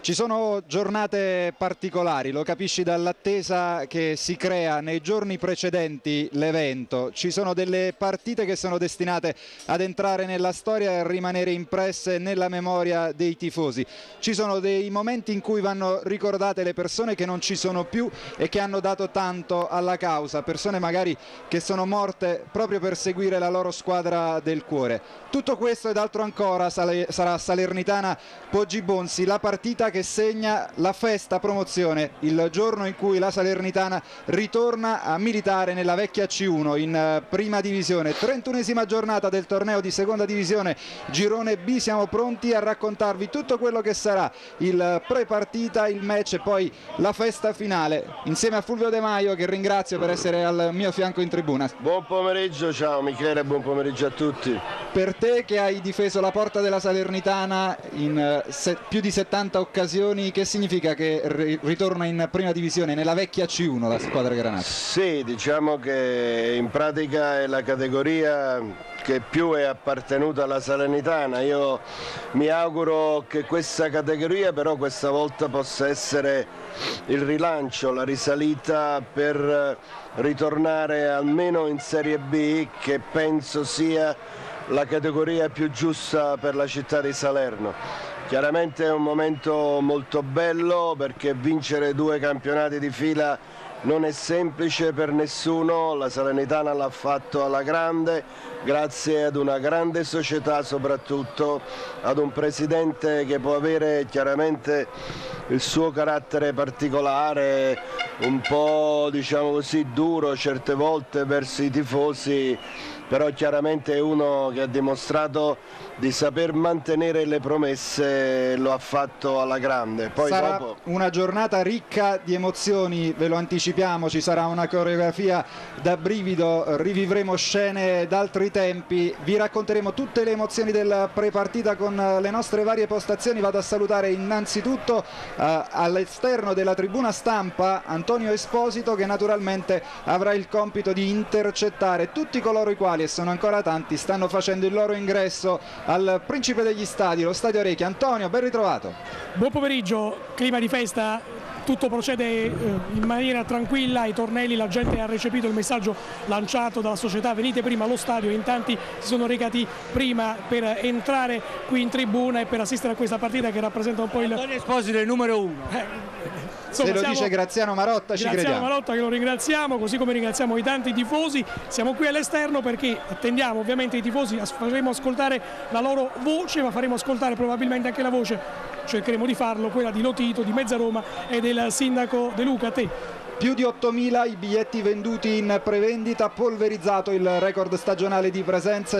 Ci sono giornate particolari, lo capisci dall'attesa che si crea nei giorni precedenti l'evento. Ci sono delle partite che sono destinate ad entrare nella storia e a rimanere impresse nella memoria dei tifosi. Ci sono dei momenti in cui vanno ricordate le persone che non ci sono più e che hanno dato tanto alla causa, persone magari che sono morte proprio per seguire la loro squadra del cuore. Tutto questo ed altro ancora sarà Salernitana Poggibonsi, la partita che segna la festa promozione, il giorno in cui la Salernitana ritorna a militare nella vecchia C1 in prima divisione. 31esima giornata del torneo di seconda divisione girone B, siamo pronti a raccontarvi tutto quello che sarà il pre-partita, il match e poi la festa finale insieme a Fulvio De Maio, che ringrazio per essere al mio fianco in tribuna. Buon pomeriggio, ciao Michele, buon pomeriggio a tutti. Per te che hai difeso la porta della Salernitana in più di 70 occasioni, che significa che ritorna in prima divisione, nella vecchia C1 la squadra granata? Sì, diciamo che in pratica è la categoria che più è appartenuta alla Salernitana. Io mi auguro che questa categoria però questa volta possa essere il rilancio, la risalita per ritornare almeno in Serie B, che penso sia la categoria più giusta per la città di Salerno. Chiaramente è un momento molto bello perché vincere 2 campionati di fila non è semplice per nessuno, la Salernitana l'ha fatto alla grande, grazie ad una grande società, soprattutto ad un presidente che può avere chiaramente il suo carattere particolare, un po' diciamo così duro certe volte verso i tifosi, però chiaramente è uno che ha dimostrato di saper mantenere le promesse, lo ha fatto alla grande. Poi sarà dopo una giornata ricca di emozioni, ve lo anticipiamo, ci sarà una coreografia da brivido, rivivremo scene d'altri tempi, vi racconteremo tutte le emozioni del pre-partita con le nostre varie postazioni. Vado a salutare innanzitutto all'esterno della tribuna stampa Antonio Esposito, che naturalmente avrà il compito di intercettare tutti coloro i quali, e sono ancora tanti, stanno facendo il loro ingresso al principe degli stadi, lo Stadio Orecchie. Antonio, ben ritrovato. Buon pomeriggio, clima di festa, tutto procede in maniera tranquilla, i tornelli, la gente ha recepito il messaggio lanciato dalla società, venite prima allo stadio, in tanti si sono recati prima per entrare qui in tribuna e per assistere a questa partita che rappresenta un po' il... Antonio Esposito è il numero 1. Se lo dice Graziano Marotta, ci crediamo. Graziano Marotta, che lo ringraziamo, così come ringraziamo i tanti tifosi. Siamo qui all'esterno perché attendiamo ovviamente i tifosi, faremo ascoltare la loro voce, ma faremo ascoltare probabilmente anche la voce, cercheremo di farlo, quella di Lotito, di Mezzaroma e del sindaco De Luca. A te. Più di 8.000 i biglietti venduti in prevendita, polverizzato il record stagionale di presenze,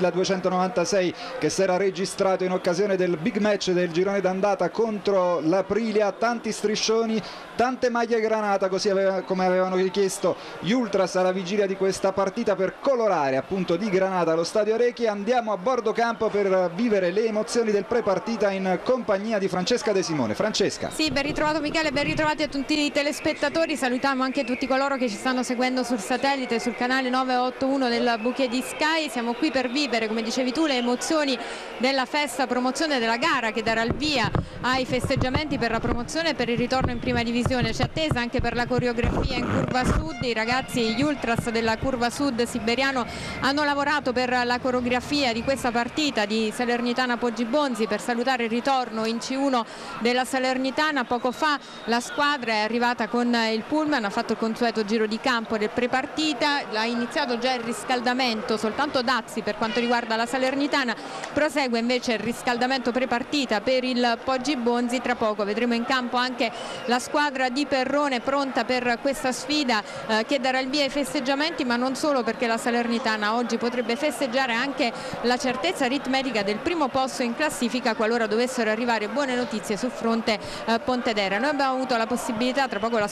7.296 che si era registrato in occasione del big match del girone d'andata contro l'Aprilia, tanti striscioni, tante maglie granata, così come avevano richiesto gli ultras alla vigilia di questa partita, per colorare appunto di granata lo Stadio Orecchie. Andiamo a bordo campo per vivere le emozioni del pre-partita in compagnia di Francesca De Simone. Francesca. Sì, ben ritrovato Michele, ben ritrovati a tutti i telespettatori. Salutiamo anche tutti coloro che ci stanno seguendo sul satellite, sul canale 981 del Bouquet di Sky. Siamo qui per vivere, come dicevi tu, le emozioni della festa promozione della gara che darà il via ai festeggiamenti per la promozione e per il ritorno in prima divisione. C'è attesa anche per la coreografia in curva sud, i ragazzi, gli ultras della curva sud siberiano hanno lavorato per la coreografia di questa partita di Salernitana Poggibonsi per salutare il ritorno in C1 della Salernitana. Poco fa la squadra è arrivata con il pullman, ha fatto il consueto giro di campo del prepartita, ha iniziato già il riscaldamento, soltanto Dazzi per quanto riguarda la Salernitana, prosegue invece il riscaldamento prepartita per il Poggibonsi. Tra poco vedremo in campo anche la squadra di Perrone pronta per questa sfida che darà il via ai festeggiamenti, ma non solo, perché la Salernitana oggi potrebbe festeggiare anche la certezza aritmetica del primo posto in classifica qualora dovessero arrivare buone notizie sul fronte Pontedera. Noi abbiamo avuto la possibilità, tra poco l'ascolteremo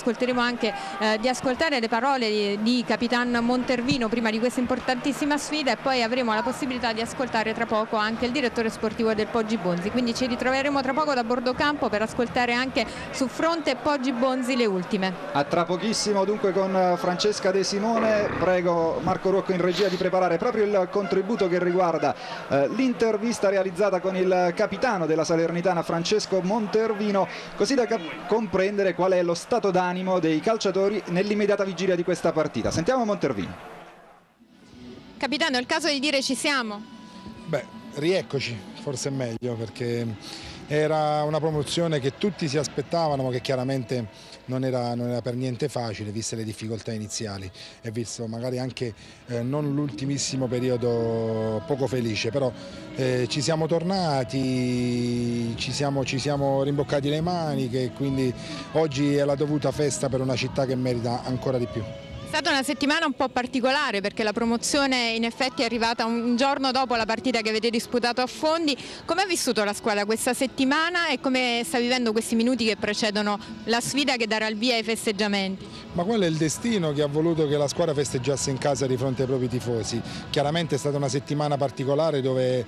anche di ascoltare le parole di Capitan Montervino prima di questa importantissima sfida, e poi avremo la possibilità di ascoltare tra poco anche il direttore sportivo del Poggi Bonzi. Quindi ci ritroveremo tra poco da bordo campo per ascoltare anche su fronte Poggi Bonzi le ultime. A tra pochissimo dunque con Francesca De Simone. Prego Marco Ruocco in regia di preparare proprio il contributo che riguarda l'intervista realizzata con il capitano della Salernitana Francesco Montervino, così da comprendere qual è lo stato d'animo dei calciatori nell'immediata vigilia di questa partita. Sentiamo Montervino. Capitano, è il caso di dire ci siamo? Beh, rieccoci, forse è meglio, perché era una promozione che tutti si aspettavano, ma che chiaramente non era per niente facile, viste le difficoltà iniziali e visto magari anche non l'ultimissimo periodo poco felice, però ci siamo tornati, ci siamo rimboccati le maniche, e quindi oggi è la dovuta festa per una città che merita ancora di più. È stata una settimana un po' particolare, perché la promozione in effetti è arrivata un giorno dopo la partita che avete disputato a Fondi. Come ha vissuto la squadra questa settimana e come sta vivendo questi minuti che precedono la sfida che darà il via ai festeggiamenti? Ma quello è il destino che ha voluto che la squadra festeggiasse in casa di fronte ai propri tifosi. Chiaramente è stata una settimana particolare dove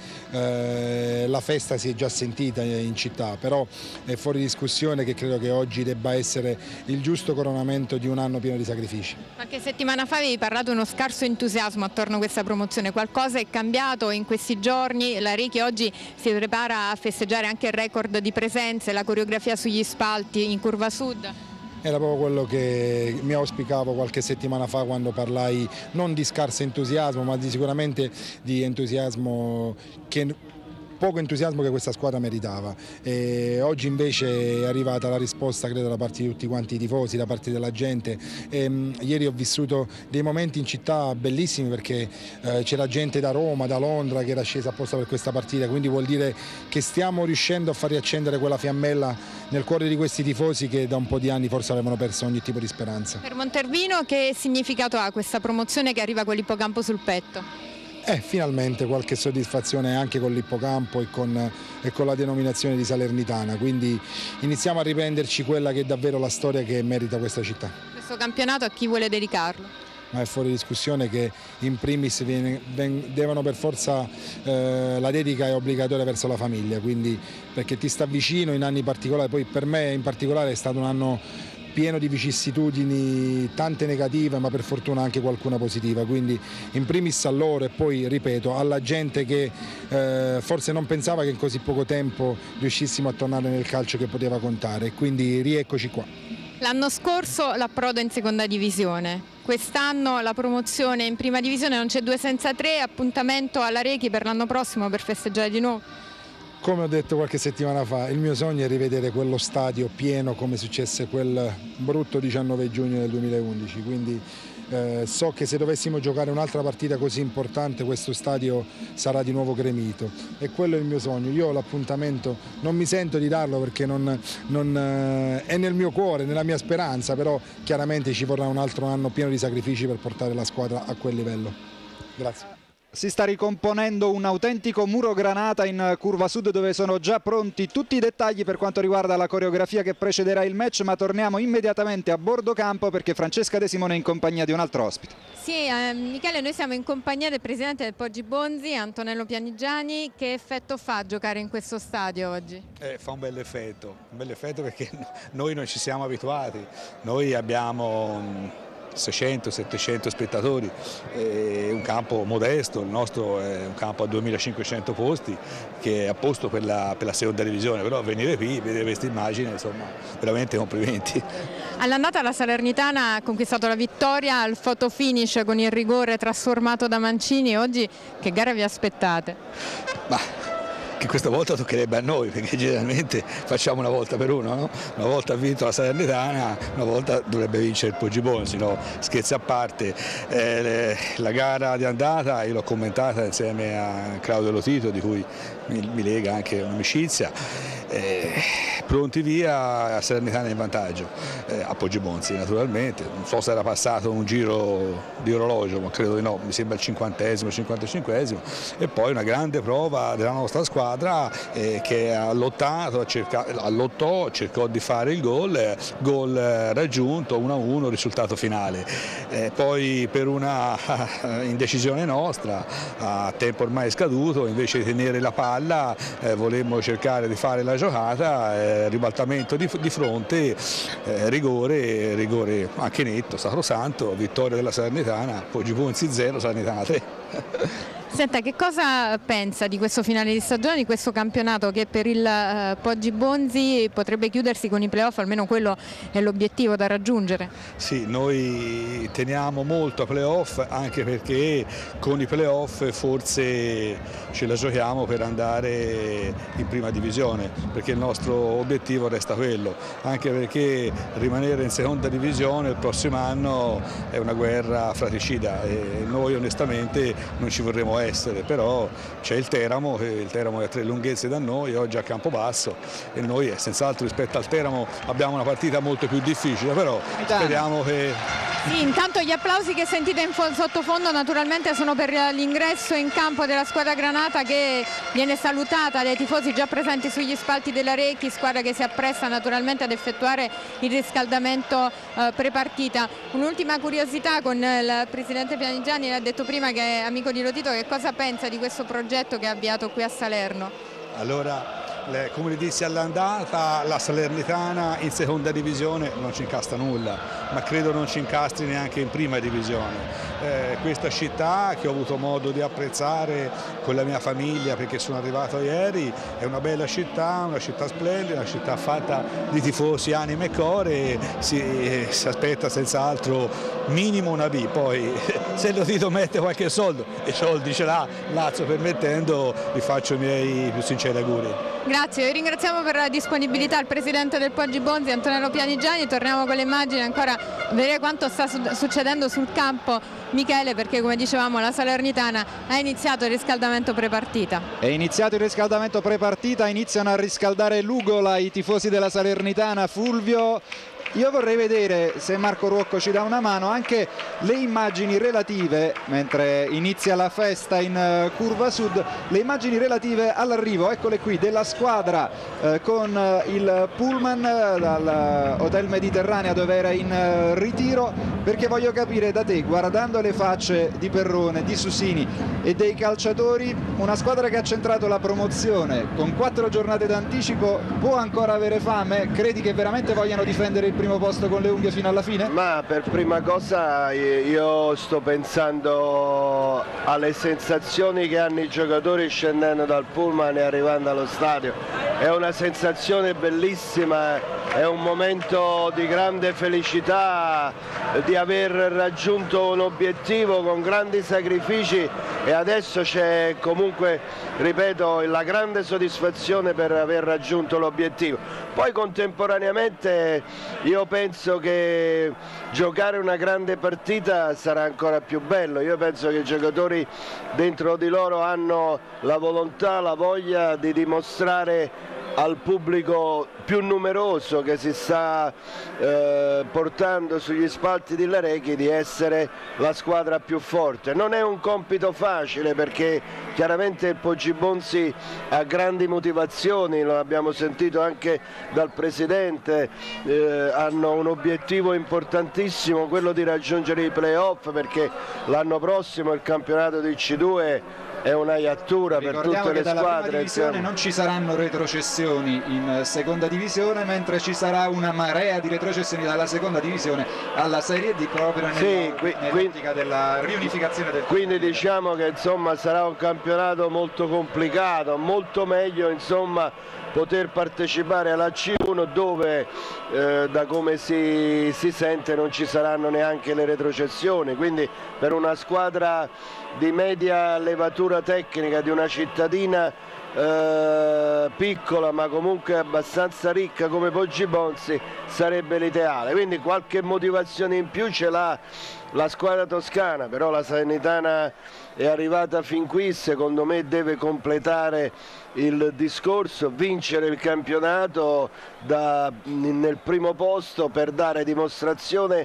la festa si è già sentita in città, però è fuori discussione che credo che oggi debba essere il giusto coronamento di un anno pieno di sacrifici. Qualche settimana fa avevi parlato di uno scarso entusiasmo attorno a questa promozione, qualcosa è cambiato in questi giorni? La Rechi oggi si prepara a festeggiare anche il record di presenze, la coreografia sugli spalti in Curva Sud? Era proprio quello che mi auspicavo qualche settimana fa, quando parlai non di scarso entusiasmo, ma sicuramente di entusiasmo poco entusiasmo che questa squadra meritava. E oggi invece è arrivata la risposta, credo, da parte di tutti quanti i tifosi, da parte della gente. Ieri ho vissuto dei momenti in città bellissimi, perché c'era gente da Roma, da Londra che era scesa apposta per questa partita, quindi vuol dire che stiamo riuscendo a far riaccendere quella fiammella nel cuore di questi tifosi che da un po' di anni forse avevano perso ogni tipo di speranza. Per Montervino che significato ha questa promozione che arriva con l'ippocampo sul petto? Finalmente qualche soddisfazione anche con l'ippocampo e con la denominazione di Salernitana, quindi iniziamo a riprenderci quella che è davvero la storia che merita questa città. Questo campionato a chi vuole dedicarlo? Ma è fuori discussione che in primis devono per forza, la dedica è obbligatoria verso la famiglia, quindi perché ti sta vicino in anni particolari. Poi per me in particolare è stato un anno pieno di vicissitudini, tante negative ma per fortuna anche qualcuna positiva, quindi in primis a loro e poi, ripeto, alla gente che forse non pensava che in così poco tempo riuscissimo a tornare nel calcio che poteva contare, quindi rieccoci qua. L'anno scorso l'approdo in seconda divisione, quest'anno la promozione in prima divisione, non c'è 2 senza 3, appuntamento alla Rechi per l'anno prossimo per festeggiare di nuovo. Come ho detto qualche settimana fa, il mio sogno è rivedere quello stadio pieno come successe quel brutto 19 giugno del 2011, quindi so che se dovessimo giocare un'altra partita così importante questo stadio sarà di nuovo gremito, e quello è il mio sogno. Io l'appuntamento non mi sento di darlo perché non è nel mio cuore, nella mia speranza, però chiaramente ci vorrà un altro anno pieno di sacrifici per portare la squadra a quel livello. Grazie. Si sta ricomponendo un autentico muro granata in Curva Sud, dove sono già pronti tutti i dettagli per quanto riguarda la coreografia che precederà il match, ma torniamo immediatamente a bordo campo perché Francesca De Simone è in compagnia di un altro ospite. Sì, Michele, noi siamo in compagnia del presidente del Poggi Bonzi, Antonello Pianigiani. Che effetto fa giocare in questo stadio oggi? Fa un bel effetto perché noi non ci siamo abituati, noi abbiamo 600-700 spettatori, è un campo modesto, il nostro è un campo a 2500 posti che è a posto per la seconda divisione, però venire qui, vedere questa immagine, insomma, veramente complimenti. All'andata la Salernitana ha conquistato la vittoria al photo finish con il rigore trasformato da Mancini. Oggi che gara vi aspettate? Che questa volta toccherebbe a noi, perché generalmente facciamo una volta per uno, no? Una volta ha vinto la Salernitana, una volta dovrebbe vincere il Poggi Bonzi, no? Scherzi a parte, la gara di andata io l'ho commentata insieme a Claudio Lotito, di cui mi lega anche un'amicizia, pronti via, a Salernitana in vantaggio, a Poggibonsi naturalmente, non so se era passato un giro di orologio, ma credo di no, mi sembra il 50esimo, 55esimo, e poi una grande prova della nostra squadra che ha lottato, lottò, cercò di fare il gol raggiunto, 1-1, risultato finale. Poi per una indecisione nostra, a tempo ormai scaduto, invece di tenere la palla volemmo cercare di fare la giocata, ribaltamento di fronte, rigore anche netto, sacrosanto, vittoria della Salernitana, Poggibonsi 0, Salernitana 3. Senta, che cosa pensa di questo finale di stagione, di questo campionato che per il Poggibonsi potrebbe chiudersi con i playoff, almeno quello è l'obiettivo da raggiungere? Sì, noi teniamo molto a playoff, anche perché con i playoff forse ce la giochiamo per andare in prima divisione, perché il nostro obiettivo resta quello, anche perché rimanere in seconda divisione il prossimo anno è una guerra fratricida e noi onestamente non ci vorremmo essere, però c'è il Teramo è a 3 lunghezze da noi, oggi a Campobasso, e noi senz'altro rispetto al Teramo abbiamo una partita molto più difficile, però speriamo che... Sì, intanto gli applausi che sentite in sottofondo naturalmente sono per l'ingresso in campo della squadra granata, che viene salutata dai tifosi già presenti sugli spalti della Recchi, squadra che si appresta naturalmente ad effettuare il riscaldamento prepartita. Un'ultima curiosità con il presidente Pianigiani, l'ha detto prima che è amico di Lotito, che cosa pensa di questo progetto che ha avviato qui a Salerno? Allora, come le dissi all'andata, la Salernitana in seconda divisione non ci incasta nulla, ma credo non ci incastri neanche in prima divisione. Questa città, che ho avuto modo di apprezzare con la mia famiglia perché sono arrivato ieri, è una bella città, una città splendida, una città fatta di tifosi, anime e cuore, si aspetta senz'altro minimo una B, poi se Lotito mette qualche soldo, e soldi ce l'ha, Lazio permettendo, vi faccio i miei più sinceri auguri. Grazie, ringraziamo per la disponibilità il presidente del Poggibonsi, Antonello Pianigiani. Torniamo con le immagini ancora a vedere quanto sta succedendo sul campo, Michele, perché come dicevamo la Salernitana ha iniziato il riscaldamento prepartita. È iniziato il riscaldamento prepartita, iniziano a riscaldare l'ugola i tifosi della Salernitana. Fulvio, io vorrei vedere, se Marco Ruocco ci dà una mano, anche le immagini relative, mentre inizia la festa in curva sud, le immagini relative all'arrivo, eccole qui, della squadra con il pullman dal Hotel Mediterranea dove era in ritiro, perché voglio capire da te, guardando le facce di Perrone, di Susini e dei calciatori, una squadra che ha centrato la promozione con 4 giornate d'anticipo può ancora avere fame? Credi che veramente vogliano difendere il primo posto con le unghie fino alla fine? Ma per prima cosa io sto pensando alle sensazioni che hanno i giocatori scendendo dal pullman e arrivando allo stadio. È una sensazione bellissima, è un momento di grande felicità di aver raggiunto un obiettivo con grandi sacrifici, e adesso c'è comunque, ripeto, la grande soddisfazione per aver raggiunto l'obiettivo. Poi contemporaneamente io penso che giocare una grande partita sarà ancora più bello. Io penso che i giocatori dentro di loro hanno la volontà, la voglia di dimostrare al pubblico più numeroso che si sta portando sugli spalti di Larecchi di essere la squadra più forte. Non è un compito facile, perché chiaramente il Poggibonsi ha grandi motivazioni, lo abbiamo sentito anche dal presidente, hanno un obiettivo importantissimo, quello di raggiungere i playoff, perché l'anno prossimo il campionato di C2 è una iattura per tutte le squadre. Non ci saranno retrocessioni in seconda divisione, mentre ci sarà una marea di retrocessioni dalla seconda divisione alla Serie D, proprio nell'ottica della riunificazione del quindi campionato. Diciamo che insomma sarà un campionato molto complicato, molto meglio insomma poter partecipare alla C1, dove da come si sente non ci saranno neanche le retrocessioni, quindi per una squadra di media levatura tecnica di una cittadina piccola ma comunque abbastanza ricca come Poggibonsi sarebbe l'ideale, quindi qualche motivazione in più ce l'ha la squadra toscana, però la Salernitana è arrivata fin qui, secondo me deve completare il discorso, vincere il campionato nel primo posto per dare dimostrazione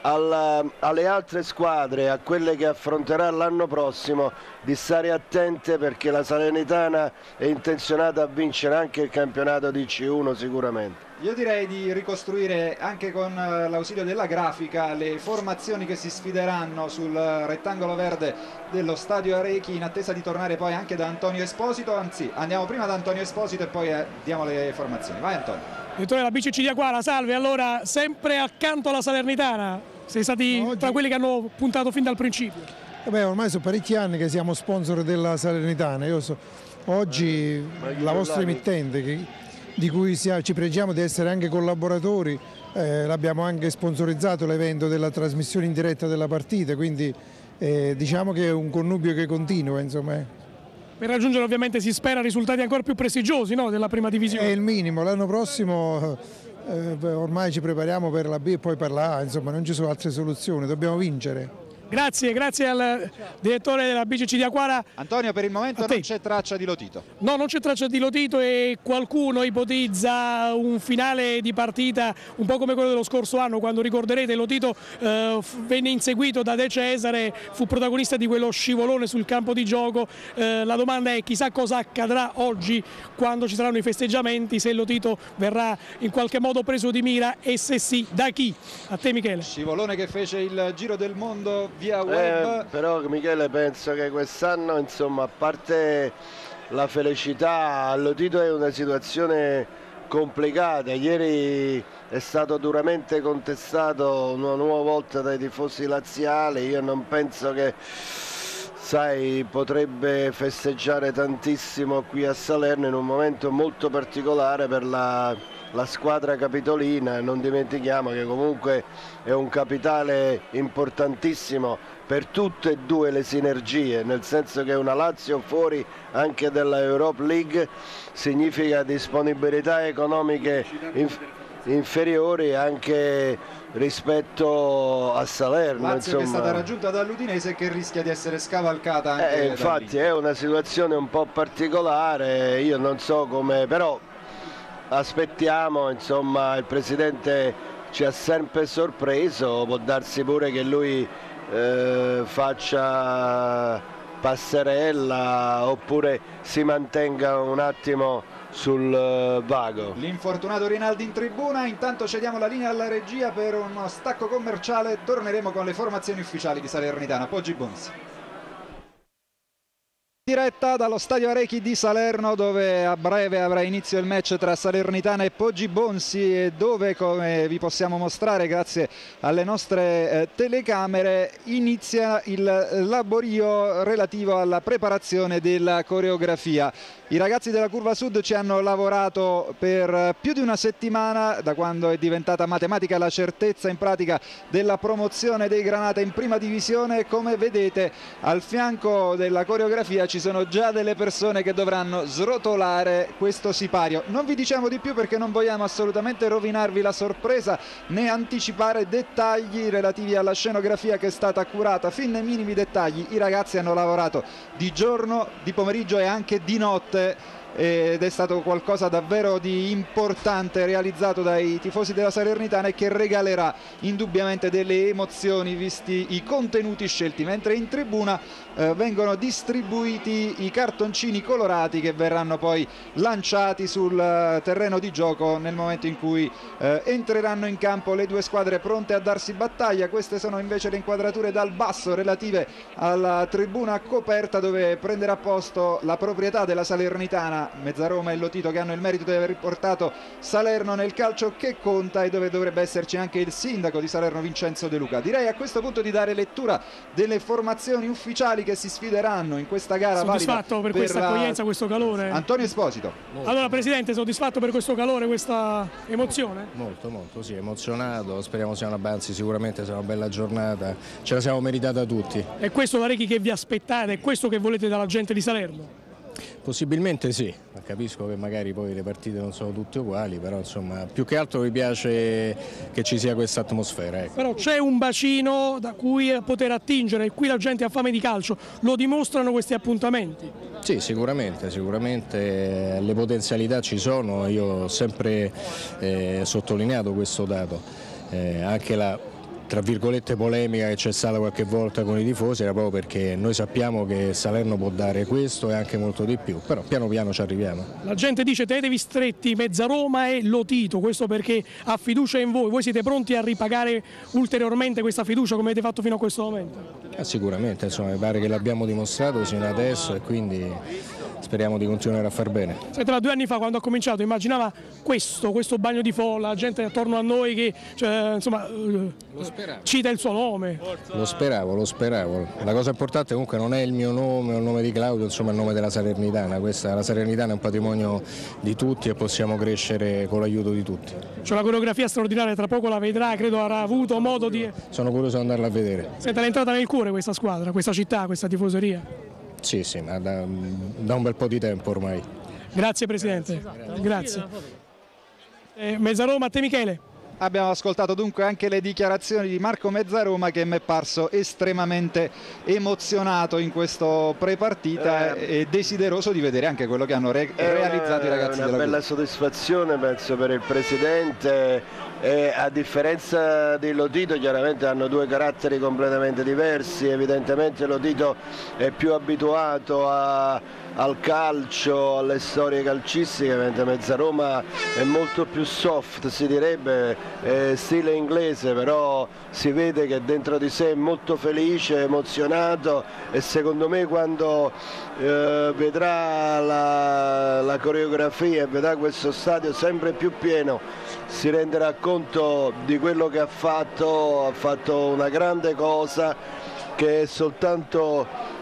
alle altre squadre, a quelle che affronterà l'anno prossimo, di stare attente, perché la Salernitana è intenzionata a vincere anche il campionato di C1 sicuramente. Io direi di ricostruire anche con l'ausilio della grafica le formazioni che si sfideranno sul rettangolo verde dello Stadio Arechi, in attesa di tornare poi anche da Antonio Esposito. Anzi, andiamo prima da Antonio Esposito e poi diamo le formazioni. Vai Antonio. Direttore della BCC di Acquara, salve. Allora, sempre accanto alla Salernitana, sei stati tra quelli che hanno puntato fin dal principio. Ormai sono parecchi anni che siamo sponsor della Salernitana. Oggi la vostra emittente, di cui ci pregiamo di essere anche collaboratori, l'abbiamo anche sponsorizzato l'evento della trasmissione in diretta della partita, quindi diciamo che è un connubio che continua, insomma. Per raggiungere ovviamente si spera risultati ancora più prestigiosi, no, della prima divisione. È il minimo, l'anno prossimo ormai ci prepariamo per la B e poi per la A, insomma non ci sono altre soluzioni, dobbiamo vincere. Grazie al direttore della BCC di Acquara. Antonio, per il momento non c'è traccia di Lotito. No, non c'è traccia di Lotito e qualcuno ipotizza un finale di partita un po' come quello dello scorso anno, quando ricorderete Lotito venne inseguito da De Cesare, fu protagonista di quello scivolone sul campo di gioco. La domanda è: chissà cosa accadrà oggi quando ci saranno i festeggiamenti, se Lotito verrà in qualche modo preso di mira e se sì, da chi? A te Michele. Scivolone che fece il giro del mondo via web. Però Michele, penso che quest'anno, insomma, a parte la felicità, a Lotito è una situazione complicata. Ieri è stato duramente contestato una nuova volta dai tifosi laziali. Io non penso che, sai, potrebbe festeggiare tantissimo qui a Salerno in un momento molto particolare per la squadra capitolina. Non dimentichiamo che comunque è un capitale importantissimo per tutte e due le sinergie, nel senso che una Lazio fuori anche dalla Europa League significa disponibilità economiche inferiori anche rispetto a Salerno. Lazio, insomma, che è stata raggiunta dall'Udinese, che rischia di essere scavalcata anche infatti è una situazione un po' particolare. Io non so come, però aspettiamo, insomma, il presidente ci ha sempre sorpreso, può darsi pure che lui faccia passerella oppure si mantenga un attimo sul vago. L'infortunato Rinaldi in tribuna. Intanto cediamo la linea alla regia per uno stacco commerciale, torneremo con le formazioni ufficiali di Salernitana. Poggibonsi. Diretta dallo Stadio Arechi di Salerno, dove a breve avrà inizio il match tra Salernitana e Poggibonsi, e dove, come vi possiamo mostrare grazie alle nostre telecamere, inizia il laborio relativo alla preparazione della coreografia. I ragazzi della Curva Sud ci hanno lavorato per più di una settimana, da quando è diventata matematica la certezza in pratica della promozione dei Granata in prima divisione. Come vedete, al fianco della coreografia ci sono già delle persone che dovranno srotolare questo sipario. Non vi diciamo di più perché non vogliamo assolutamente rovinarvi la sorpresa né anticipare dettagli relativi alla scenografia che è stata curata fin nei minimi dettagli. I ragazzi hanno lavorato di giorno, di pomeriggio e anche di notte, ed è stato qualcosa davvero di importante realizzato dai tifosi della Salernitana e che regalerà indubbiamente delle emozioni visti i contenuti scelti, mentre in tribuna vengono distribuiti i cartoncini colorati che verranno poi lanciati sul terreno di gioco nel momento in cui entreranno in campo le due squadre pronte a darsi battaglia. Queste sono invece le inquadrature dal basso relative alla tribuna coperta, dove prenderà posto la proprietà della Salernitana, Mezzaroma e Lotito, che hanno il merito di aver riportato Salerno nel calcio che conta, e dove dovrebbe esserci anche il sindaco di Salerno, Vincenzo De Luca. Direi a questo punto di dare lettura delle formazioni ufficiali che si sfideranno in questa gara. Soddisfatto per questa accoglienza, questo calore? Antonio Esposito. Allora Presidente, soddisfatto per questo calore, questa emozione? Molto, sì, emozionato, speriamo sia sicuramente sia una bella giornata, ce la siamo meritata tutti. È questo l'Arechi che vi aspettate, è questo che volete dalla gente di Salerno? Possibilmente sì, capisco che magari poi le partite non sono tutte uguali, però insomma più che altro mi piace che ci sia questa atmosfera. Ecco. Però c'è un bacino da cui poter attingere, qui la gente ha fame di calcio, lo dimostrano questi appuntamenti? Sì, sicuramente le potenzialità ci sono, io ho sempre sottolineato questo dato, anche la tra virgolette polemica che c'è stata qualche volta con i tifosi era proprio perché noi sappiamo che Salerno può dare questo e anche molto di più, però piano piano ci arriviamo. La gente dice tenetevi stretti Mezzaroma e Lotito, questo perché ha fiducia in voi siete pronti a ripagare ulteriormente questa fiducia come avete fatto fino a questo momento? Sicuramente, insomma, mi pare che l'abbiamo dimostrato sino adesso e quindi speriamo di continuare a far bene. Senta, 2 anni fa quando ha cominciato immaginava questo bagno di folla, la gente attorno a noi che insomma, cita il suo nome? Lo speravo. La cosa importante comunque non è il mio nome o il nome di Claudio, insomma è il nome della Salernitana. La Salernitana è un patrimonio di tutti e possiamo crescere con l'aiuto di tutti. C'è una coreografia straordinaria, tra poco la vedrà, credo avrà avuto modo di... Sono curioso di andarla a vedere. Senta, l'è entrata nel cuore questa squadra, questa città, questa tifoseria? Sì, ma da un bel po' di tempo ormai. Grazie Presidente. Grazie. Mezzaroma, a te Michele. Abbiamo ascoltato dunque anche le dichiarazioni di Marco Mezzaroma, che mi è parso estremamente emozionato in questo prepartita e desideroso di vedere anche quello che hanno realizzato i ragazzi della Una bella soddisfazione penso per il Presidente. A differenza di Lotito, chiaramente hanno 2 caratteri completamente diversi, evidentemente Lotito è più abituato al calcio, alle storie calcistiche, mentre Mezzaroma è molto più soft, si direbbe, stile inglese, però si vede che dentro di sé è molto felice, emozionato e secondo me quando vedrà la coreografia e vedrà questo stadio sempre più pieno si renderà conto di quello che ha fatto una grande cosa che è soltanto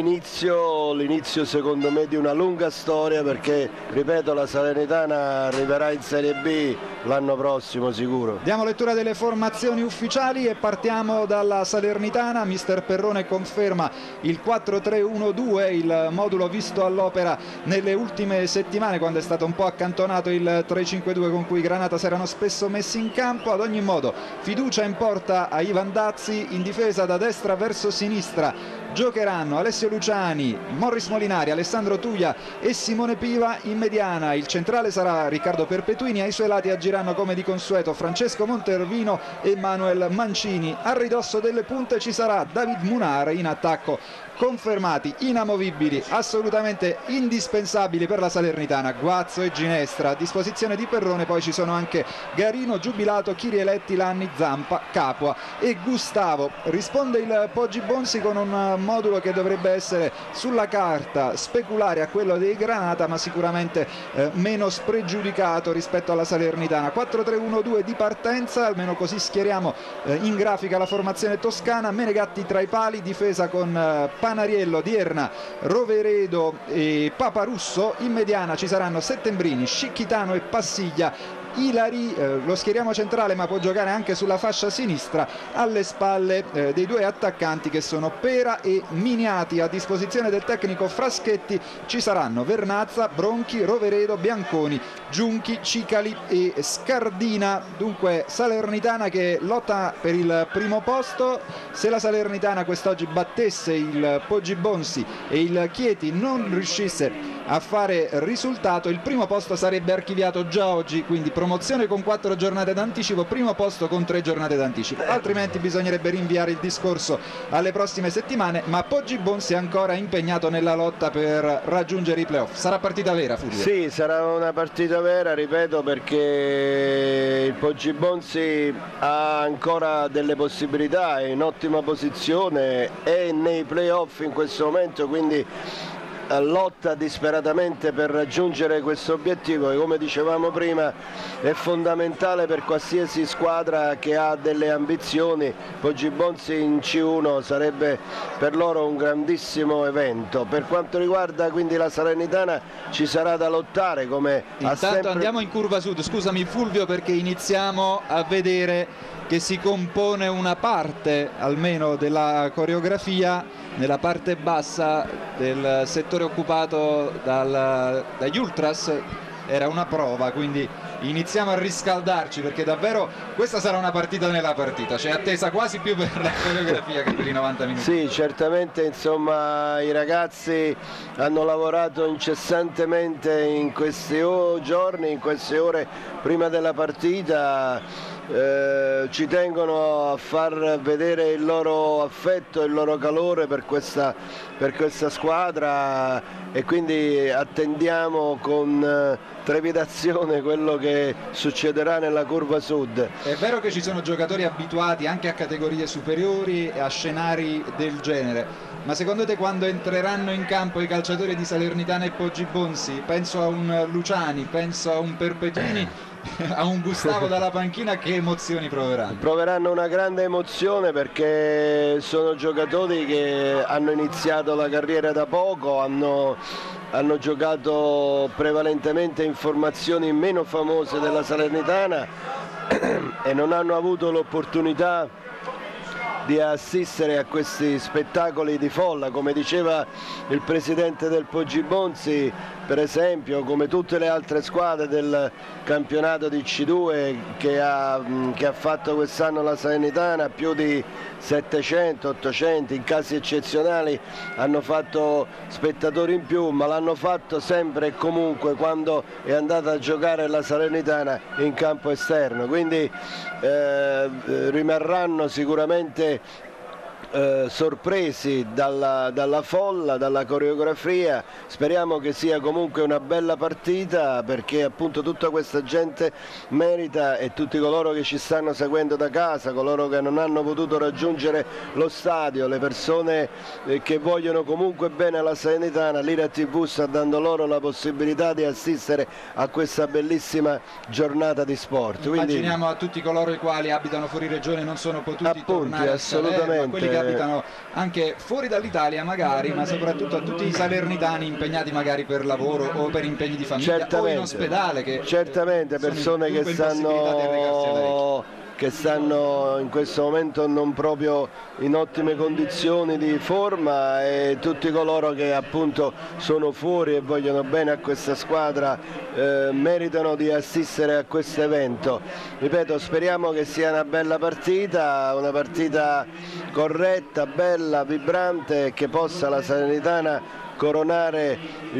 l'inizio secondo me di una lunga storia, perché ripeto la Salernitana arriverà in Serie B l'anno prossimo sicuro. Diamo lettura delle formazioni ufficiali e partiamo dalla Salernitana. Mister Perrone conferma il 4-3-1-2, il modulo visto all'opera nelle ultime settimane quando è stato un po' accantonato il 3-5-2 con cui Granata si erano spesso messi in campo. Ad ogni modo fiducia in porta a Ivan Dazzi, in difesa da destra verso sinistra giocheranno Alessio Luciani, Morris Molinari, Alessandro Tuglia e Simone Piva. In mediana il centrale sarà Riccardo Perpetuini, ai suoi lati agiranno come di consueto Francesco Montervino e Manuel Mancini. A ridosso delle punte ci sarà David Munar, in attacco confermati, inamovibili, assolutamente indispensabili per la Salernitana Guazzo e Ginestra. A disposizione di Perrone poi ci sono anche Garino, Giubilato, Chirieletti, Lanni, Zampa, Capua e Gustavo. Risponde il Poggi Bonsi con un modulo che dovrebbe essere sulla carta speculare a quello dei Granata, ma sicuramente meno spregiudicato rispetto alla Salernitana. 4-3-1-2 di partenza, almeno così schieriamo in grafica la formazione toscana. Menegatti tra i pali, difesa con Panariello, Dierna, Roveredo e Paparusso. In mediana ci saranno Settembrini, Scicchitano e Passiglia. Ilari lo schieriamo centrale, ma può giocare anche sulla fascia sinistra, alle spalle dei 2 attaccanti che sono Pera e Miniati. A disposizione del tecnico Fraschetti ci saranno Vernazza, Bronchi, Roveredo, Bianconi, Giunchi, Cicali e Scardina. Dunque Salernitana che lotta per il primo posto. Se la Salernitana quest'oggi battesse il Poggi Bonsi e il Chieti non riuscisse a fare risultato, il primo posto sarebbe archiviato già oggi, quindi promozione con 4 giornate d'anticipo, primo posto con 3 giornate d'anticipo, altrimenti bisognerebbe rinviare il discorso alle prossime settimane. Ma Poggi Bonsi è ancora impegnato nella lotta per raggiungere i playoff. Sarà partita vera, Fulvio? Sì, sarà una partita vera, ripeto, perché il Poggi Bonsi ha ancora delle possibilità, è in ottima posizione, è nei playoff in questo momento, quindi lotta disperatamente per raggiungere questo obiettivo e, come dicevamo prima, è fondamentale per qualsiasi squadra che ha delle ambizioni. Poggi Bonsi in C1 sarebbe per loro un grandissimo evento. Per quanto riguarda quindi la Salernitana, ci sarà da lottare, come intanto andiamo in curva sud, scusami Fulvio, perché iniziamo a vedere che si compone una parte almeno della coreografia nella parte bassa del settore settore occupato dagli ultras era una prova, quindi iniziamo a riscaldarci, perché davvero questa sarà una partita nella partita, c'è attesa quasi più per la coreografia che per i 90 minuti. Sì, certamente, insomma, i ragazzi hanno lavorato incessantemente in questi giorni, in queste ore prima della partita, ci tengono a far vedere il loro affetto, il loro calore per questa squadra, e quindi attendiamo con trepidazione quello che succederà nella curva sud. È vero che ci sono giocatori abituati anche a categorie superiori e a scenari del genere, ma secondo te quando entreranno in campo i calciatori di Salernitana e Poggibonsi, penso a un Luciani, penso a un Perpetini, a un Gustavo dalla panchina, che emozioni proveranno? Proveranno una grande emozione, perché sono giocatori che hanno iniziato la carriera da poco, hanno giocato prevalentemente in formazioni meno famose della Salernitana e non hanno avuto l'opportunità di assistere a questi spettacoli di folla, come diceva il presidente del Poggibonsi, per esempio, come tutte le altre squadre del campionato di C2 che ha fatto quest'anno la Salernitana, più di 700, 800, in casi eccezionali hanno fatto spettatori in più, ma l'hanno fatto sempre e comunque quando è andata a giocare la Salernitana in campo esterno, quindi rimarranno sicuramente sorpresi dalla folla, dalla coreografia. Speriamo che sia comunque una bella partita, perché appunto tutta questa gente merita, e tutti coloro che ci stanno seguendo da casa, coloro che non hanno potuto raggiungere lo stadio, le persone che vogliono comunque bene alla Salernitana, l'Ira TV sta dando loro la possibilità di assistere a questa bellissima giornata di sport. Immaginiamo a tutti coloro i quali abitano fuori regione e non sono potuti tornare a Salerno, a quelli che abitano anche fuori dall'Italia magari, ma soprattutto a tutti i salernitani impegnati magari per lavoro o per impegni di famiglia o in ospedale, che certamente persone che stanno in questo momento non proprio in ottime condizioni di forma, e tutti coloro che appunto sono fuori e vogliono bene a questa squadra meritano di assistere a questo evento. Ripeto, speriamo che sia una bella partita, una partita corretta, bella, vibrante, che possa la Salernitana coronare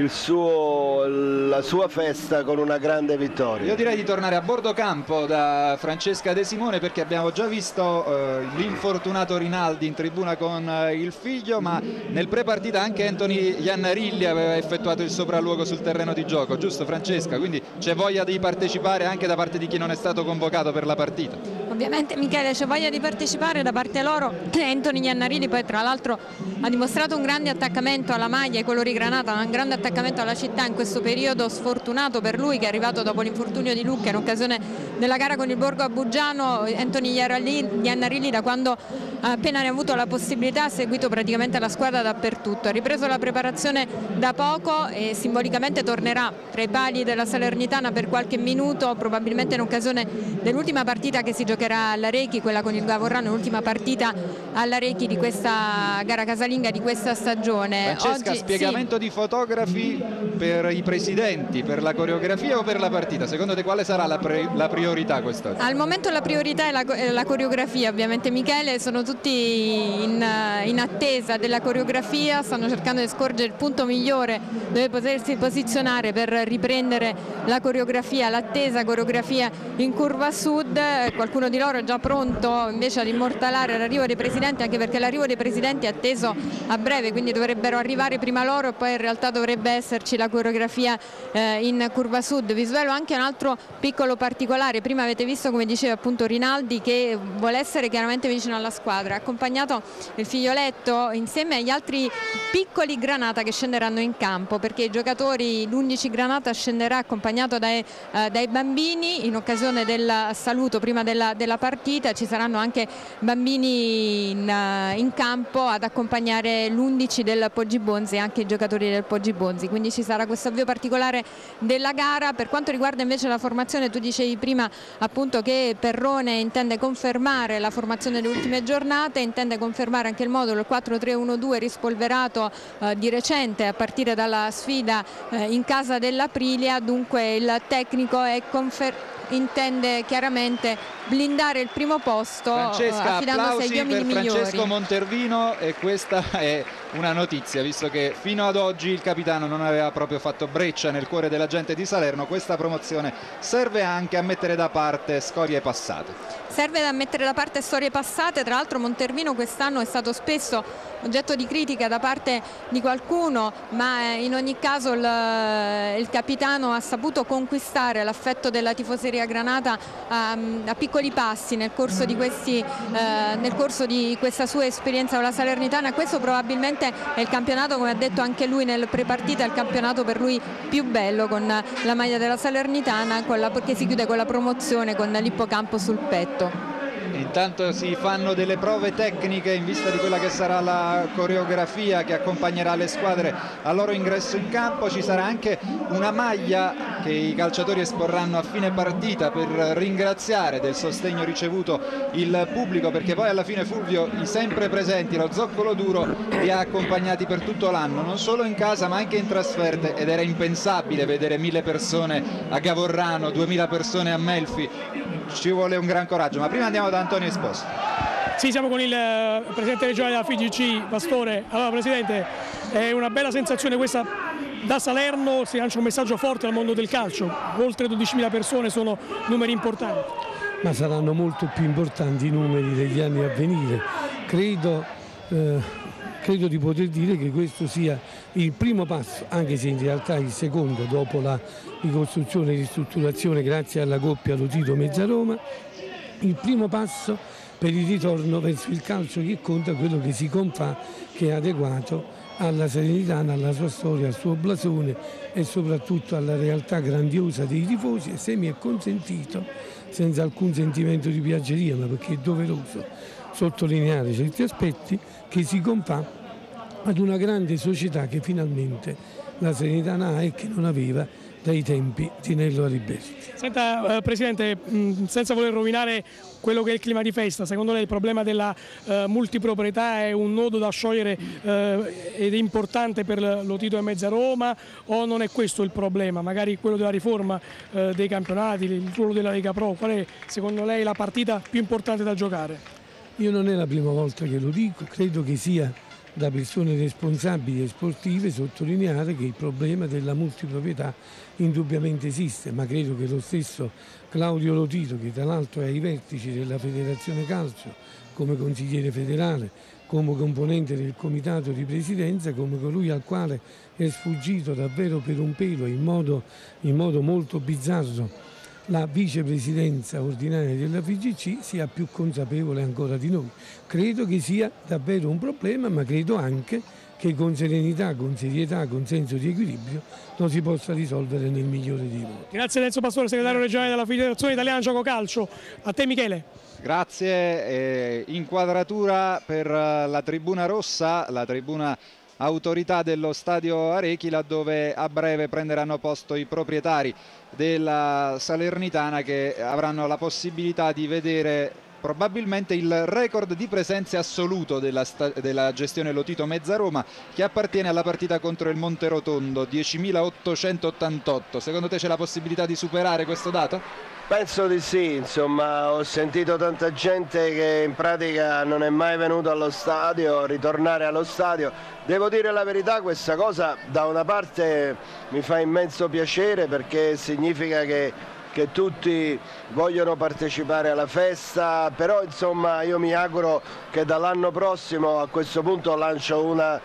la sua festa con una grande vittoria. Io direi di tornare a bordo campo da Francesca De Simone, perché abbiamo già visto l'infortunato Rinaldi in tribuna con il figlio, ma nel pre-partita anche Anthony Iannarilli aveva effettuato il sopralluogo sul terreno di gioco, giusto Francesca? Quindi c'è voglia di partecipare anche da parte di chi non è stato convocato per la partita? Ovviamente Michele, c'è voglia di partecipare da parte loro. Anthony Iannarilli poi tra l'altro ha dimostrato un grande attaccamento alla maglia e colori granata, un grande attaccamento alla città in questo periodo sfortunato per lui, che è arrivato dopo l'infortunio di Lucca in occasione della gara con il Borgo Abuggiano. Anthony Iannarilli, da quando appena ne ha avuto la possibilità, ha seguito praticamente la squadra dappertutto, ha ripreso la preparazione da poco e simbolicamente tornerà tra i pali della Salernitana per qualche minuto, probabilmente in occasione dell'ultima partita che si giocherà all'Arechi, quella con il Gavorrano, l'ultima partita all'Arechi di questa gara casalinga di questa stagione. Francesca, oggi spiegamento di fotografi per i presidenti, per la coreografia o per la partita? Secondo te quale sarà la priorità quest'oggi? Al momento la priorità è la coreografia, ovviamente Michele, sono tutti in attesa della coreografia, stanno cercando di scorgere il punto migliore dove potersi posizionare per riprendere la coreografia, l'attesa coreografia in curva sud. Qualcuno di loro è già pronto invece ad immortalare l'arrivo dei presidenti, anche perché l'arrivo dei presidenti è atteso a breve, quindi dovrebbero arrivare prima loro e poi in realtà dovrebbe esserci la coreografia in curva sud. Vi svelo anche un altro piccolo particolare: prima avete visto, come diceva appunto Rinaldi, che vuole essere chiaramente vicino alla squadra, ha accompagnato il figlioletto insieme agli altri piccoli Granata che scenderanno in campo, perché i giocatori, l'11 Granata scenderà accompagnato dai bambini in occasione del saluto prima della partita. Ci saranno anche bambini in campo ad accompagnare l'11 del Poggibonsi e anche i giocatori del Poggibonsi, quindi ci sarà questo avvio particolare della gara. Per quanto riguarda invece la formazione, tu dicevi prima appunto che Perrone intende confermare la formazione delle ultime giornate. giornata, intende confermare anche il modulo, il 4-3-1-2 rispolverato di recente a partire dalla sfida in casa dell'Aprilia. Dunque il tecnico intende chiaramente blindare il primo posto, Francesca, affidandosi agli uomini per Francesco migliori. Montervino, e questa è una notizia, visto che fino ad oggi il capitano non aveva proprio fatto breccia nel cuore della gente di Salerno. Questa promozione serve anche a mettere da parte scorie passate. Serve da mettere da parte storie passate. Tra l'altro Montervino quest'anno è stato spesso oggetto di critica da parte di qualcuno, ma in ogni caso il capitano ha saputo conquistare l'affetto della tifoseria granata a piccoli passi nel corso di questa sua esperienza con la Salernitana. Questo probabilmente è il campionato, come ha detto anche lui nel prepartita, è il campionato per lui più bello, con la maglia della Salernitana, che si chiude con la promozione con l'ippocampo sul petto. Intanto si fanno delle prove tecniche in vista di quella che sarà la coreografia che accompagnerà le squadre al loro ingresso in campo. Ci sarà anche una maglia che i calciatori esporranno a fine partita per ringraziare del sostegno ricevuto il pubblico, perché poi alla fine, Fulvio, i sempre presenti, lo Zoccolo Duro, li ha accompagnati per tutto l'anno, non solo in casa ma anche in trasferte, ed era impensabile vedere 1000 persone a Gavorrano, 2000 persone a Melfi. Ci vuole un gran coraggio, ma prima andiamo da Antonio Esposto. Sì, siamo con il presidente regionale della FIGC, Pastore. Allora Presidente, è una bella sensazione questa. Da Salerno si lancia un messaggio forte al mondo del calcio, oltre 12.000 persone sono numeri importanti. Ma saranno molto più importanti i numeri degli anni a venire. Credo di poter dire che questo sia il primo passo, anche se in realtà il secondo, dopo la ricostruzione e ristrutturazione grazie alla coppia Lotito-Mezzaroma, il primo passo per il ritorno verso il calcio che conta, quello che si confà, che è adeguato alla Salernitana, alla sua storia, al suo blasone e soprattutto alla realtà grandiosa dei tifosi, e se mi è consentito, senza alcun sentimento di piaggeria, ma perché è doveroso sottolineare certi aspetti, che si confà ad una grande società che finalmente la Salernitana ha e che non aveva dai tempi di Nello Aliberti. Senta Presidente, senza voler rovinare quello che è il clima di festa, secondo lei il problema della multiproprietà è un nodo da sciogliere ed è importante per Lotito e Mezzaroma, o non è questo il problema? Magari quello della riforma dei campionati, il ruolo della Lega Pro, qual è secondo lei la partita più importante da giocare? Io non è la prima volta che lo dico, credo che sia da persone responsabili e sportive sottolineare che il problema della multiproprietà indubbiamente esiste, ma credo che lo stesso Claudio Lotito, che tra l'altro è ai vertici della Federazione Calcio come consigliere federale, come componente del comitato di presidenza, come colui al quale è sfuggito davvero per un pelo in modo molto bizzarro la vicepresidenza ordinaria della FIGC, sia più consapevole ancora di noi. Credo che sia davvero un problema, ma credo anche che con serenità, con serietà, con senso di equilibrio lo si possa risolvere nel migliore dei modi. Grazie Enzo Pastore, segretario regionale della Federazione Italiana Gioco Calcio. A te Michele. Grazie. Inquadratura per la tribuna rossa, la tribuna autorità dello stadio Arechi, laddove a breve prenderanno posto i proprietari della Salernitana, che avranno la possibilità di vedere probabilmente il record di presenze assoluto della gestione Lotito Mezzaroma, che appartiene alla partita contro il Monterotondo, 10.888. Secondo te c'è la possibilità di superare questo dato? Penso di sì, insomma, ho sentito tanta gente che in pratica non è mai venuta allo stadio, ritornare allo stadio. Devo dire la verità, questa cosa da una parte mi fa immenso piacere, perché significa che tutti vogliono partecipare alla festa, però insomma io mi auguro che dall'anno prossimo, a questo punto lancio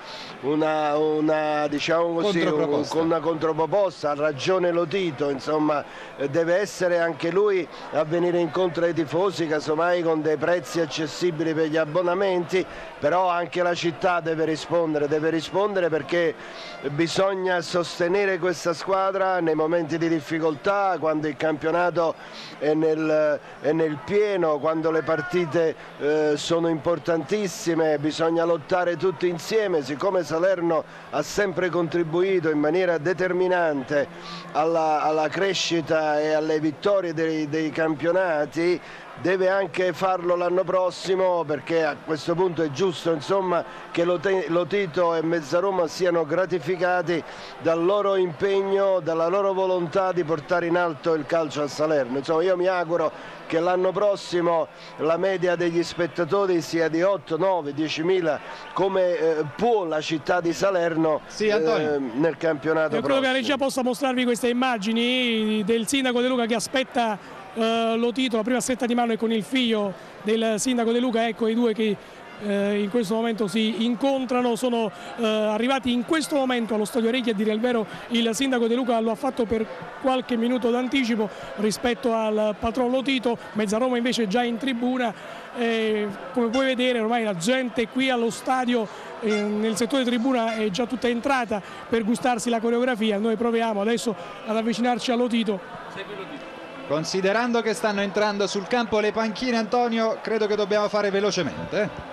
diciamo così, una controproposta, ha ragione Lotito, insomma deve essere anche lui a venire incontro ai tifosi, casomai con dei prezzi accessibili per gli abbonamenti, però anche la città deve rispondere perché bisogna sostenere questa squadra nei momenti di difficoltà, quando il campionato è nel pieno, quando le partite sono importantissime, bisogna lottare tutti insieme. Siccome Salerno ha sempre contribuito in maniera determinante alla crescita e alle vittorie dei campionati, deve anche farlo l'anno prossimo, perché a questo punto è giusto, insomma, che Lotito e Mezzaroma siano gratificati dal loro impegno, dalla loro volontà di portare in alto il calcio a Salerno. Insomma, io mi auguro che l'anno prossimo la media degli spettatori sia di 8, 9, 10.000 come può la città di Salerno nel campionato. Io credo che la regia possa mostrarvi queste immagini del sindaco De Luca che aspetta Lotito, la prima stretta di mano è con il figlio del sindaco De Luca, ecco i due che in questo momento si incontrano, sono arrivati in questo momento allo Stadio Orecchie. A dire il vero il sindaco De Luca lo ha fatto per qualche minuto d'anticipo rispetto al patron Lotito. Mezzaroma invece è già in tribuna, come puoi vedere ormai la gente qui allo stadio nel settore tribuna è già tutta entrata per gustarsi la coreografia. Noi proviamo adesso ad avvicinarci a Lotito. Considerando che stanno entrando sul campo le panchine, Antonio, credo che dobbiamo fare velocemente.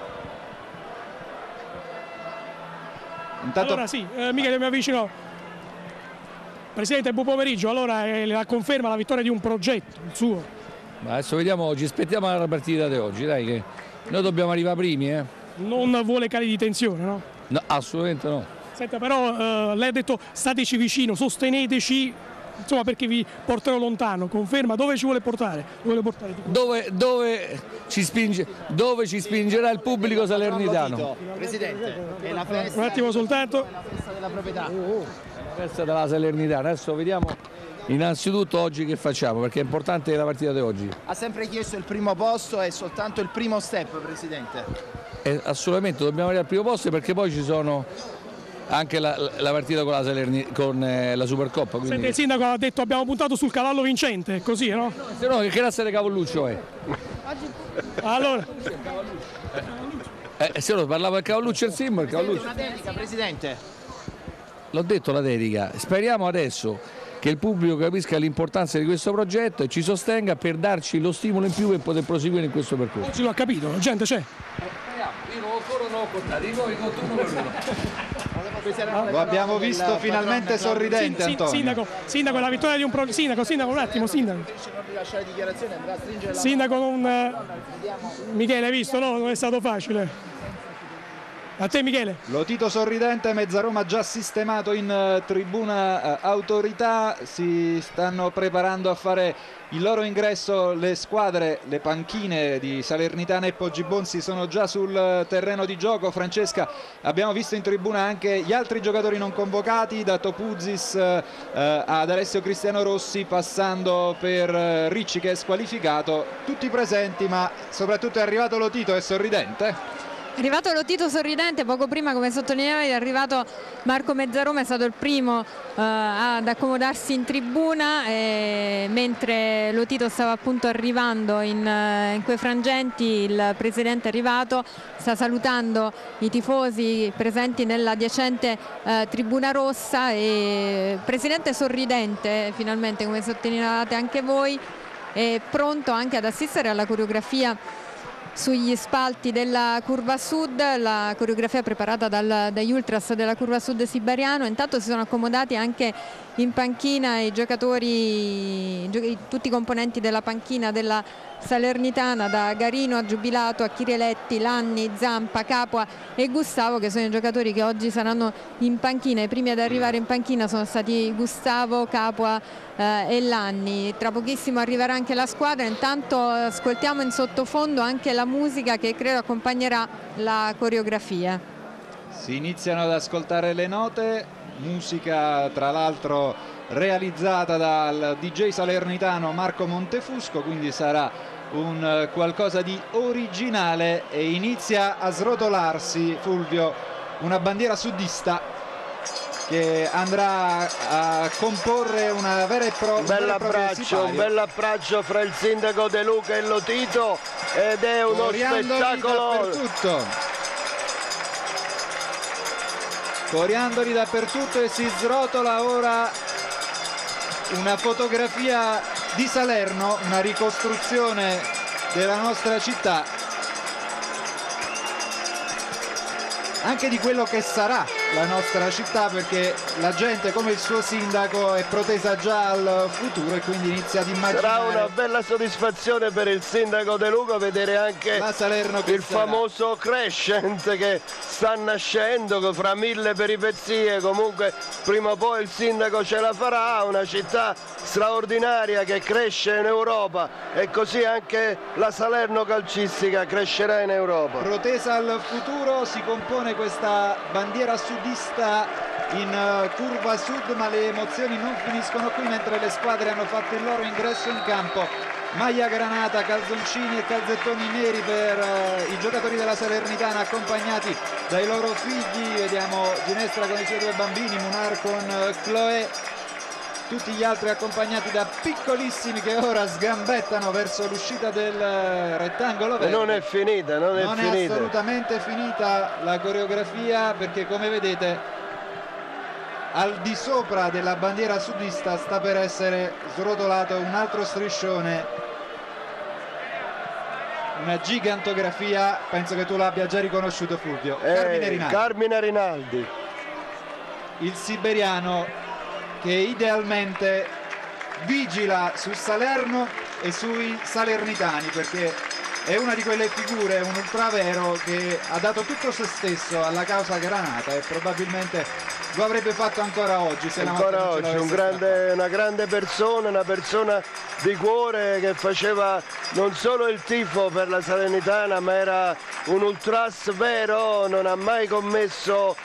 Intanto... Allora sì, Michele mi avvicino. Presidente, buon pomeriggio. Allora la conferma la vittoria di un progetto, il suo. Ma adesso vediamo oggi, aspettiamo la partita di oggi, dai che noi dobbiamo arrivare primi. Non vuole cali di tensione, no? No, assolutamente no. Senta, però lei ha detto stateci vicino, sosteneteci, insomma, perché vi porterò lontano. Conferma, dove ci vuole portare? Dove ci spingerà il pubblico salernitano. Presidente, è la festa. Un attimo soltanto. La festa della proprietà. La festa della Salernitana. Adesso vediamo innanzitutto oggi che facciamo, perché è importante la partita di oggi. Ha sempre chiesto il primo posto, è soltanto il primo step, Presidente. Assolutamente, dobbiamo arrivare al primo posto, perché poi ci sono anche la partita con la Supercoppa. Quindi... Sente, il sindaco ha detto abbiamo puntato sul cavallo vincente, così, no? Se no, che razza di cavalluccio è? Allora... se no, parlavo del cavalluccio e il simbolo. Una dedica, Presidente. L'ho detto, la dedica. Speriamo adesso che il pubblico capisca l'importanza di questo progetto e ci sostenga per darci lo stimolo in più per poter proseguire in questo percorso. Oggi lo ha capito, la gente c'è. Io ancora non ho contato, voi conto uno per uno. Lo abbiamo visto finalmente sorridente, Antonio. Sindaco, la vittoria di un progetto. Sindaco, un attimo, sindaco. Sindaco, non... Michele, hai visto, no? Non è stato facile. A te, Michele. Lotito sorridente, Mezzaroma già sistemato in tribuna autorità, si stanno preparando a fare il loro ingresso le squadre, le panchine di Salernitana e Poggibonsi sono già sul terreno di gioco. Francesca, abbiamo visto in tribuna anche gli altri giocatori non convocati, da Topuzis ad Alessio Cristiano Rossi, passando per Ricci che è squalificato, tutti presenti, ma soprattutto è arrivato Lotito, è sorridente. È arrivato Lotito sorridente, poco prima, come sottolineavi, è arrivato Marco Mezzaroma, è stato il primo ad accomodarsi in tribuna, mentre Lotito stava appunto arrivando in quei frangenti. Il presidente è arrivato, sta salutando i tifosi presenti nella adiacente tribuna rossa, e presidente sorridente finalmente, come sottolineavate anche voi, è pronto anche ad assistere alla coreografia sugli spalti della curva sud, la coreografia preparata dagli ultras della curva sud siberiano. Intanto si sono accomodati anche in panchina i giocatori, tutti i componenti della panchina della Salernitana, da Garino a Giubilato a Chirieletti, Lanni, Zampa, Capua e Gustavo, che sono i giocatori che oggi saranno in panchina. I primi ad arrivare in panchina sono stati Gustavo, Capua e Lanni. Tra pochissimo arriverà anche la squadra. Intanto ascoltiamo in sottofondo anche la musica che credo accompagnerà la coreografia. Si iniziano ad ascoltare le note, musica tra l'altro realizzata dal DJ salernitano Marco Montefusco, quindi sarà un qualcosa di originale, e inizia a srotolarsi, Fulvio, una bandiera sudista che andrà a comporre una vera e propria un bel abbraccio fra il sindaco De Luca e Lotito, ed è uno spettacolo. Coriandoli dappertutto, e si srotola ora una fotografia di Salerno, una ricostruzione della nostra città, anche di quello che sarà la nostra città, perché la gente come il suo sindaco è protesa già al futuro e quindi inizia ad immaginare. Sarà una bella soddisfazione per il sindaco De Luca vedere anche la Salerno il famoso Crescent che sta nascendo fra mille peripezie. Comunque prima o poi il sindaco ce la farà, una città straordinaria che cresce in Europa e così anche la Salerno calcistica crescerà in Europa. Protesa al futuro, si compone questa bandiera sudista in curva sud, ma le emozioni non finiscono qui mentre le squadre hanno fatto il loro ingresso in campo. Maglia granata, calzoncini e calzettoni neri per i giocatori della Salernitana accompagnati dai loro figli. Vediamo Ginestra con i suoi 2 bambini, Munar con Chloé, tutti gli altri accompagnati da piccolissimi che ora sgambettano verso l'uscita del rettangolo verde. Non è finita, non è assolutamente finita la coreografia, perché come vedete al di sopra della bandiera sudista sta per essere srotolato un altro striscione, una gigantografia. Penso che tu l'abbia già riconosciuto, Fulvio. Carmine Rinaldi, il siberiano che idealmente vigila su Salerno e sui salernitani, perché è una di quelle figure, un ultravero che ha dato tutto se stesso alla causa granata e probabilmente lo avrebbe fatto ancora oggi, se ancora oggi, una grande persona, una persona di cuore che faceva non solo il tifo per la Salernitana, ma era un ultras vero, non ha mai commesso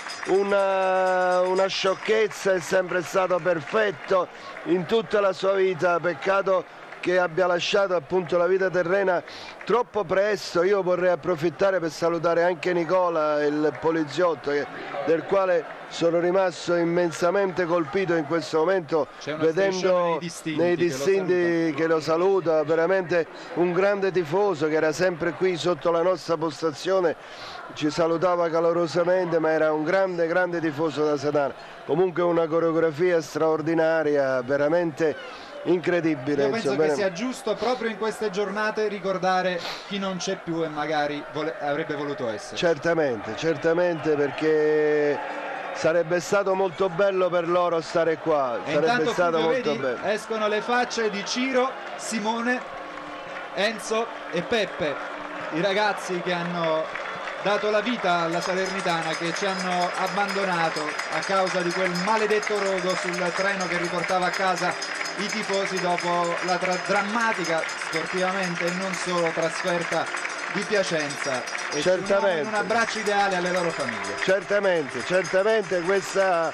una sciocchezza, è sempre stato perfetto in tutta la sua vita. Peccato che abbia lasciato appunto la vita terrena troppo presto. Io vorrei approfittare per salutare anche Nicola, il poliziotto, del quale sono rimasto immensamente colpito in questo momento, vedendo nei distinti che lo saluta, veramente un grande tifoso che era sempre qui sotto la nostra postazione, ci salutava calorosamente, ma era un grande tifoso da Satana. Comunque una coreografia straordinaria, veramente incredibile. Io penso che sia giusto proprio in queste giornate ricordare chi non c'è più e magari avrebbe voluto essere. Certamente, perché sarebbe stato molto bello per loro stare qua. Sarebbe stato molto bello. Escono le facce di Ciro, Simone, Enzo e Peppe, i ragazzi che hanno dato la vita alla Salernitana, che ci hanno abbandonato a causa di quel maledetto rogo sul treno che riportava a casa i tifosi dopo la drammatica, sportivamente e non solo, trasferta di Piacenza. E certamente un abbraccio ideale alle loro famiglie. Certamente questa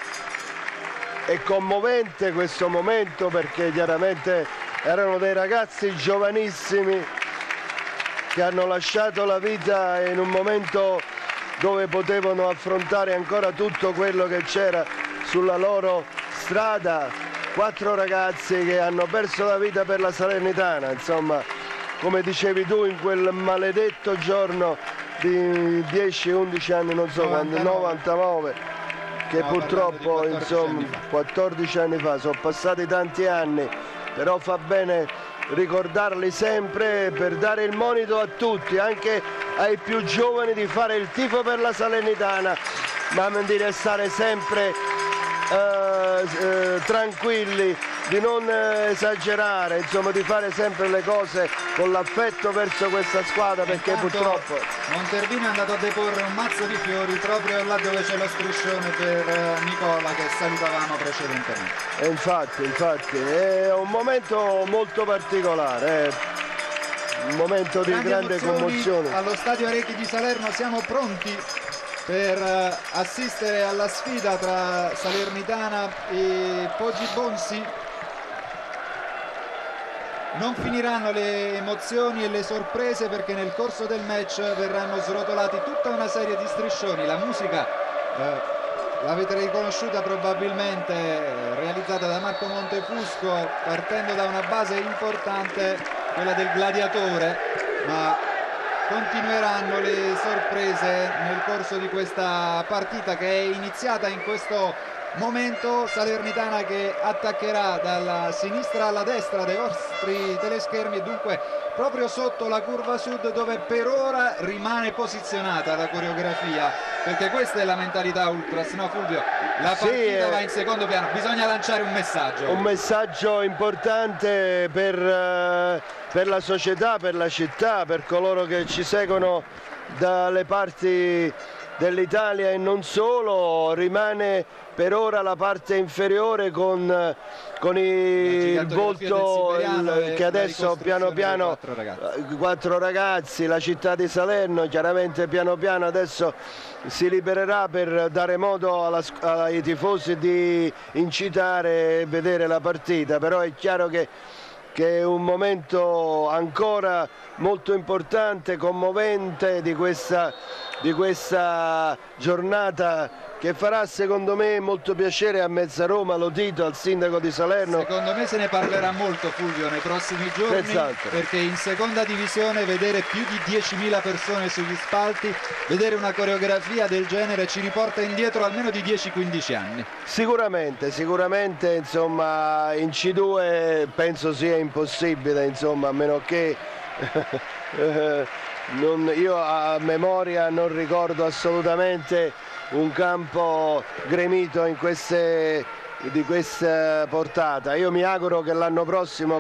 è commovente, questo momento, perché chiaramente erano dei ragazzi giovanissimi che hanno lasciato la vita in un momento dove potevano affrontare ancora tutto quello che c'era sulla loro strada. 4 ragazzi che hanno perso la vita per la Salernitana, insomma, come dicevi tu, in quel maledetto giorno di 10-11 anni, non so quando, 99, che purtroppo, insomma, 14 anni fa, sono passati tanti anni, però fa bene ricordarli sempre per dare il monito a tutti, anche ai più giovani, di fare il tifo per la Salernitana, ma di restare sempre tranquilli, di non esagerare, insomma, di fare sempre le cose con l'affetto verso questa squadra, perché purtroppo Monterbino è andato a deporre un mazzo di fiori proprio là dove c'è lo striscione per Nicola, che salutavamo precedentemente. E infatti è un momento molto particolare, un momento di grande commozione. Allo stadio Arechi di Salerno siamo pronti per assistere alla sfida tra Salernitana e Poggi Bonsi. Non finiranno le emozioni e le sorprese, perché nel corso del match verranno srotolati tutta una serie di striscioni. La musica l'avete riconosciuta probabilmente, realizzata da Marco Montefusco, partendo da una base importante, quella del gladiatore, ma continueranno le sorprese nel corso di questa partita, che è iniziata in questo momento. Salernitana che attaccherà dalla sinistra alla destra dei vostri teleschermi e dunque proprio sotto la curva sud, dove per ora rimane posizionata la coreografia, perché questa è la mentalità ultras, no Fulvio? La partita va in secondo piano, bisogna lanciare un messaggio. Un messaggio importante per la società, per la città, per coloro che ci seguono dalle parti dell'Italia e non solo. Rimane per ora la parte inferiore con il volto che adesso piano piano 4 ragazzi, la città di Salerno chiaramente piano piano adesso si libererà per dare modo ai tifosi di incitare e vedere la partita, però è chiaro che è un momento ancora molto importante, commovente di questa giornata, che farà secondo me molto piacere a mezza Roma, lo Tito, al sindaco di Salerno. Secondo me se ne parlerà molto, Fulvio, nei prossimi giorni, perché in seconda divisione vedere più di 10.000 persone sugli spalti, vedere una coreografia del genere ci riporta indietro almeno di 10-15 anni. Sicuramente insomma in C2 penso sia impossibile, insomma, a meno che io a memoria non ricordo assolutamente un campo gremito di questa portata. Io mi auguro che l'anno prossimo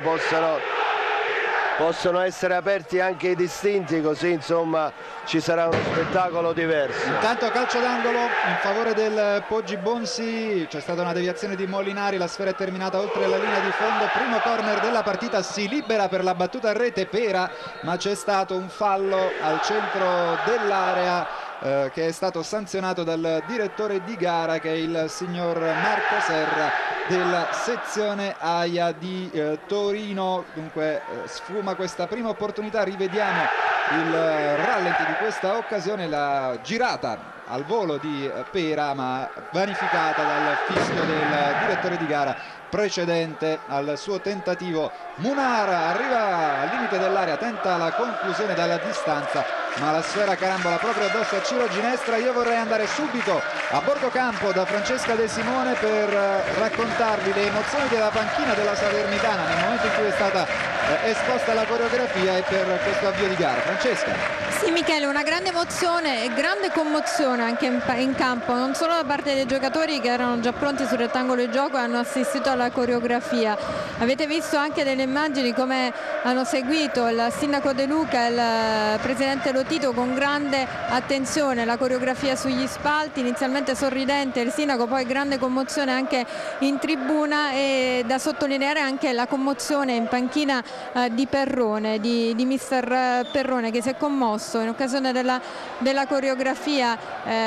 possano essere aperti anche i distinti, così insomma ci sarà uno spettacolo diverso. Intanto calcio d'angolo in favore del Poggi Bonsi, c'è stata una deviazione di Molinari, la sfera è terminata oltre la linea di fondo, primo corner della partita, si libera per la battuta a rete Pera, ma c'è stato un fallo al centro dell'area che è stato sanzionato dal direttore di gara, che è il signor Marco Serra della sezione AIA di Torino. Dunque sfuma questa prima opportunità, rivediamo il rallenti di questa occasione, la girata al volo di Pera ma vanificata dal fischio del direttore di gara precedente al suo tentativo. Munara arriva al limite dell'area, tenta la conclusione dalla distanza, ma la sfera carambola proprio addosso a Ciro Ginestra. Io vorrei andare subito a bordo campo da Francesca De Simone per raccontarvi le emozioni della panchina della Salernitana nel momento in cui è stata esposta la coreografia e per questo avvio di gara. Francesca. Sì Michele, una grande emozione e grande commozione anche in campo, non solo da parte dei giocatori che erano già pronti sul rettangolo di gioco e hanno assistito alla coreografia. Avete visto anche delle immagini come hanno seguito il sindaco De Luca e il presidente Lotito con grande attenzione la coreografia sugli spalti, inizialmente sorridente il sindaco, poi grande commozione anche in tribuna, e da sottolineare anche la commozione in panchina di Perrone, di mister Perrone, che si è commosso in occasione della coreografia,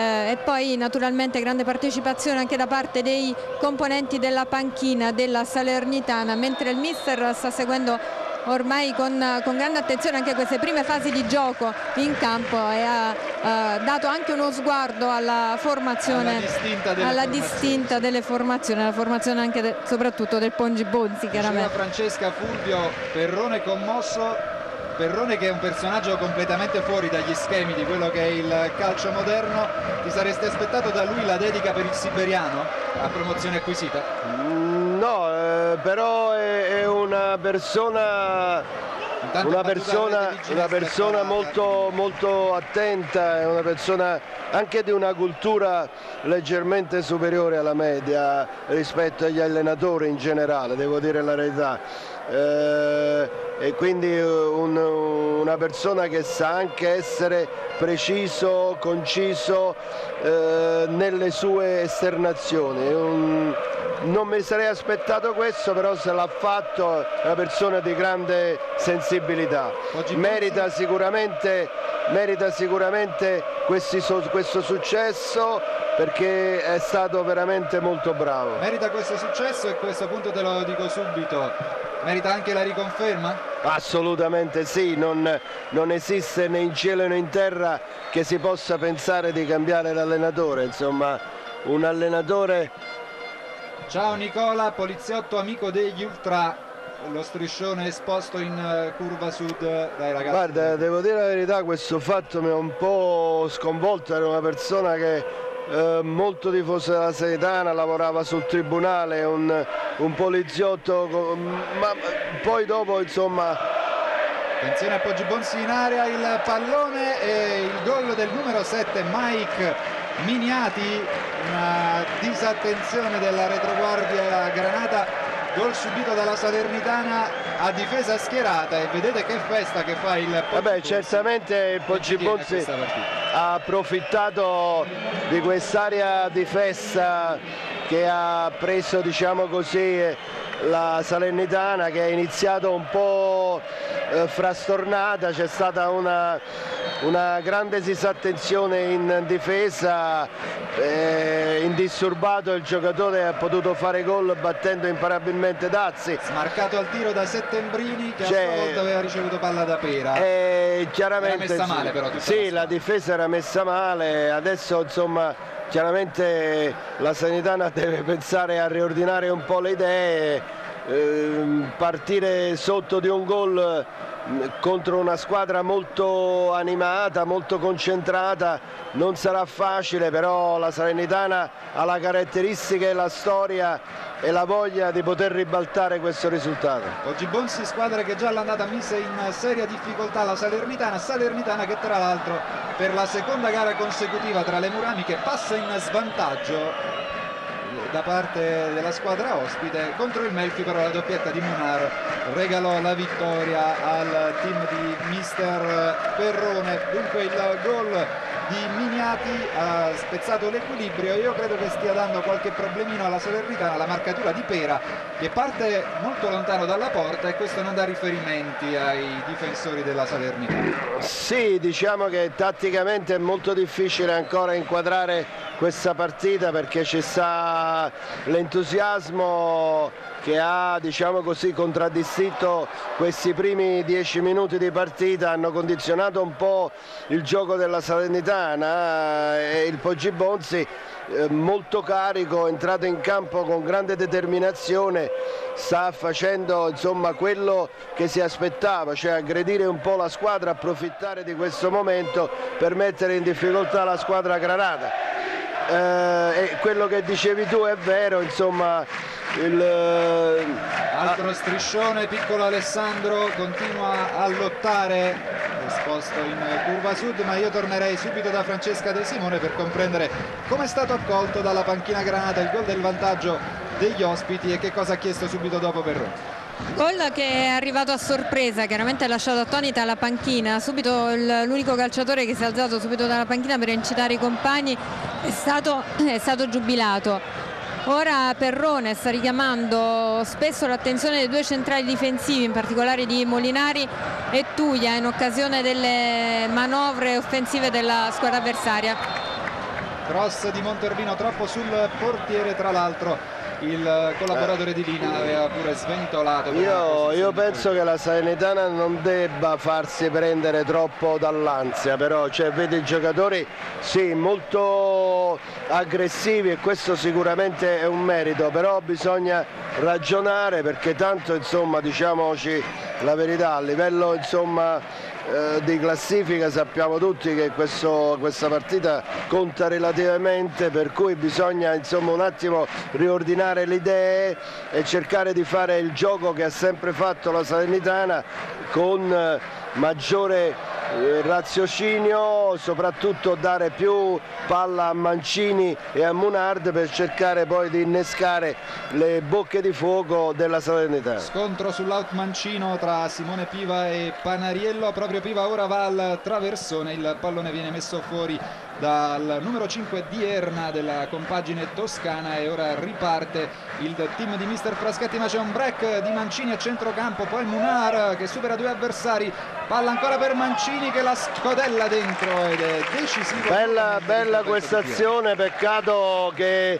e poi naturalmente grande partecipazione anche da parte dei componenti della panchina della Salernitana, mentre il mister sta seguendo ormai con grande attenzione anche queste prime fasi di gioco in campo e ha dato anche uno sguardo alla formazione, alla distinta delle formazioni, alla formazione anche soprattutto del Poggi Bonsi, chiaramente. Francesca, Fulvio, Perrone commosso. Perrone che è un personaggio completamente fuori dagli schemi di quello che è il calcio moderno. Ti saresti aspettato da lui la dedica per il siberiano a promozione acquisita? No, però è una persona molto attenta, è una persona anche di una cultura leggermente superiore alla media rispetto agli allenatori in generale, devo dire la verità. E quindi una persona che sa anche essere preciso, conciso nelle sue esternazioni. Non mi sarei aspettato questo, però se l'ha fatto è una persona di grande sensibilità. Merita sicuramente questo successo, perché è stato veramente molto bravo. Merita questo successo, e a questo punto te lo dico subito. Merita anche la riconferma? Assolutamente sì, non esiste né in cielo né in terra che si possa pensare di cambiare l'allenatore, insomma un allenatore. Ciao Nicola, poliziotto amico degli Ultra, lo striscione esposto in curva sud dai ragazzi. Guarda, devo dire la verità, questo fatto mi ha un po' sconvolto, era una persona che molto tifoso della Salernitana, lavorava sul tribunale, un poliziotto, ma poi dopo insomma... Attenzione a Poggi Bonsi in area, il pallone e il gol del numero 7 Mike Miniati, una disattenzione della retroguardia granata, gol subito dalla Salernitana a difesa schierata e vedete che festa che fa il Poggi Bonsi. Certamente il Poggi Bonsi ha approfittato di quest'area di festa che ha preso, diciamo così, la Salernitana, che ha iniziato un po' frastornata, c'è stata una grande disattenzione in difesa, indisturbato il giocatore ha potuto fare gol battendo imparabilmente Dazzi. Smarcato al tiro da Settembrini che a sua volta aveva ricevuto palla da Pera. Chiaramente era messa male però sì, la difesa era messa male, adesso insomma chiaramente la Salernitana deve pensare a riordinare un po' le idee, partire sotto di un gol contro una squadra molto animata, molto concentrata, non sarà facile, però la Salernitana ha la caratteristica e la storia e la voglia di poter ribaltare questo risultato. Poggi Bonsi, squadra che già all'andata mise in seria difficoltà la Salernitana che tra l'altro per la seconda gara consecutiva tra le Muramiche passa in svantaggio da parte della squadra ospite. Contro il Melfi però la doppietta di Munar regalò la vittoria al team di mister Perrone. Dunque il gol di Miniati ha spezzato l'equilibrio. Io credo che stia dando qualche problemino alla Salernitana la marcatura di Pera, che parte molto lontano dalla porta, e questo non dà riferimenti ai difensori della Salernitana. Sì, diciamo che tatticamente è molto difficile ancora inquadrare questa partita, perché ci sta l'entusiasmo che ha, diciamo così, contraddistinto questi primi 10 minuti di partita, hanno condizionato un po' il gioco della Salernitana, e il Poggi Bonsi molto carico, è entrato in campo con grande determinazione, sta facendo insomma quello che si aspettava, cioè aggredire un po' la squadra, approfittare di questo momento per mettere in difficoltà la squadra granata. E quello che dicevi tu è vero, insomma. Altro striscione, piccolo Alessandro continua a lottare, esposto in curva sud, ma io tornerei subito da Francesca De Simone per comprendere come è stato accolto dalla panchina granata il gol del vantaggio degli ospiti e che cosa ha chiesto subito dopo Perrone. Gol che è arrivato a sorpresa, chiaramente ha lasciato attonita la panchina, subito l'unico calciatore che si è alzato subito dalla panchina per incitare i compagni è stato giubilato. Ora Perrone sta richiamando spesso l'attenzione dei due centrali difensivi, in particolare di Molinari e Tuglia, in occasione delle manovre offensive della squadra avversaria. Cross di Monterbino troppo sul portiere, tra l'altro il collaboratore di Lina aveva pure sventolato. Io penso che la Salernitana non debba farsi prendere troppo dall'ansia, però vede i giocatori sì molto aggressivi e questo sicuramente è un merito, però bisogna ragionare, perché tanto insomma, diciamoci la verità, a livello insomma di classifica sappiamo tutti che questa partita conta relativamente, per cui bisogna insomma un attimo riordinare le idee e cercare di fare il gioco che ha sempre fatto la Salernitana con maggiore raziocinio, soprattutto dare più palla a Mancini e a Munard per cercare poi di innescare le bocche di fuoco della Salernitana. Scontro sull'out mancino tra Simone Piva e Panariello, proprio Piva ora va al traversone, il pallone viene messo fuori dal numero 5 di Erna della compagine toscana e ora riparte il team di mister Fraschetti, ma c'è un break di Mancini a centrocampo, poi Munar che supera due avversari, palla ancora per Mancini che la scodella dentro ed è decisivo. Bella questa azione, peccato che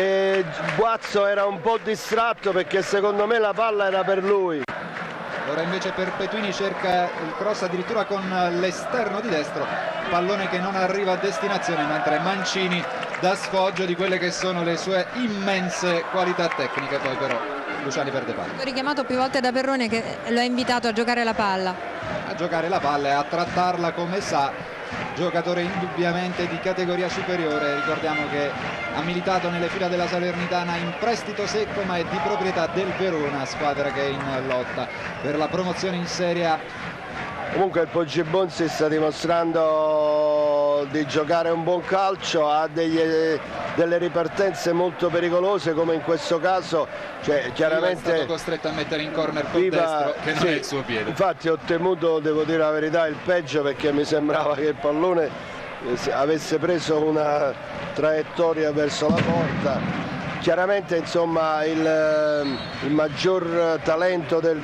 Guazzo era un po' distratto, perché secondo me la palla era per lui. Ora invece Perpetuini cerca il cross addirittura con l'esterno di destro, pallone che non arriva a destinazione, mentre Mancini dà sfoggio di quelle che sono le sue immense qualità tecniche. Poi però Luciani perde palla. Richiamato più volte da Perrone, che lo ha invitato a giocare la palla. A giocare la palla e a trattarla come sa. giocatore indubbiamente di categoria superiore. Ricordiamo che ha militato nelle fila della Salernitana in prestito secco, ma è di proprietà del Verona, squadra che è in lotta per la promozione in Serie A. Comunque il Poggibonsi sta dimostrando di giocare un buon calcio, ha delle ripartenze molto pericolose, come in questo caso, cioè chiaramente è stato costretto a mettere in corner col destro, che non è il suo piede. Infatti ho temuto, devo dire la verità, il peggio, perché mi sembrava che il pallone avesse preso una traiettoria verso la porta. Chiaramente insomma il maggior talento del...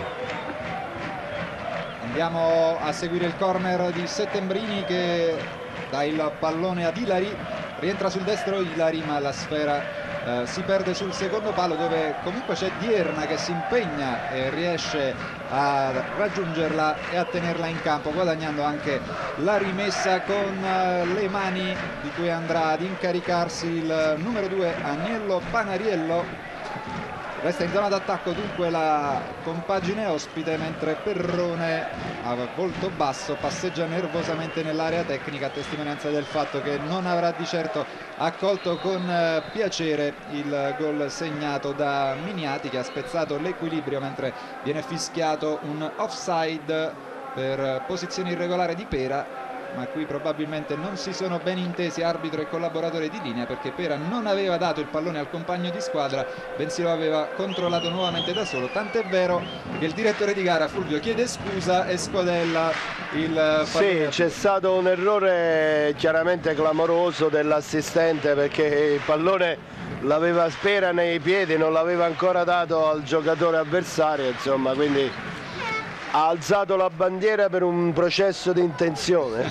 Andiamo a seguire il corner di Settembrini che dà il pallone ad Ilari, rientra sul destro Ilari, ma la sfera si perde sul secondo palo, dove comunque c'è Dierna che si impegna e riesce a raggiungerla e a tenerla in campo, guadagnando anche la rimessa con le mani, di cui andrà ad incaricarsi il numero 2 Agnello Panariello. Resta in zona d'attacco dunque la compagine ospite, mentre Perrone a volto basso passeggia nervosamente nell'area tecnica, a testimonianza del fatto che non avrà di certo accolto con piacere il gol segnato da Miniati, che ha spezzato l'equilibrio mentre viene fischiato un offside per posizione irregolare di Pera. Ma qui probabilmente non si sono ben intesi arbitro e collaboratore di linea, perché Pera non aveva dato il pallone al compagno di squadra, bensì lo aveva controllato nuovamente da solo, tant'è vero che il direttore di gara Fulvio chiede scusa e scodella il pallone. Sì, c'è stato un errore chiaramente clamoroso dell'assistente, perché il pallone l'aveva Pera nei piedi, non l'aveva ancora dato al giocatore avversario, insomma, quindi ha alzato la bandiera per un processo di intenzione.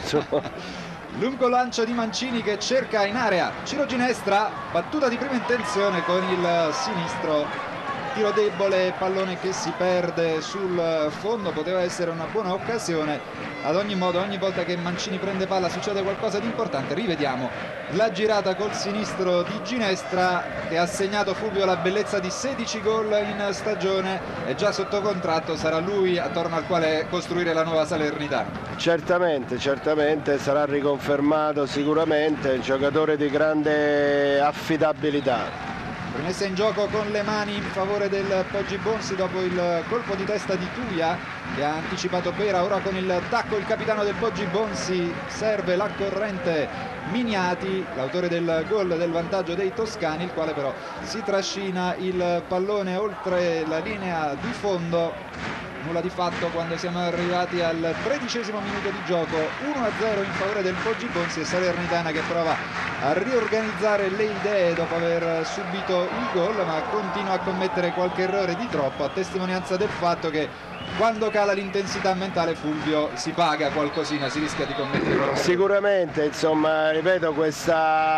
Lungo lancio di Mancini che cerca in area Ciro Ginestra, battuta di prima intenzione con il sinistro, tiro debole, pallone che si perde sul fondo. Poteva essere una buona occasione. Ad ogni modo, ogni volta che Mancini prende palla succede qualcosa di importante. Rivediamo la girata col sinistro di Ginestra, che ha segnato, Fulvio, la bellezza di 16 gol in stagione, è già sotto contratto, sarà lui attorno al quale costruire la nuova Salernitana. Certamente sarà riconfermato sicuramente, un giocatore di grande affidabilità. Rimessa in gioco con le mani in favore del Poggibonsi dopo il colpo di testa di Tuia, che ha anticipato Pera. Ora con il tacco il capitano del Poggibonsi, serve la corrente Miniati, l'autore del gol del vantaggio dei toscani, il quale però si trascina il pallone oltre la linea di fondo. Nulla di fatto quando siamo arrivati al 13° minuto di gioco, 1-0 in favore del Poggibonsi, e Salernitana che prova a riorganizzare le idee dopo aver subito il gol, ma continua a commettere qualche errore di troppo, a testimonianza del fatto che quando cala l'intensità mentale, Fulvio, si paga qualcosina, si rischia di commettere errori. Sicuramente, insomma, ripeto, questa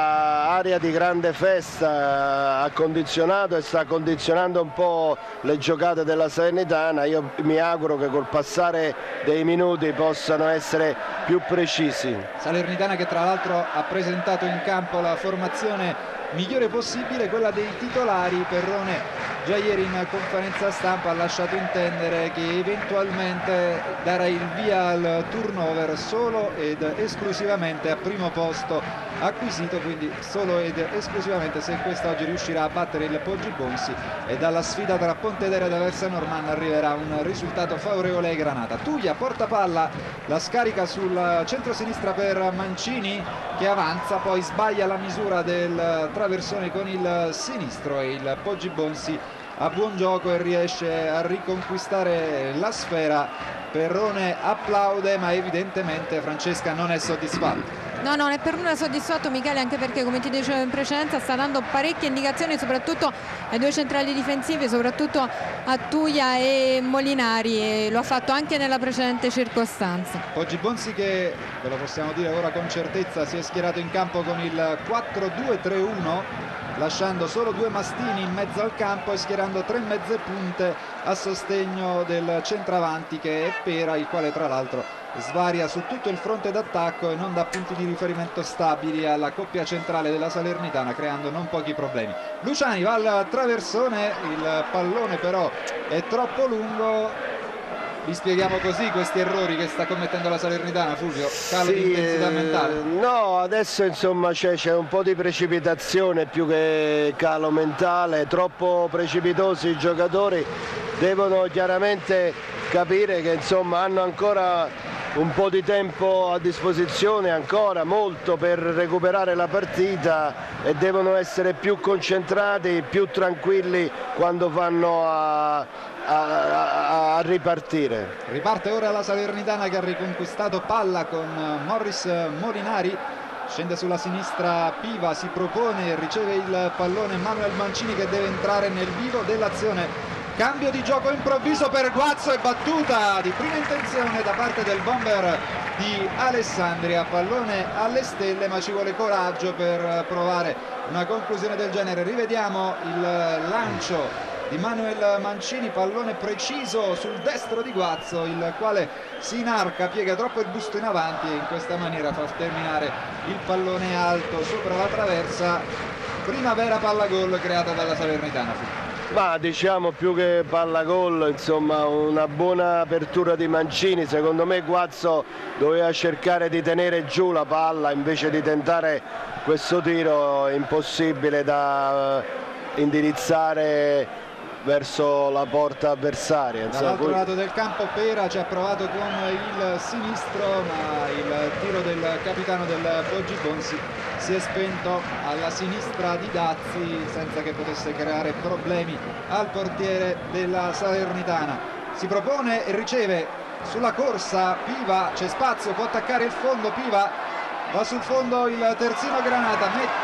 area di grande festa ha condizionato e sta condizionando un po' le giocate della Salernitana. Io mi auguro che col passare dei minuti possano essere più precisi. Salernitana che tra l'altro ha presentato in campo la formazione migliore possibile, quella dei titolari. Perrone già ieri in conferenza stampa ha lasciato intendere che eventualmente darà il via al turnover solo ed esclusivamente a primo posto acquisito, quindi solo ed esclusivamente se quest'oggi riuscirà a battere il Poggibonsi, e dalla sfida tra Pontedera ed Aversa Normanna arriverà un risultato favorevole ai Granata. Tuia porta palla, la scarica sul centro-sinistra per Mancini, che avanza, poi sbaglia la misura del traversone con il sinistro, e il Poggibonsi a buon gioco e riesce a riconquistare la sfera. Perrone applaude, ma evidentemente Francesca non è soddisfatta. No, non è per nulla soddisfatto Michele, anche perché, come ti dicevo in precedenza, sta dando parecchie indicazioni soprattutto ai due centrali difensivi, soprattutto a Tuia e Molinari, e lo ha fatto anche nella precedente circostanza. Poggibonsi che, ve lo possiamo dire ora con certezza, si è schierato in campo con il 4-2-3-1, lasciando solo due mastini in mezzo al campo e schierando tre mezze punte a sostegno del centravanti, che è Pera, il quale tra l'altro svaria su tutto il fronte d'attacco e non dà punti di riferimento stabili alla coppia centrale della Salernitana, creando non pochi problemi. Luciani va al traversone, il pallone però è troppo lungo li spieghiamo così questi errori che sta commettendo la Salernitana, Fulvio? Calo di intensità mentale? No, adesso insomma c'è un po' di precipitazione più che calo mentale, troppo precipitosi i giocatori, devono chiaramente capire che insomma hanno ancora un po' di tempo a disposizione, ancora molto per recuperare la partita, e devono essere più concentrati, più tranquilli quando vanno a ripartire. Riparte ora la Salernitana che ha riconquistato palla con Morris Molinari, scende sulla sinistra Piva, si propone, riceve il pallone Manuel Mancini che deve entrare nel vivo dell'azione. Cambio di gioco improvviso per Guazzo e battuta di prima intenzione da parte del bomber di Alessandria, pallone alle stelle, ma ci vuole coraggio per provare una conclusione del genere. Rivediamo il lancio di Manuel Mancini, pallone preciso sul destro di Guazzo, il quale si inarca, piega troppo il busto in avanti e in questa maniera fa terminare il pallone alto sopra la traversa. Prima vera palla gol creata dalla Salernitana. Ma diciamo più che palla gol, insomma una buona apertura di Mancini. Secondo me Guazzo doveva cercare di tenere giù la palla invece di tentare questo tiro impossibile da indirizzare verso la porta avversaria. Dall'altro lato del campo Pera ci ha provato con il sinistro, ma il tiro del capitano del Poggi Bonsi si è spento alla sinistra di Dazzi senza che potesse creare problemi al portiere della Salernitana. Si propone e riceve sulla corsa Piva, c'è spazio, può attaccare il fondo, Piva va sul fondo, il terzino Granata mette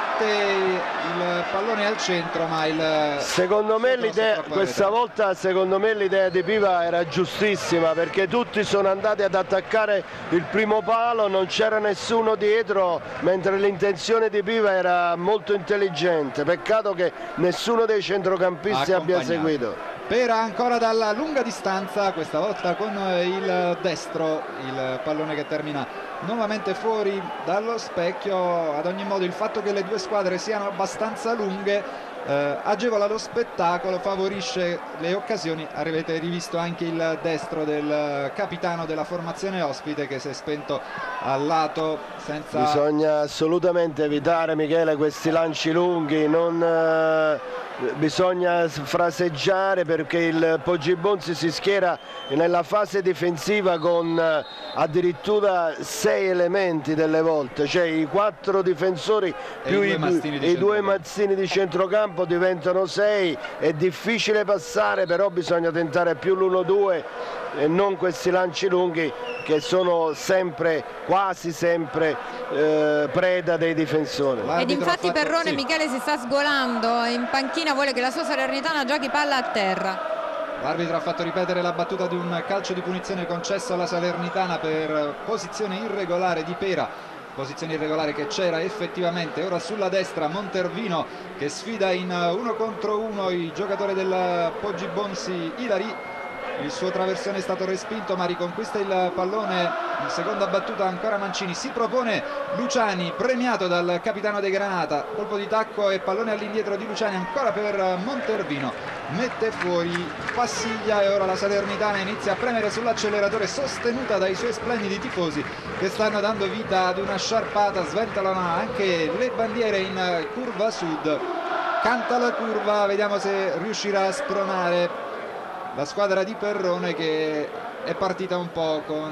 il pallone al centro, ma secondo me l'idea questa volta l'idea di Piva era giustissima, perché tutti sono andati ad attaccare il primo palo, non c'era nessuno dietro, mentre l'intenzione di Piva era molto intelligente. Peccato che nessuno dei centrocampisti abbia seguito. Pera ancora dalla lunga distanza, questa volta con il destro, il pallone che termina nuovamente fuori dallo specchio. Ad ogni modo il fatto che le due squadre siano abbastanza lunghe agevola lo spettacolo, favorisce le occasioni. Avete rivisto anche il destro del capitano della formazione ospite che si è spento al lato senza... Bisogna assolutamente evitare, Michele, questi lanci lunghi, non bisogna fraseggiare, perché il Poggi Bonsi si schiera nella fase difensiva con addirittura 6 elementi delle volte, cioè i 4 difensori più i due mazzini di centrocampo diventano 6. È difficile passare, però bisogna tentare più l'1-2 e non questi lanci lunghi che sono sempre, quasi sempre preda dei difensori. Ed infatti Perrone, Michele, si sta sgolando in panchina, vuole che la sua Salernitana giochi palla a terra. L'arbitro ha fatto ripetere la battuta di un calcio di punizione concesso alla Salernitana per posizione irregolare di Pera, posizione irregolare che c'era effettivamente. Ora sulla destra Montervino che sfida in 1 contro 1 il giocatore del Poggi Bonsi Ilari. Il suo traversone è stato respinto, ma riconquista il pallone in seconda battuta ancora Mancini. Si propone Luciani, premiato dal capitano De Granata. Colpo di tacco e pallone all'indietro di Luciani ancora per Montervino. Mette fuori Passiglia e ora la Salernitana inizia a premere sull'acceleratore, sostenuta dai suoi splendidi tifosi che stanno dando vita ad una sciarpata. Sventolano anche le bandiere in curva sud. Canta la curva, vediamo se riuscirà a spronare la squadra di Perrone, che è partita un po' con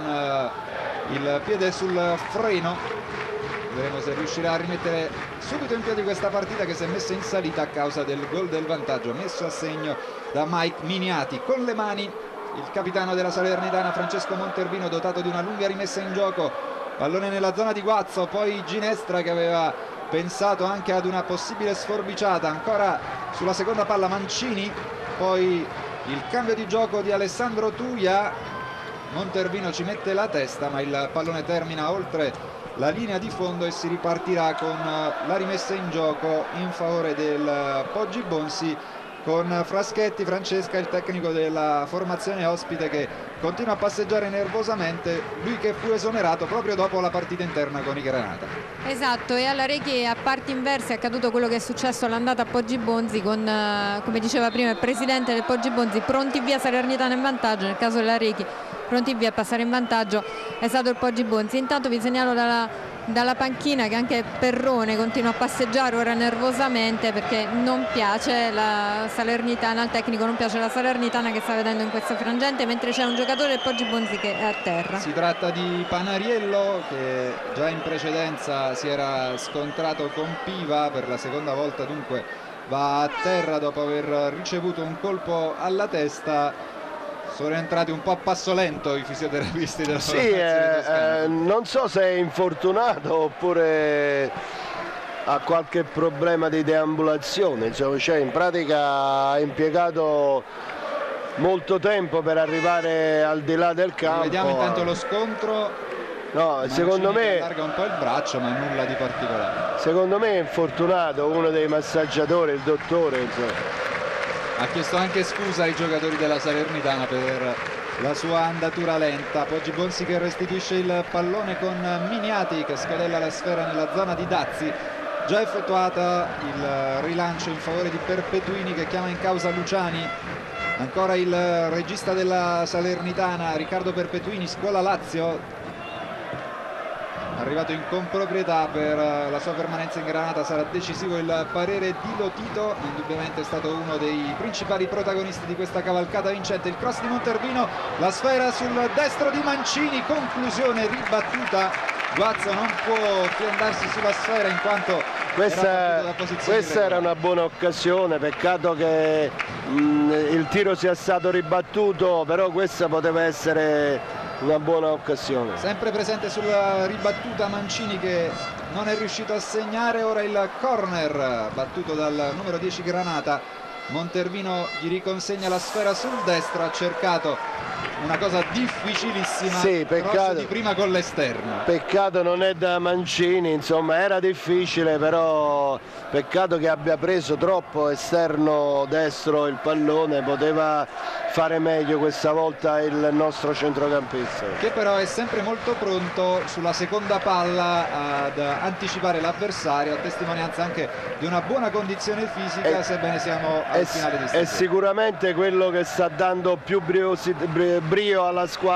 il piede sul freno. Vedremo se riuscirà a rimettere subito in piedi questa partita che si è messa in salita a causa del gol del vantaggio messo a segno da Mike Miniati. Con le mani il capitano della Salernitana Francesco Montervino, dotato di una lunga rimessa in gioco. Pallone nella zona di Guazzo, poi Ginestra che aveva pensato anche ad una possibile sforbiciata. Ancora sulla seconda palla Mancini, poi il cambio di gioco di Alessandro Tuia. Montervino ci mette la testa, ma il pallone termina oltre la linea di fondo e si ripartirà con la rimessa in gioco in favore del Poggi Bonsi, con Fraschetti, Francesca, il tecnico della formazione ospite, che continua a passeggiare nervosamente, lui che fu esonerato proprio dopo la partita interna con i Granata. Esatto, e alla Rechi a parti inverse è accaduto quello che è successo all'andata a Poggi Bonsi con, come diceva prima il presidente del Poggi Bonsi, pronti via Salernitana in vantaggio. Nel caso della Rechi pronti via a passare in vantaggio è stato il Poggi Bonzi. Intanto vi segnalo dalla panchina che anche Perrone continua a passeggiare ora nervosamente perché non piace la Salernitana, al tecnico non piace la Salernitana che sta vedendo in questo frangente, mentre c'è un giocatore del Poggi Bonzi che è a terra. Si tratta di Panariello che già in precedenza si era scontrato con Piva, per la seconda volta dunque va a terra dopo aver ricevuto un colpo alla testa. Sono entrati un po' a passo lento i fisioterapisti della formazione. Non so se è infortunato oppure ha qualche problema di deambulazione, cioè in pratica ha impiegato molto tempo per arrivare al di là del campo. Vediamo intanto lo scontro. No, secondo me allarga un po' il braccio, ma nulla di particolare. Secondo me è infortunato uno dei massaggiatori, il dottore, insomma. Ha chiesto anche scusa ai giocatori della Salernitana per la sua andatura lenta. Poggi Bonzi che restituisce il pallone con Miniati che scodella la sfera nella zona di Dazzi. Già effettuata il rilancio in favore di Perpetuini che chiama in causa Luciani. Ancora il regista della Salernitana, Riccardo Perpetuini, scuola Lazio. Arrivato in comproprietà per la sua permanenza in granata, sarà decisivo il parere di Lotito, indubbiamente è stato uno dei principali protagonisti di questa cavalcata vincente. Il cross di Montervino, la sfera sul destro di Mancini, conclusione ribattuta. Guazzo non può fiandarsi sulla sfera in quanto questa era una buona occasione, peccato che il tiro sia stato ribattuto, però questa poteva essere una buona occasione. Sempre presente sulla ribattuta Mancini che non è riuscito a segnare. Ora il corner battuto dal numero 10 Granata. Montervino gli riconsegna la sfera sul destro, ha cercato una cosa difficilissima, sì, peccato di prima con l'esterno. Peccato non è da Mancini, insomma era difficile, però peccato che abbia preso troppo esterno destro il pallone, poteva fare meglio questa volta il nostro centrocampista. Che però è sempre molto pronto sulla seconda palla ad anticipare l'avversario, a testimonianza anche di una buona condizione fisica, sebbene siamo al finale di stagione. È sicuramente quello che sta dando più brio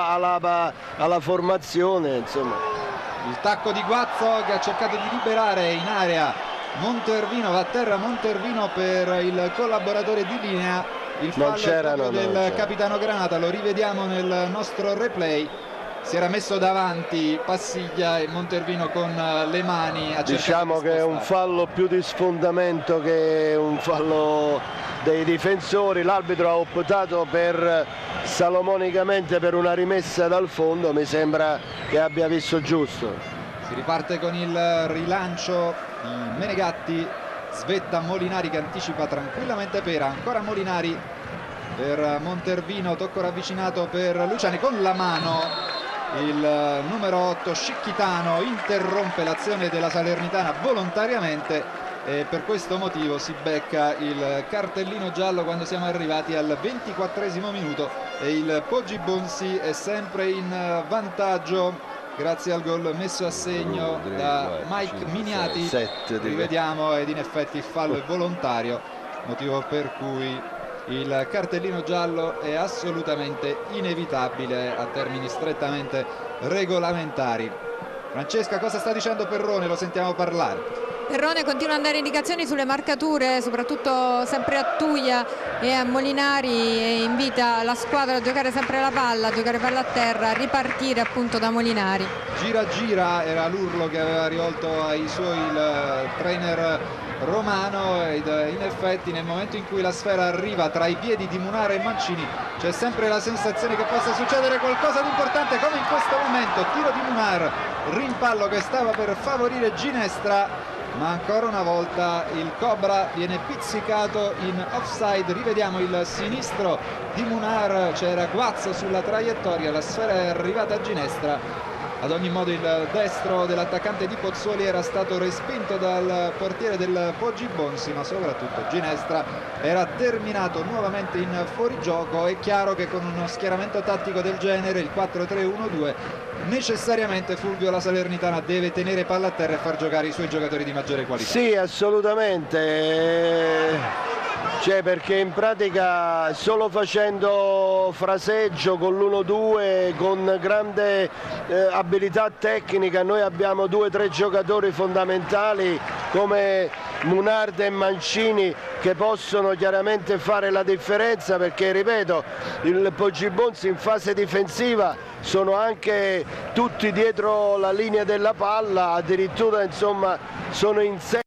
alla formazione, insomma. Il tacco di Guazzo che ha cercato di liberare in area Montervino, va a terra Montervino per il collaboratore di linea. Il fallo del capitano Granata, lo rivediamo nel nostro replay. Si era messo davanti Passiglia e Montervino con le mani. Diciamo che è un fallo più di sfondamento che un fallo dei difensori. L'arbitro ha optato salomonicamente per una rimessa dal fondo, mi sembra che abbia visto giusto. Si riparte con il rilancio di Menegatti. Svetta Molinari che anticipa tranquillamente Pera, ancora Molinari per Montervino, tocco ravvicinato per Luciani con la mano. Il numero 8 Scicchitano interrompe l'azione della Salernitana volontariamente e per questo motivo si becca il cartellino giallo quando siamo arrivati al 24esimo minuto e il Poggi Bonzi è sempre in vantaggio grazie al gol messo a segno da Mike Miniati. Rivediamo ed in effetti il fallo è volontario, motivo per cui il cartellino giallo è assolutamente inevitabile a termini strettamente regolamentari. Francesca, cosa sta dicendo Perrone? Lo sentiamo parlare. Perrone continua a dare indicazioni sulle marcature, soprattutto sempre a Tuglia e a Molinari, e invita la squadra a giocare sempre la palla, a giocare palla a terra, a ripartire appunto da Molinari. Gira gira era l'urlo che aveva rivolto ai suoi il trainer romano ed in effetti nel momento in cui la sfera arriva tra i piedi di Munara e Mancini c'è sempre la sensazione che possa succedere qualcosa di importante, come in questo momento. Tiro di Munar, rimpallo che stava per favorire Ginestra, ma ancora una volta il Cobra viene pizzicato in offside. Rivediamo il sinistro di Munar, c'era Guazzo sulla traiettoria, la sfera è arrivata a Ginestra. Ad ogni modo il destro dell'attaccante di Pozzuoli era stato respinto dal portiere del Poggi Bonzi, ma soprattutto Ginestra era terminato nuovamente in fuorigioco. È chiaro che con uno schieramento tattico del genere, il 4-3-1-2, necessariamente Fulvio la Salernitana deve tenere palla a terra e far giocare i suoi giocatori di maggiore qualità. Sì, assolutamente. Cioè, perché in pratica solo facendo fraseggio con l'1-2, con grande abilità tecnica, noi abbiamo 2 o 3 giocatori fondamentali come Munarda e Mancini che possono chiaramente fare la differenza, perché ripeto, il Poggibonsi in fase difensiva sono anche tutti dietro la linea della palla, addirittura insomma sono in 6.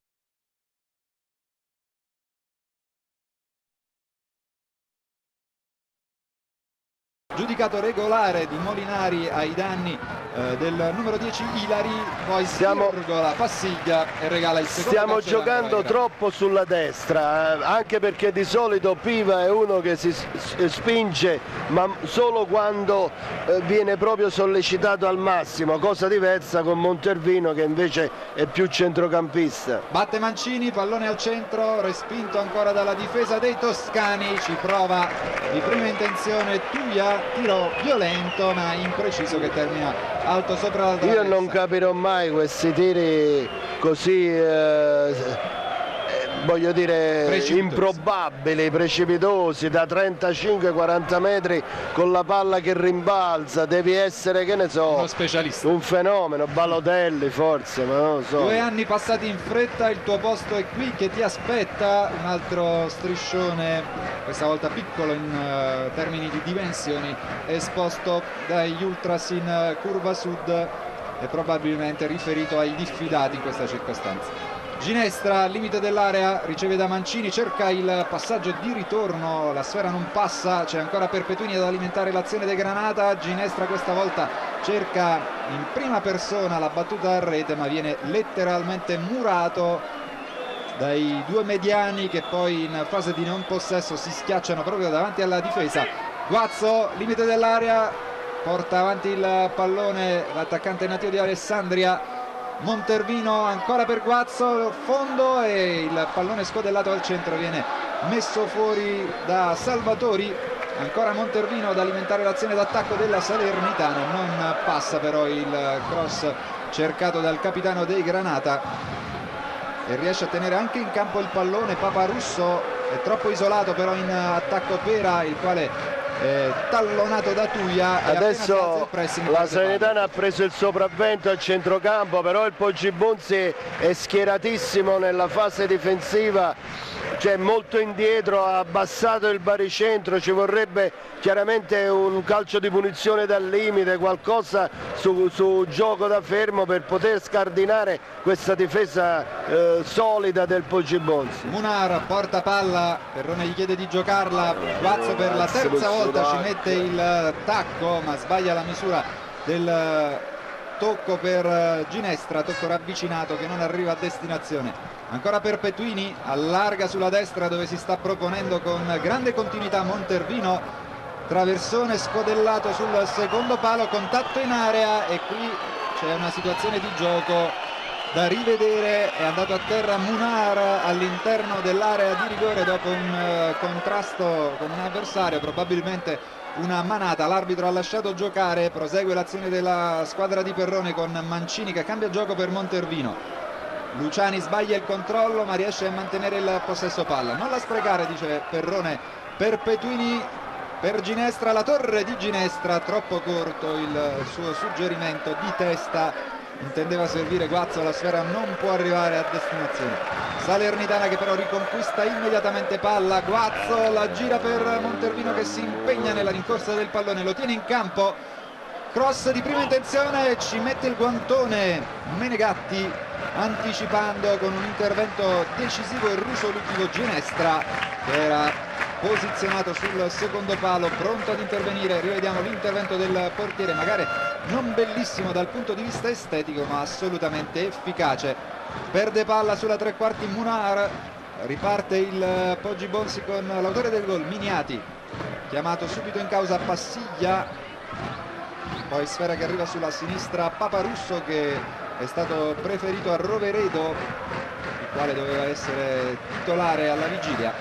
Giudicato regolare di Molinari ai danni del numero 10 Ilari, poi Sirgola, Passiglia e regala il secondo. Stiamo giocando troppo sulla destra, anche perché di solito Piva è uno che si spinge, ma solo quando viene proprio sollecitato al massimo, cosa diversa con Montervino che invece è più centrocampista. Batte Mancini, pallone al centro, respinto ancora dalla difesa dei toscani, ci prova di prima intenzione Tuia, tiro violento ma impreciso che termina alto sopra la traversa. Io non capirò mai questi tiri così voglio dire improbabili, precipitosi, da 35-40 metri con la palla che rimbalza. Devi essere, che ne so, uno specialista, un fenomeno, Balotelli forse, ma non lo so. 2 anni passati in fretta, il tuo posto è qui che ti aspetta. Un altro striscione, questa volta piccolo in termini di dimensioni, esposto dagli ultras in curva sud e probabilmente riferito ai diffidati in questa circostanza. Ginestra al limite dell'area, riceve da Mancini, cerca il passaggio di ritorno, la sfera non passa, c'è ancora Perpetuini ad alimentare l'azione dei Granata. Ginestra questa volta cerca in prima persona la battuta a rete, ma viene letteralmente murato dai 2 mediani che poi in fase di non possesso si schiacciano proprio davanti alla difesa. Guazzo, limite dell'area, porta avanti il pallone l'attaccante nativo di Alessandria. Montervino ancora per Guazzo, fondo, e il pallone scodellato al centro viene messo fuori da Salvatori. Ancora Montervino ad alimentare l'azione d'attacco della Salernitana, non passa però il cross cercato dal capitano dei Granata e riesce a tenere anche in campo il pallone Paparusso. È troppo isolato però in attacco Pera, il quale tallonato da Tuia. Adesso la Salernitana ha preso il sopravvento al centrocampo, però il Poggibonsi è schieratissimo nella fase difensiva, cioè molto indietro, ha abbassato il baricentro. Ci vorrebbe chiaramente un calcio di punizione dal limite, qualcosa su gioco da fermo per poter scardinare questa difesa solida del Poggibonsi. Munar porta palla, Perrone gli chiede di giocarla, Guazzo per la terza volta ci mette il tacco ma sbaglia la misura del tocco per Ginestra, tocco ravvicinato che non arriva a destinazione. Ancora Perpetuini, allarga sulla destra dove si sta proponendo con grande continuità Montervino, traversone scodellato sul secondo palo, contatto in area e qui c'è una situazione di gioco da rivedere. È andato a terra Munar all'interno dell'area di rigore dopo un contrasto con un avversario, probabilmente una manata. L'arbitro ha lasciato giocare, prosegue l'azione della squadra di Perrone con Mancini che cambia gioco per Montervino. Luciani sbaglia il controllo ma riesce a mantenere il possesso palla. Non la sprecare, dice Perrone. Perpetuini per Ginestra, la torre di Ginestra, troppo corto il suo suggerimento di testa, intendeva servire Guazzo, la sfera non può arrivare a destinazione. Salernitana che però riconquista immediatamente palla, Guazzo la gira per Montervino che si impegna nella rincorsa del pallone, lo tiene in campo, cross di prima intenzione, ci mette il guantone Menegatti anticipando con un intervento decisivo e risolutivo Ginestra che era posizionato sul secondo palo, pronto ad intervenire. Rivediamo l'intervento del portiere, magari non bellissimo dal punto di vista estetico ma assolutamente efficace. Perde palla sulla tre quarti Munar, riparte il Poggibonsi con l'autore del gol Miniati, chiamato subito in causa Passiglia, poi sfera che arriva sulla sinistra Paparusso che è stato preferito a Roveredo, il quale doveva essere titolare alla vigilia.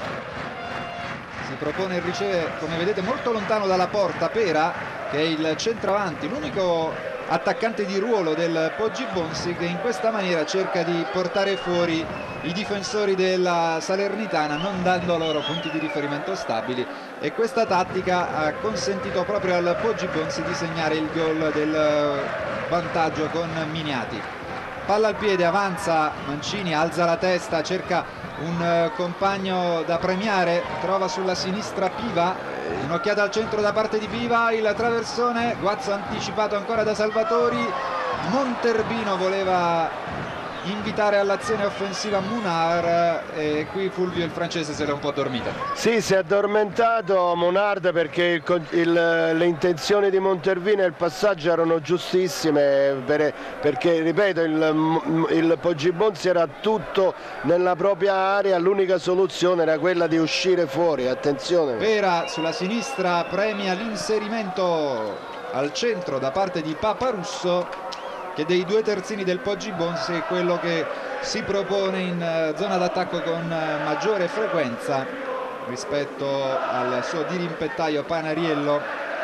Si propone e riceve, come vedete, molto lontano dalla porta Pera che è il centravanti, l'unico attaccante di ruolo del Poggibonsi, che in questa maniera cerca di portare fuori i difensori della Salernitana, non dando loro punti di riferimento stabili, e questa tattica ha consentito proprio al Poggibonsi di segnare il gol del vantaggio con Miniati. Palla al piede, avanza Mancini, alza la testa, cerca un compagno da premiare, trova sulla sinistra Piva, un'occhiata al centro da parte di Piva, il traversone, Guazzo anticipato ancora da Salvatori, Monterbino voleva invitare all'azione offensiva Munar, e qui Fulvio il francese se l'è un po' dormita. Sì, si è addormentato Monard, perché le intenzioni di Monterbino e il passaggio erano giustissime, perché ripeto, il Poggibonsi era tutto nella propria area, l'unica soluzione era quella di uscire fuori. Attenzione, Pera sulla sinistra premia l'inserimento al centro da parte di Paparusso, che dei due terzini del Poggibonsi è quello che si propone in zona d'attacco con maggiore frequenza rispetto al suo dirimpettaio Panariello.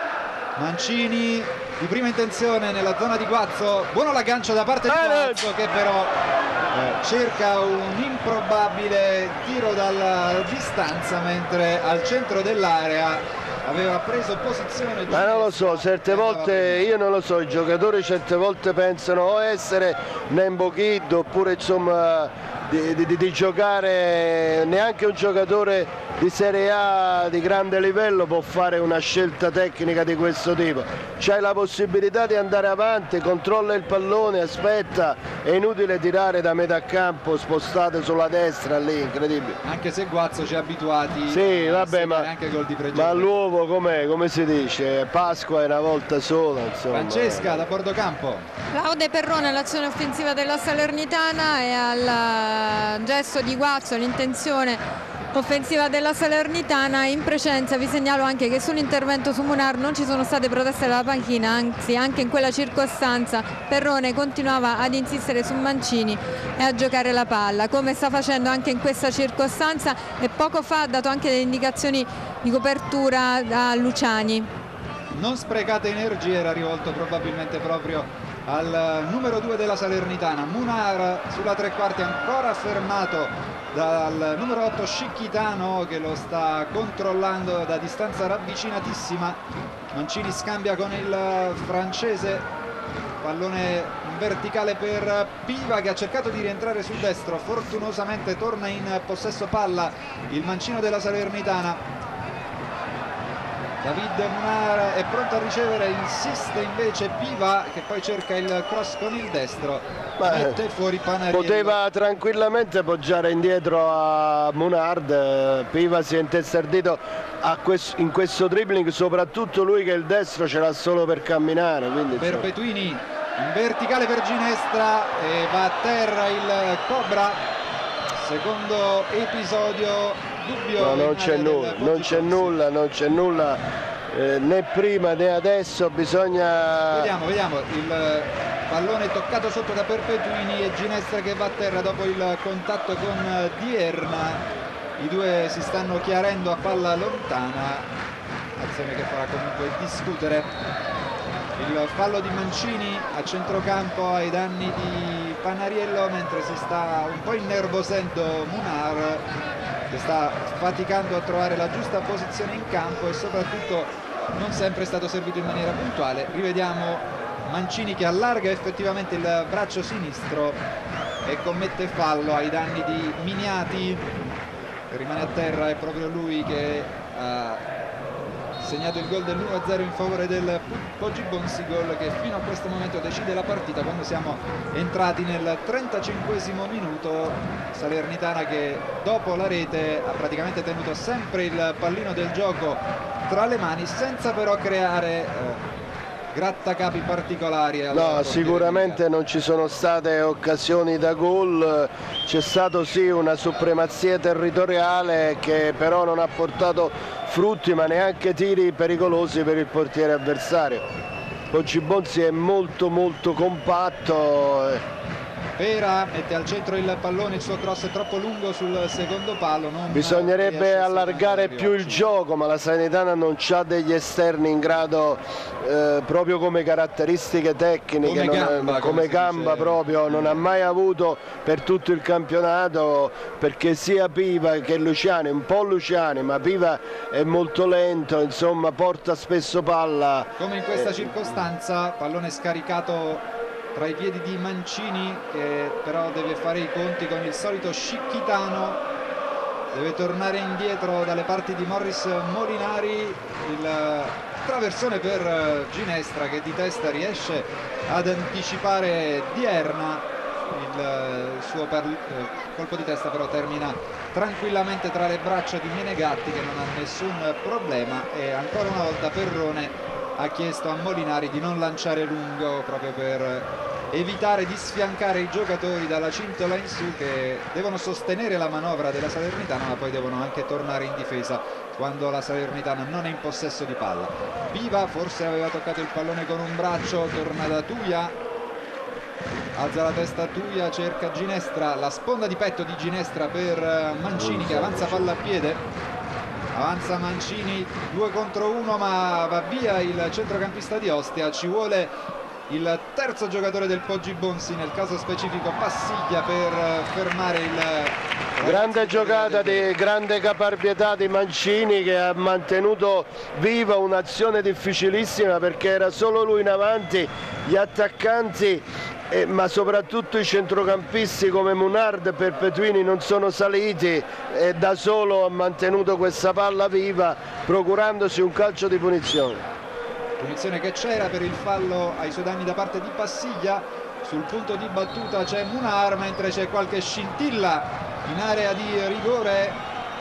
Mancini di prima intenzione nella zona di Guazzo, buono l'aggancio da parte di Guazzo, che però cerca un improbabile tiro dalla distanza, mentre al centro dell'area aveva preso posizione. Ma non lo so, certe volte, io non lo so, i giocatori certe volte pensano o essere Nembo Kid, oppure insomma di giocare. Neanche un giocatore di Serie A di grande livello può fare una scelta tecnica di questo tipo. C'hai la possibilità di andare avanti, controlla il pallone, aspetta, è inutile tirare da metà campo, spostate sulla destra lì, incredibile. Anche se Guazzo ci ha abituati, sì, vabbè, anche gol di pregevole. Ma l'uovo come si dice? Pasqua è una volta sola, insomma. Francesca da Bordocampo. Laude Perrone all'azione offensiva della Salernitana e al gesto di Guazzo, l'intenzione offensiva della Salernitana. In precedenza vi segnalo anche che sull'intervento su Munar non ci sono state proteste dalla panchina, anzi anche in quella circostanza Perrone continuava ad insistere su Mancini e a giocare la palla, come sta facendo anche in questa circostanza, e poco fa ha dato anche delle indicazioni di copertura a Luciani. Non sprecate energie, era rivolto probabilmente proprio al numero 2 della Salernitana. Munar sulla tre quarti, ancora fermato dal numero 8 Scicchitano, che lo sta controllando da distanza ravvicinatissima. Mancini scambia con il francese, pallone in verticale per Piva, che ha cercato di rientrare sul destro, fortunosamente torna in possesso palla il mancino della Salernitana. David Munar è pronto a ricevere, insiste invece Piva, che poi cerca il cross con il destro, mette fuori Panariello. Poteva tranquillamente poggiare indietro a Munard, Piva si è intestardito in questo dribbling, soprattutto lui che il destro ce l'ha solo per camminare. Perpetuini in verticale per Ginestra e va a terra il Cobra. Secondo episodio dubbio. No, non c'è nulla, né prima né adesso, bisogna... Vediamo il pallone toccato sotto da Perpetuini e Ginestra che va a terra dopo il contatto con Dierna. I due si stanno chiarendo a palla lontana, azione che farà comunque discutere. Il fallo di Mancini a centrocampo ai danni di Panariello, mentre si sta un po' innervosendo Munar, che sta faticando a trovare la giusta posizione in campo e soprattutto non sempre è stato servito in maniera puntuale. Rivediamo Mancini che allarga effettivamente il braccio sinistro e commette fallo ai danni di Miniati, che rimane a terra. È proprio lui che ha segnato il gol del 1-0 in favore del Poggibonsi, gol che fino a questo momento decide la partita, quando siamo entrati nel 35esimo minuto. Salernitana che dopo la rete ha praticamente tenuto sempre il pallino del gioco tra le mani, senza però creare grattacapi particolari. No, sicuramente non ci sono state occasioni da gol, c'è stato sì una supremazia territoriale che però non ha portato frutti, ma neanche tiri pericolosi per il portiere avversario. Poggibonsi è molto compatto, Pera mette al centro il pallone, il suo cross è troppo lungo sul secondo palo. Bisognerebbe allargare più il gioco, ma la Salernitana non ha degli esterni in grado, proprio come caratteristiche tecniche, come gamba proprio, non ha mai avuto per tutto il campionato, perché sia Piva che Luciani, un po' Luciani, ma Piva è molto lento, insomma porta spesso palla. Come in questa circostanza, pallone scaricato tra i piedi di Mancini, che però deve fare i conti con il solito scicchitano, deve tornare indietro dalle parti di Morris Molinari. Il traversone per Ginestra, che di testa riesce ad anticipare Dierna. Il suo colpo di testa però termina tranquillamente tra le braccia di Menegatti, che non ha nessun problema, e ancora una volta Perrone ha chiesto a Molinari di non lanciare lungo, proprio per evitare di sfiancare i giocatori dalla cintola in su, che devono sostenere la manovra della Salernitana, ma poi devono anche tornare in difesa quando la Salernitana non è in possesso di palla. Piva forse aveva toccato il pallone con un braccio, torna da Tuia, alza la testa Tuia, cerca Ginestra, la sponda di petto di Ginestra per Mancini, che avanza palla a piede. Avanza Mancini, 2 contro 1, ma va via il centrocampista di Ostia. Ci vuole il terzo giocatore del Poggi Bonsi, nel caso specifico Passiglia, per fermare il... Grande giocata di grande caparbietà di Mancini, che ha mantenuto viva un'azione difficilissima, perché era solo lui in avanti, gli attaccanti ma soprattutto i centrocampisti come Munard e Perpetuini non sono saliti, e da solo ha mantenuto questa palla viva, procurandosi un calcio di punizione. Punizione che c'era per il fallo ai suoi danni da parte di Passiglia. Sul punto di battuta c'è Munar, mentre c'è qualche scintilla in area di rigore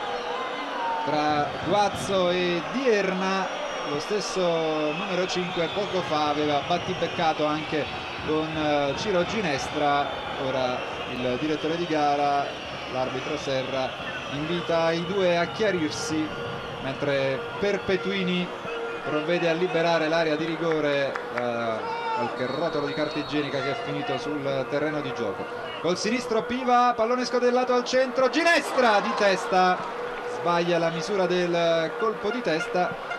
tra Guazzo e Dierna. Lo stesso numero 5 poco fa aveva battibeccato anche con Ciro Ginestra. Ora il direttore di gara, l'arbitro Serra, invita i due a chiarirsi, mentre Perpetuini provvede a liberare l'area di rigore da qualche rotolo di carta igienica che è finito sul terreno di gioco. Col sinistro Piva, pallone scodellato al centro, Ginestra di testa, sbaglia la misura del colpo di testa,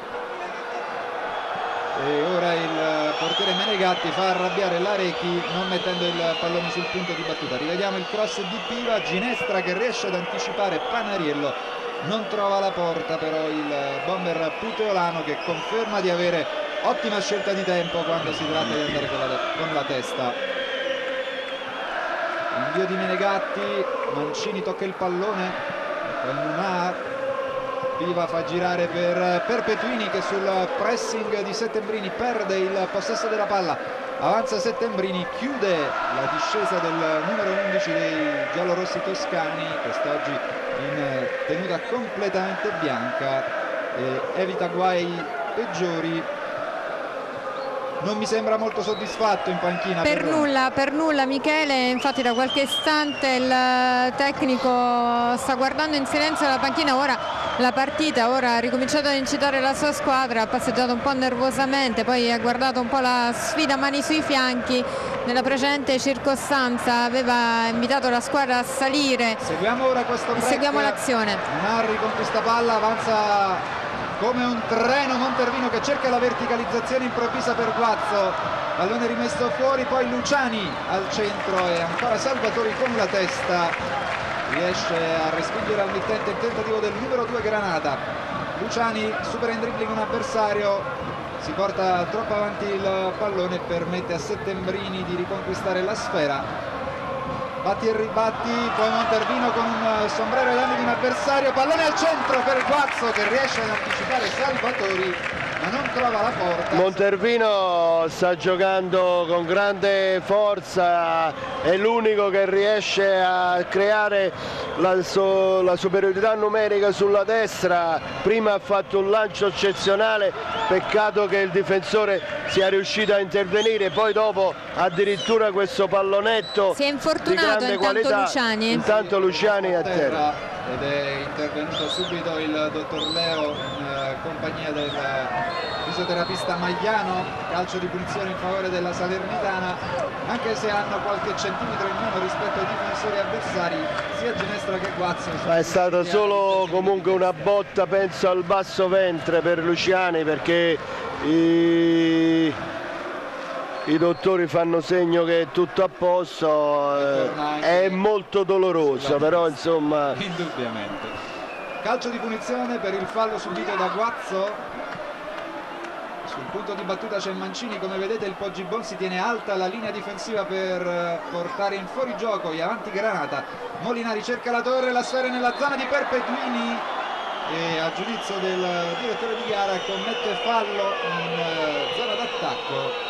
e ora il portiere Menegatti fa arrabbiare l'Arechi non mettendo il pallone sul punto di battuta. Rivediamo il cross di Piva, Ginestra che riesce ad anticipare Panariello, non trova la porta però il bomber puteolano, che conferma di avere ottima scelta di tempo quando si tratta di andare con la testa. Invio di Menegatti, Mancini tocca il pallone con Munar, Piva fa girare per Perpetuini, che sul pressing di Settembrini perde il possesso della palla. Avanza Settembrini, chiude la discesa del numero 11 dei giallorossi toscani, quest'oggi in tenuta completamente bianca, e evita guai peggiori. Non mi sembra molto soddisfatto in panchina. Per nulla Michele, infatti da qualche istante il tecnico sta guardando in silenzio la panchina. Ora la partita, ora ha ricominciato ad incitare la sua squadra, ha passeggiato un po' nervosamente, poi ha guardato un po' la sfida mani sui fianchi. Nella precedente circostanza aveva invitato la squadra a salire. Seguiamo ora questo break. Seguiamo l'azione. Narri con questa palla, avanza come un treno Montervino, che cerca la verticalizzazione improvvisa per Guazzo, pallone rimesso fuori, poi Luciani al centro e ancora Salvatori con la testa, riesce a respingere al mittente il tentativo del numero 2 Granata. Luciani supera in dribbling un avversario, si porta troppo avanti il pallone e permette a Settembrini di riconquistare la sfera. Batti e ribatti, poi Montervino con un sombrero ai danni di un avversario, pallone al centro per Guazzo, che riesce ad anticipare Salvatori ma non trova la porta. Montervino sta giocando con grande forza, è l'unico che riesce a creare la superiorità numerica sulla destra. Prima ha fatto un lancio eccezionale, peccato che il difensore sia riuscito a intervenire, poi dopo addirittura questo pallonetto si è infortunato di grande qualità. Luciani. Intanto Luciani a terra. Ed è intervenuto subito il dottor Leo in compagnia del fisioterapista Magliano. Calcio di punizione in favore della Salernitana, anche se hanno qualche centimetro in meno rispetto ai difensori avversari, sia Ginestra che Guazzo. È stata solo comunque una botta, penso, al basso ventre per Luciani, perché i dottori fanno segno che è tutto a posto, è molto doloroso, però insomma... Indubbiamente. Calcio di punizione per il fallo subito da Guazzo. Sul punto di battuta c'è Mancini, come vedete il Poggibonsi tiene alta la linea difensiva per portare in fuorigioco gli avanti Granata. Molinari cerca la torre, la sfera nella zona di Perpetuini e a giudizio del direttore di gara commette fallo in zona d'attacco.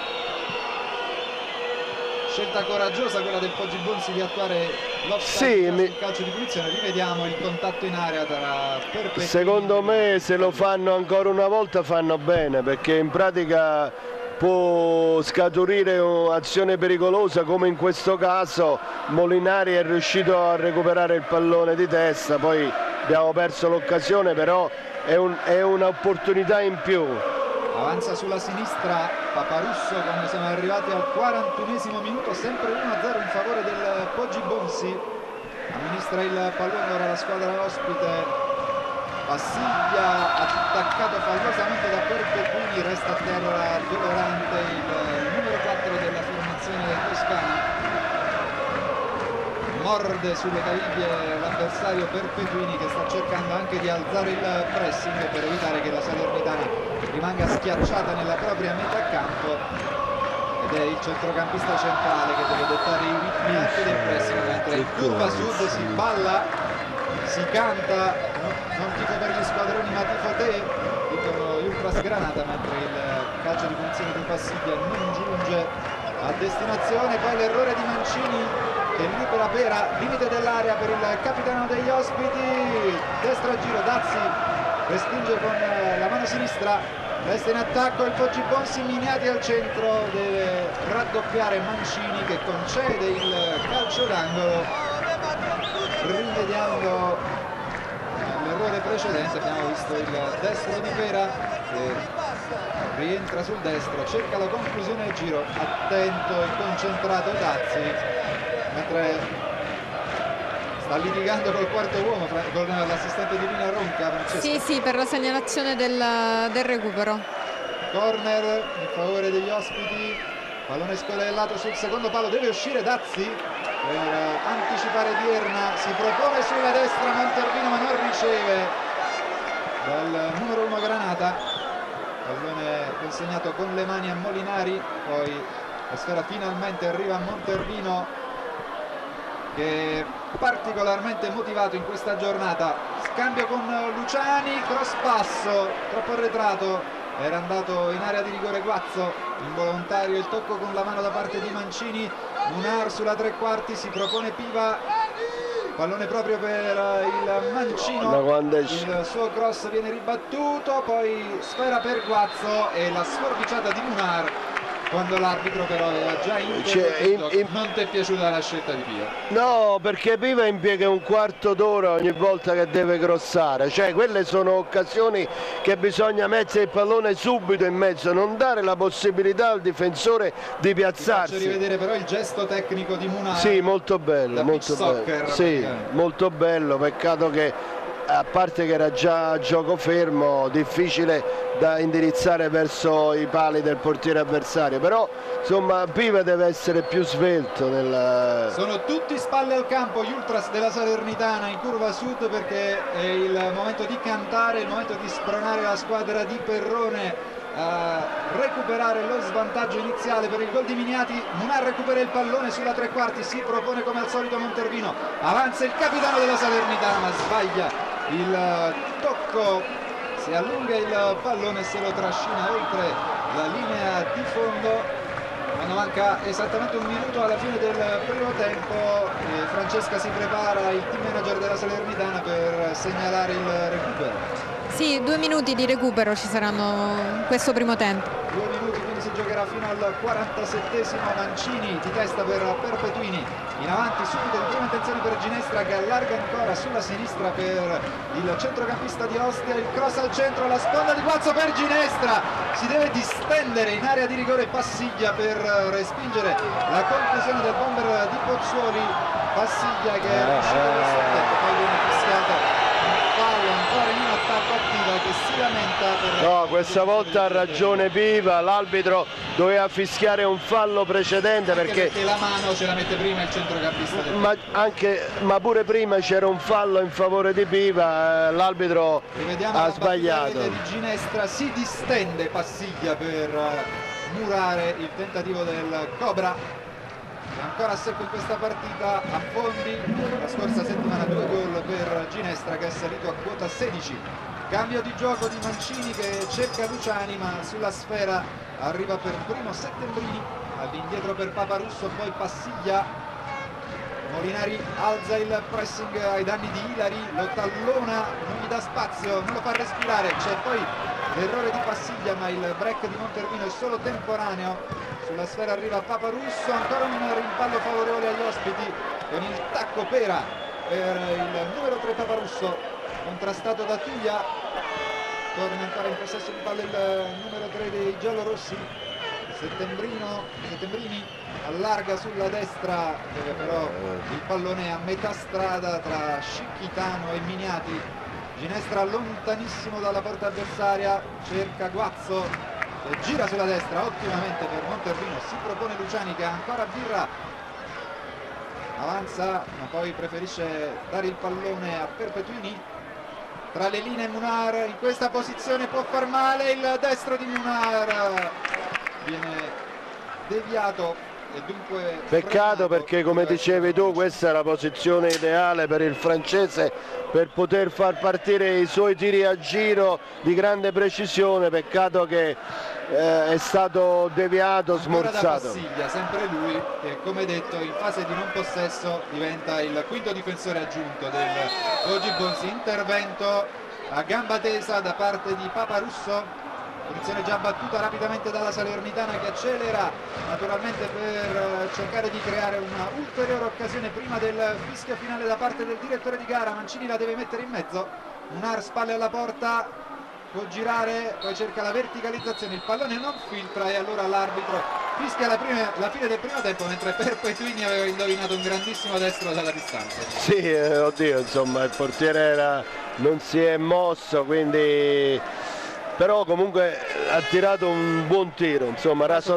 Scelta coraggiosa quella del Poggibonsi di attuare l'offside sul calcio di punizione. Rivediamo il contatto in area tra Perpetuini. Secondo me se lo fanno ancora una volta fanno bene, perché in pratica può scaturire un'azione pericolosa, come in questo caso Molinari è riuscito a recuperare il pallone di testa, poi abbiamo perso l'occasione, però è un'opportunità in più. Avanza sulla sinistra Paparusso quando siamo arrivati al 41esimo minuto, sempre 1-0 in favore del Poggibonsi. Amministra il pallone ora la squadra ospite. Passiglia attaccato fallosamente da Perpetuini, resta a terra dolorante il numero 4 della formazione toscana. Morde sulle caviglie l'avversario Perpetuini, che sta cercando anche di alzare il pressing per evitare che la Salernitana rimanga schiacciata nella propria metà campo, ed è il centrocampista centrale che deve dettare i ritmi anche del pressing, mentre in curva sud si balla, si canta, non tifo per gli squadroni ma tifo te, dicono gli Ultras Granata, mentre il calcio di punizione di Passiglia non giunge a destinazione. Poi l'errore di Mancini che libera Pera, limite dell'area per il capitano degli ospiti, destra giro, Dazzi respinge con la mano sinistra, resta in attacco il Poggibonsi, Miniati al centro, deve raddoppiare Mancini che concede il calcio d'angolo, rimediando l'errore precedente. Abbiamo visto il destro di Pera che rientra sul destro, cerca la conclusione del giro, attento e concentrato Dazzi, mentre sta litigando col quarto uomo, con l'assistente di Lina Ronca. Francesca. Sì, per la segnalazione del recupero. Corner in favore degli ospiti, pallone scodellato sul secondo palo, deve uscire Dazzi per anticipare Dierna, si propone sulla destra Montervino ma non riceve dal numero 1 Granata. Pallone consegnato con le mani a Molinari, poi la sfera finalmente arriva a Montervino, che è particolarmente motivato in questa giornata. Scambio con Luciani, cross passo troppo arretrato, era andato in area di rigore Guazzo, involontario il tocco con la mano da parte di Mancini. Munar sulla tre quarti, si propone Piva, pallone proprio per il Mancino, il suo cross viene ribattuto, poi sfera per Guazzo e la sforbiciata di Munar, quando l'arbitro però aveva già interrotto. Non ti è piaciuta la scelta di Piva? No, perché Piva impiega un quarto d'ora ogni volta che deve crossare, cioè quelle sono occasioni che bisogna mettere il pallone subito in mezzo, non dare la possibilità al difensore di piazzarsi. Faccio rivedere però il gesto tecnico di Munar. Sì, molto bello, molto bello. Sì, molto bello, peccato che a parte che era già a gioco fermo, difficile da indirizzare verso i pali del portiere avversario, però insomma Piva deve essere più svelto Sono tutti spalle al campo gli Ultras della Salernitana in curva sud, perché è il momento di cantare, il momento di spronare la squadra di Perrone a recuperare lo svantaggio iniziale per il gol di Miniati. Munar recupera il pallone sulla tre quarti, si propone come al solito Montervino, avanza il capitano della Salernitana ma sbaglia il tocco, si allunga il pallone e se lo trascina oltre la linea di fondo. Quando manca esattamente un minuto alla fine del primo tempo, Francesca si prepara, il team manager della Salernitana, per segnalare il recupero. Sì, 2 minuti di recupero ci saranno in questo primo tempo. 2 minuti pallone si giocherà fino al 47esimo. Mancini di testa per Perpetuini, in avanti subito di prima intenzione per Ginestra che allarga ancora sulla sinistra per il centrocampista di Ostia, il cross al centro, la sponda di Guazzo per Ginestra, si deve distendere in area di rigore Passiglia per respingere la conclusione del bomber di Pozzuoli. Passiglia che è uscito del sortetto, poi viene fischiato fallo ancora in un attacco attivo che si lamenta per... No, questa volta ha ragione Piva, l'arbitro doveva fischiare un fallo precedente perché la mano ce la mette prima il centrocampista del ma pure prima c'era un fallo in favore di Piva, l'arbitro ha sbagliato. Di Ginestra, si distende Passiglia per murare il tentativo del Cobra. Ancora a secco in questa partita, Affondi la scorsa settimana 2 gol per Ginestra che è salito a quota 16. Cambio di gioco di Mancini che cerca Luciani, ma sulla sfera arriva per primo Settembrini, all'indietro per Paparusso, poi Passiglia. Molinari alza il pressing ai danni di Ilari, lo tallona, non gli dà spazio, non lo fa respirare, c'è poi l'errore di Passiglia, ma il break di Montervino è solo temporaneo. Sulla sfera arriva Paparusso, ancora un rimpallo favorevole agli ospiti con il tacco Pera per il numero 3 Paparusso, contrastato da Tuglia. Torna ancora in possesso di palla il numero 3 dei giallorossi, Settembrini allarga sulla destra dove però il pallone è a metà strada tra Scicchitano e Miniati. Ginestra lontanissimo dalla porta avversaria, cerca Guazzo e gira sulla destra ottimamente per Montervino, si propone Luciani che ha ancora birra, avanza ma poi preferisce dare il pallone a Perpetuini. Tra le linee Munar in questa posizione può far male, il destro di Munar viene deviato e dunque peccato perché come dicevi tu questa è la posizione ideale per il francese per poter far partire i suoi tiri a giro di grande precisione. Peccato che è stato deviato, smorzato. Passiglia, sempre lui che come detto in fase di non possesso diventa il quinto difensore aggiunto del Oggi Bonsi. Intervento a gamba tesa da parte di Paparusso, posizione già battuta rapidamente dalla Salernitana che accelera naturalmente per cercare di creare una ulteriore occasione prima del fischio finale da parte del direttore di gara. Mancini la deve mettere in mezzo, Munar spalle alla porta, può girare, poi cerca la verticalizzazione, il pallone non filtra e allora l'arbitro fischia la fine del primo tempo, mentre Perpetuini aveva indovinato un grandissimo destro dalla distanza. Sì, oddio, insomma il portiere non si è mosso, quindi però comunque ha tirato un buon tiro, insomma raso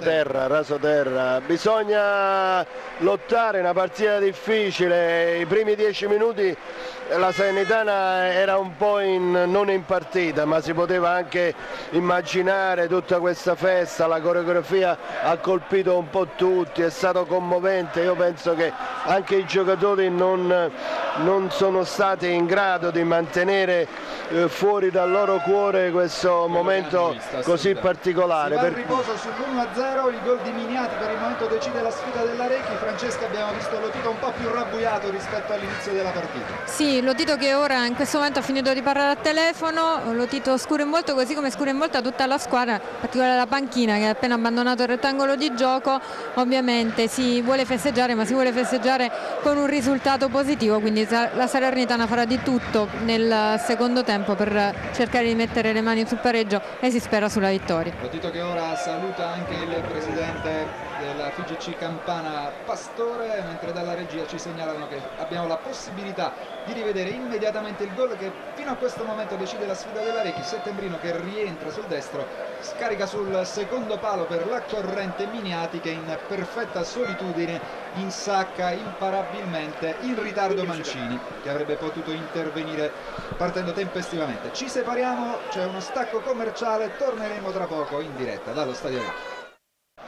terra. Bisogna lottare, una partita difficile, i primi 10 minuti la Salernitana era un po' non in partita, ma si poteva anche immaginare tutta questa festa, la coreografia ha colpito un po' tutti, è stato commovente. Io penso che anche i giocatori non sono stati in grado di mantenere fuori dal loro cuore questo momento così particolare. Si va al riposo sull'1-0, il gol di Miniati per il momento decide la sfida dell'Arechi. Francesca, abbiamo visto Lotito un po' più rabbuiato rispetto all'inizio della partita. Sì, Lotito che ora in questo momento ha finito di parlare al telefono, Lotito scura in volto così come scura in volto tutta la squadra, in particolare la panchina che ha appena abbandonato il rettangolo di gioco. Ovviamente si vuole festeggiare, ma si vuole festeggiare con un risultato positivo, quindi la Salernitana farà di tutto nel secondo tempo per cercare di mettere le mani sul pareggio e si spera sulla vittoria. Lotito che ora saluta anche il presidente della FIGC Campana Pastore, mentre dalla regia ci segnalano che abbiamo la possibilità di rivedere immediatamente il gol che fino a questo momento decide la sfida dell'Arechi. Settembrino che rientra sul destro, scarica sul secondo palo per la corrente Miniati che in perfetta solitudine insacca imparabilmente in ritardo Mancini che avrebbe potuto intervenire partendo tempestivamente. Ci separiamo, c'è uno stacco commerciale, torneremo tra poco in diretta dallo Stadio Arechi.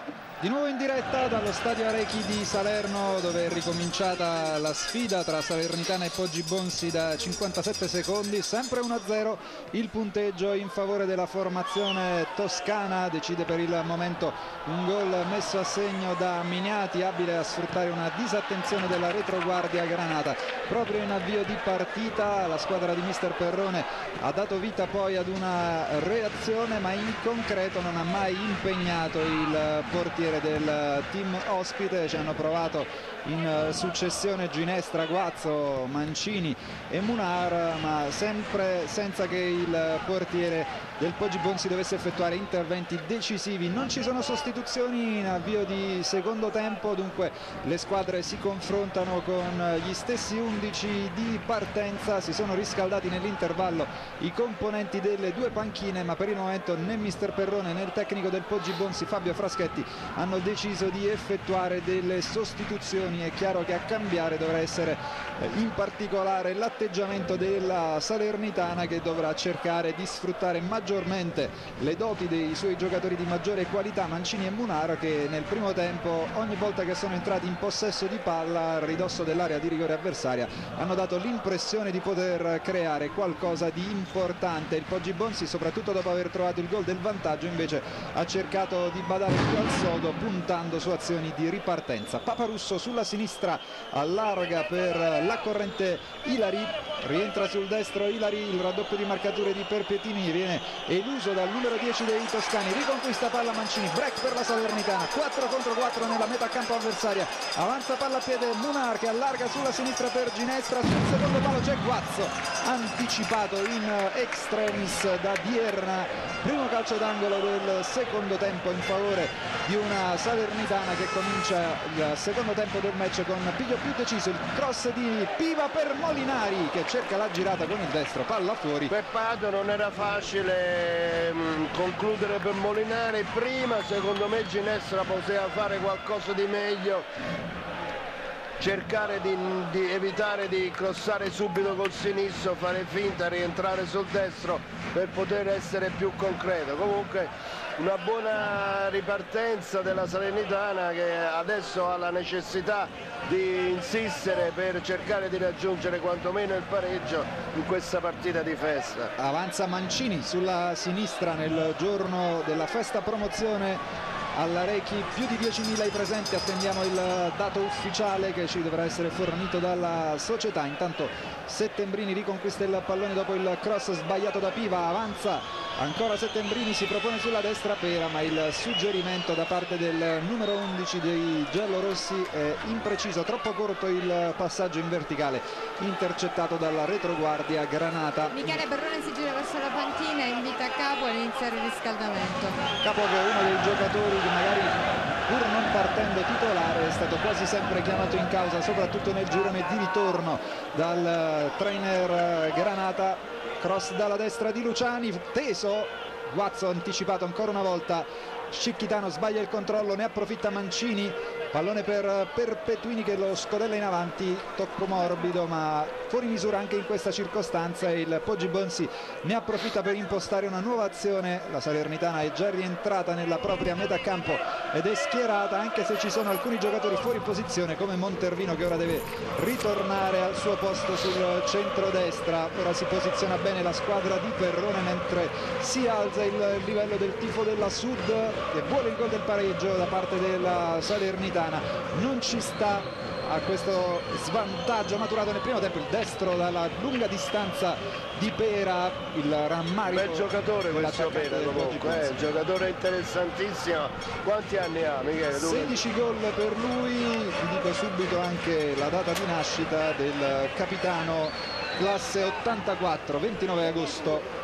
Di nuovo in diretta dallo stadio Arechi di Salerno, dove è ricominciata la sfida tra Salernitana e Poggibonsi da 57 secondi, sempre 1-0 il punteggio in favore della formazione toscana. Decide per il momento un gol messo a segno da Miniati, abile a sfruttare una disattenzione della retroguardia granata proprio in avvio di partita. La squadra di mister Perrone ha dato vita poi ad una reazione, ma in concreto non ha mai impegnato il portiere del team ospite. Ci hanno provato in successione Ginestra, Guazzo, Mancini e Munar, ma sempre senza che il portiere del Poggibonsi dovesse effettuare interventi decisivi. Non ci sono sostituzioni in avvio di secondo tempo, dunque le squadre si confrontano con gli stessi 11 di partenza. Si sono riscaldati nell'intervallo i componenti delle due panchine, ma per il momento né mister Perrone né il tecnico del Poggibonsi Fabio Fraschetti hanno deciso di effettuare delle sostituzioni. È chiaro che a cambiare dovrà essere in particolare l'atteggiamento della Salernitana, che dovrà cercare di sfruttare maggiormente le doti dei suoi giocatori di maggiore qualità, Mancini e Munar, che nel primo tempo ogni volta che sono entrati in possesso di palla a ridosso dell'area di rigore avversaria hanno dato l'impressione di poter creare qualcosa di importante. Il Poggibonsi, soprattutto dopo aver trovato il gol del vantaggio, invece ha cercato di badare più al sodo, puntando su azioni di ripartenza. Paparusso sulla sinistra allarga per la corrente Ilari, rientra sul destro Ilari, il raddoppio di marcature di Perpetini viene eluso dal numero 10 dei toscani, riconquista palla Mancini, break per la Salernitana, 4 contro 4 nella metà campo avversaria, avanza palla a piede Munar che allarga sulla sinistra per Ginestra, sul secondo palo c'è Guazzo, anticipato in extremis da Dierna. Primo calcio d'angolo del secondo tempo in favore di una Salernitana che comincia il secondo tempo del match con piglio più deciso. Il cross di Piva per Molinari che cerca la girata con il destro, palla fuori. Peccato, non era facile concludere per Molinari prima. Secondo me Ginestra poteva fare qualcosa di meglio, cercare di evitare di crossare subito col sinistro, fare finta, rientrare sul destro per poter essere più concreto. Comunque una buona ripartenza della Salernitana, che adesso ha la necessità di insistere per cercare di raggiungere quantomeno il pareggio in questa partita di festa. Avanza Mancini sulla sinistra nel giorno della festa promozione all'Arechi, più di 10.000 i presenti. Attendiamo il dato ufficiale che ci dovrà essere fornito dalla società. Intanto Settembrini riconquista il pallone dopo il cross sbagliato da Piva, avanza ancora Settembrini, si propone sulla destra Pera, ma il suggerimento da parte del numero 11 dei giallorossi è impreciso, troppo corto il passaggio in verticale, intercettato dalla retroguardia granata. Michele Perrone si gira verso la panchina e invita Capo ad iniziare il riscaldamento. Capo, che è uno dei giocatori che magari pur non partendo titolare è stato quasi sempre chiamato in causa, soprattutto nel girone di ritorno dal trainer granata. Cross dalla destra di Luciani, teso, Guazzo anticipato ancora una volta, Scicchitano sbaglia il controllo, ne approfitta Mancini, pallone per Perpetuini che lo scodella in avanti, tocco morbido ma fuori misura anche in questa circostanza. Il Poggibonsi ne approfitta per impostare una nuova azione. La Salernitana è già rientrata nella propria metà campo ed è schierata, anche se ci sono alcuni giocatori fuori posizione come Montervino, che ora deve ritornare al suo posto sul centrodestra. Ora si posiziona bene la squadra di Perrone, mentre si alza il livello del tifo della Sud e vuole il gol del pareggio da parte della Salernitana. Non ci sta a questo svantaggio maturato nel primo tempo, il destro dalla lunga distanza di Pera, il rammarico. Bel giocatore questo Pera, comunque, un giocatore interessantissimo. Quanti anni ha, Michele? 16 gol per lui, vi dico subito anche la data di nascita del capitano, classe 84, 29 agosto.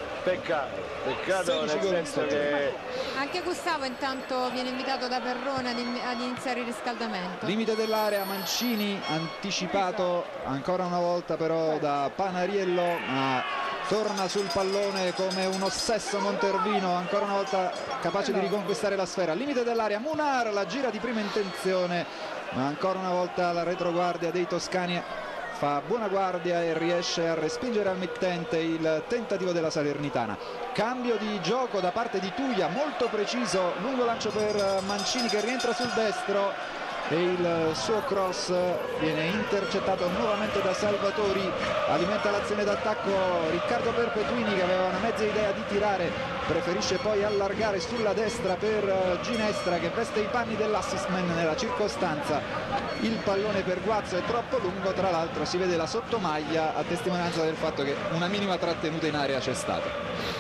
Peccato nel senso che anche Gustavo intanto viene invitato da Perrone ad iniziare il riscaldamento. Limite dell'area, Mancini anticipato ancora una volta però da Panariello, ma torna sul pallone come un ossesso Montervino, ancora una volta capace di riconquistare la sfera. Limite dell'area, Munar la gira di prima intenzione, ma ancora una volta la retroguardia dei toscani fa buona guardia e riesce a respingere al mittente il tentativo della Salernitana. Cambio di gioco da parte di Tuglia, molto preciso, lungo lancio per Mancini che rientra sul destro e il suo cross viene intercettato nuovamente da Salvatori. Alimenta l'azione d'attacco Riccardo Perpetuini, che aveva una mezza idea di tirare, preferisce poi allargare sulla destra per Ginestra, che veste i panni dell'assistman nella circostanza. Il pallone per Guazzo è troppo lungo, tra l'altro si vede la sottomaglia a testimonianza del fatto che una minima trattenuta in area c'è stata.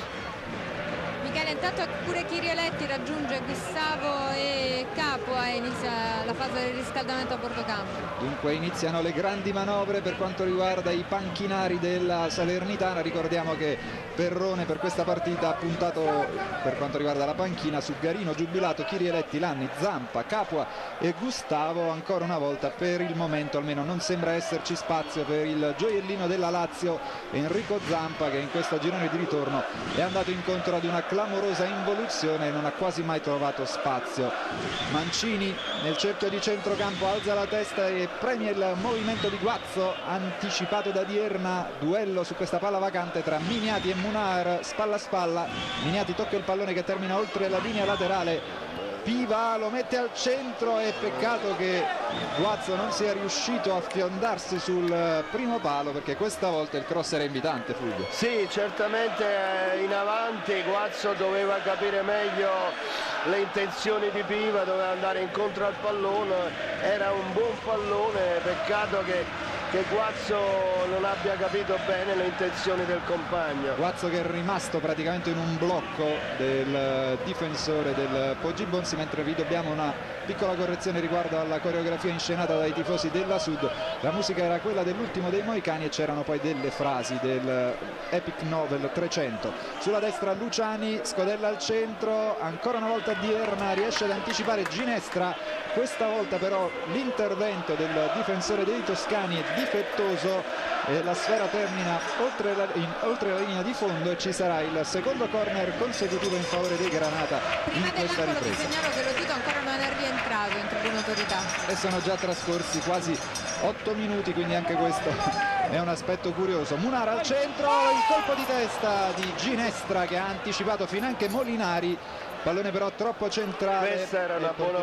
Michele, intanto pure Chirieletti raggiunge Gustavo e Capua e inizia la fase del riscaldamento a bordo campo. Dunque iniziano le grandi manovre per quanto riguarda i panchinari della Salernitana. Ricordiamo che Perrone per questa partita ha puntato, per quanto riguarda la panchina, su Garino, Giubilato, Chirieletti, Lanni, Zampa, Capua e Gustavo. Ancora una volta, per il momento almeno, non sembra esserci spazio per il gioiellino della Lazio, Enrico Zampa, che in questo girone di ritorno è andato incontro ad una clamorosa involuzione e non ha quasi mai trovato spazio. Mancini nel cerchio di centrocampo alza la testa e premia il movimento di Guazzo, anticipato da Dierna. Duello su questa palla vacante tra Miniati e Munar, spalla a spalla. Miniati tocca il pallone che termina oltre la linea laterale. Piva lo mette al centro e peccato che Guazzo non sia riuscito a fiondarsi sul primo palo, perché questa volta il cross era invitante, Fulvio. Sì, certamente in avanti Guazzo doveva capire meglio le intenzioni di Piva, doveva andare incontro al pallone, era un buon pallone, peccato che Guazzo non abbia capito bene le intenzioni del compagno. Guazzo che è rimasto praticamente in un blocco del difensore del Poggibonsi, mentre vi dobbiamo una piccola correzione riguardo alla coreografia inscenata dai tifosi della Sud. La musica era quella dell'ultimo dei Moicani e c'erano poi delle frasi del Epic Novel 300. Sulla destra Luciani, scodella al centro, ancora una volta Dierna, riesce ad anticipare Ginestra. Questa volta però l'intervento del difensore dei toscani è difettoso e la sfera termina oltre la linea di fondo e ci sarà il secondo corner consecutivo in favore dei Granata. Prima dell'angolo vi segnalo che lo Tito ancora non è rientrato in tribuna autorità e sono già trascorsi quasi 8 minuti, quindi anche questo è un aspetto curioso. Munar al centro, il colpo di testa di Ginestra che ha anticipato finanche Molinari. Pallone però troppo centrale. Questa era una buona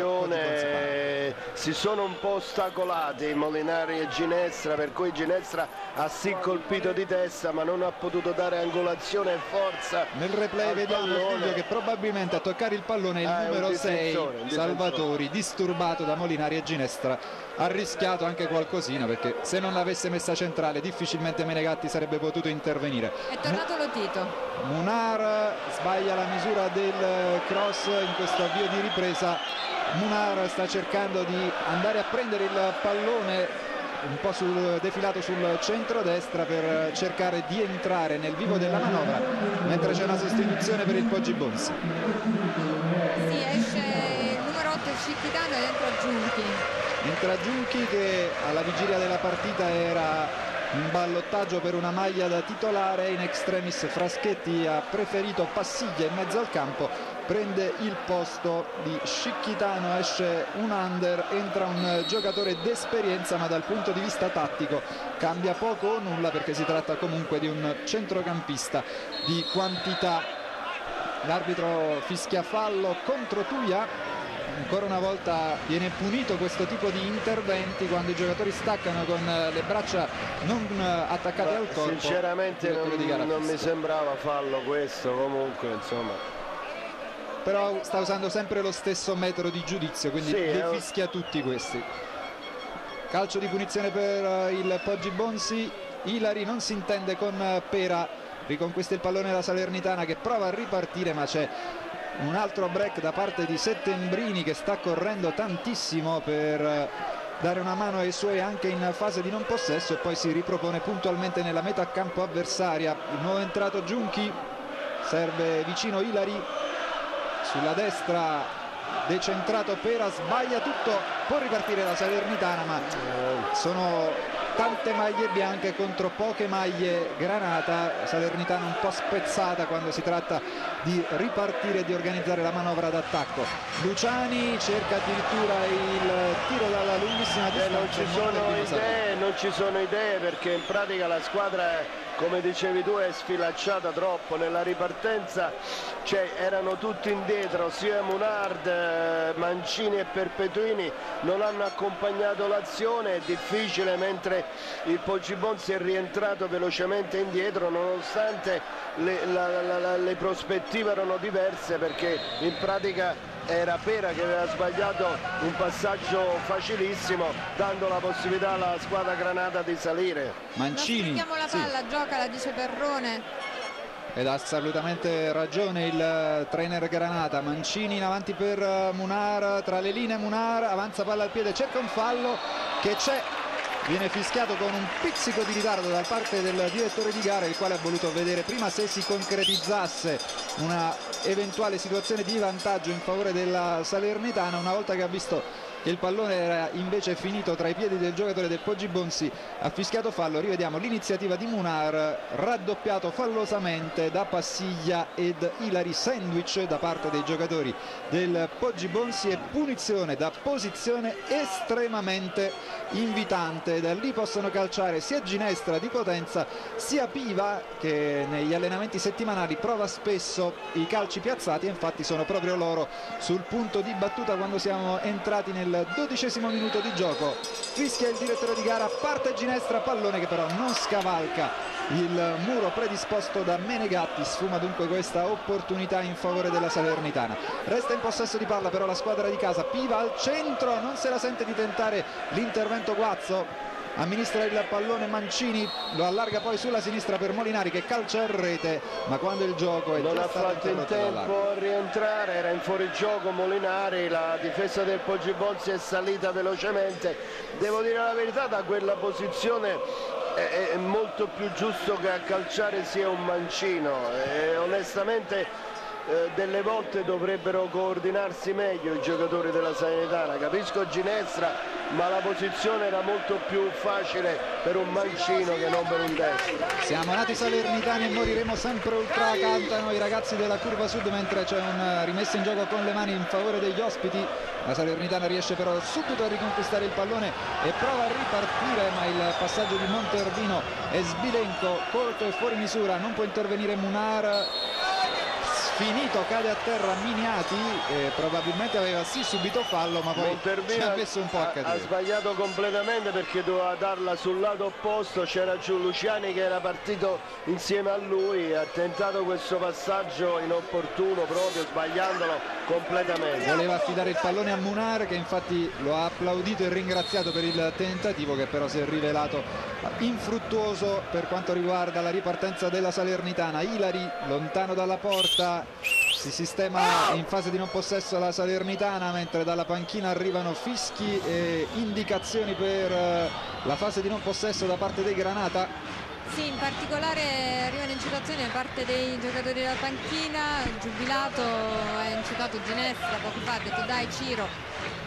occasione, si sono un po' ostacolati Molinari e Ginestra, per cui Ginestra ha sì colpito di testa ma non ha potuto dare angolazione e forza. Nel replay vediamo Fulvio che probabilmente a toccare il pallone è il numero 6 Salvatori, disturbato da Molinari e Ginestra. Ha rischiato anche qualcosina, perché se non l'avesse messa centrale difficilmente Menegatti sarebbe potuto intervenire. È tornato lo Tito. Munar sbaglia la misura del cross in questo avvio di ripresa. Munar sta cercando di andare a prendere il pallone un po' defilato sul centro-destra per cercare di entrare nel vivo della manovra, mentre c'è una sostituzione per il Poggibonsi. Sì, esce il numero 8 Scicchitano ed entra Giunchi. Entra Giunchi che alla vigilia della partita era in ballottaggio per una maglia da titolare. In extremis Fraschetti ha preferito Passiglia in mezzo al campo, prende il posto di Scicchitano, esce un under, entra un giocatore d'esperienza ma dal punto di vista tattico cambia poco o nulla, perché si tratta comunque di un centrocampista di quantità. L'arbitro fischia fallo contro Tuglia. Ancora una volta viene punito questo tipo di interventi quando i giocatori staccano con le braccia non attaccate al corpo. Sinceramente non mi sembrava fallo questo, comunque insomma. Però sta usando sempre lo stesso metodo di giudizio, quindi li fischia tutti questi. Calcio di punizione per il Poggibonsi. Ilari non si intende con Pera, riconquista il pallone la Salernitana che prova a ripartire, ma c'è un altro break da parte di Settembrini che sta correndo tantissimo per dare una mano ai suoi anche in fase di non possesso, e poi si ripropone puntualmente nella metà campo avversaria. Il nuovo entrato Giunchi, serve vicino Ilari, sulla destra decentrato Pera, sbaglia tutto, può ripartire la Salernitana ma sono tante maglie bianche contro poche maglie Granata. Salernitana un po' spezzata quando si tratta di ripartire e di organizzare la manovra d'attacco. Luciani cerca addirittura il tiro dalla lunghissima distanza. Non ci sono idee perché in pratica la squadra, come dicevi tu, è sfilacciata troppo. Nella ripartenza erano tutti indietro, sia Munard, Mancini e Perpetuini non hanno accompagnato l'azione. È difficile, mentre il Poggibonsi è rientrato velocemente indietro, nonostante le prospettive erano diverse, perché in pratica era Pera che aveva sbagliato un passaggio facilissimo, dando la possibilità alla squadra granata di salire. Mancini, la palla, gioca, la dice Perrone. Ed ha assolutamente ragione il trainer Granata. Mancini in avanti per Munar, tra le linee Munar, avanza palla al piede, cerca un fallo che c'è, viene fischiato con un pizzico di ritardo da parte del direttore di gara, il quale ha voluto vedere prima se si concretizzasse una eventuale situazione di vantaggio in favore della Salernitana. Una volta che ha visto che il pallone era invece finito tra i piedi del giocatore del Poggibonsi, ha fischiato fallo. Rivediamo l'iniziativa di Munar, raddoppiato fallosamente da Passiglia ed Ilari, sandwich da parte dei giocatori del Poggibonsi e punizione da posizione estremamente invitante. Da lì possono calciare sia Ginestra di Potenza sia Piva, che negli allenamenti settimanali prova spesso i calci piazzati, e infatti sono proprio loro sul punto di battuta quando siamo entrati nel 12° minuto di gioco. Fischia il direttore di gara, parte Ginestra, pallone che però non scavalca il muro predisposto da Menegatti. Sfuma dunque questa opportunità in favore della Salernitana. Resta in possesso di palla però la squadra di casa. Piva al centro, non se la sente di tentare l'intervento Guazzo, amministra il pallone Mancini, lo allarga poi sulla sinistra per Molinari che calcia in rete, ma quando il gioco è non già ha fatto in tempo a rientrare, era in fuorigioco Molinari. La difesa del Poggibonsi è salita velocemente. Devo dire la verità, da quella posizione è molto più giusto che a calciare sia un Mancino, e onestamente delle volte dovrebbero coordinarsi meglio i giocatori della Salernitana. Capisco Ginestra, ma la posizione era molto più facile per un Mancino che non per un destro. Siamo nati salernitani e moriremo sempre ultra, cantano i ragazzi della curva sud, mentre c'è un rimesso in gioco con le mani in favore degli ospiti. La Salernitana riesce però subito a riconquistare il pallone e prova a ripartire, ma il passaggio di Montervino è sbilenco, corto e fuori misura. Non può intervenire Munar, finito, cade a terra Miniati, probabilmente aveva sì subito fallo, ma poi ci ha messo un po' a cadere. Ha sbagliato completamente perché doveva darla sul lato opposto, c'era giù Luciani che era partito insieme a lui, ha tentato questo passaggio inopportuno proprio sbagliandolo completamente. Voleva affidare il pallone a Munar, che infatti lo ha applaudito e ringraziato per il tentativo, che però si è rivelato infruttuoso per quanto riguarda la ripartenza della Salernitana. Ilari lontano dalla porta, si sistema in fase di non possesso la Salernitana, mentre dalla panchina arrivano fischi e indicazioni per la fase di non possesso da parte dei Granata. Sì, in particolare arrivano incitazioni da parte dei giocatori della panchina. Giubilato ha incitato Ginestra poco fa, ha detto dai Ciro.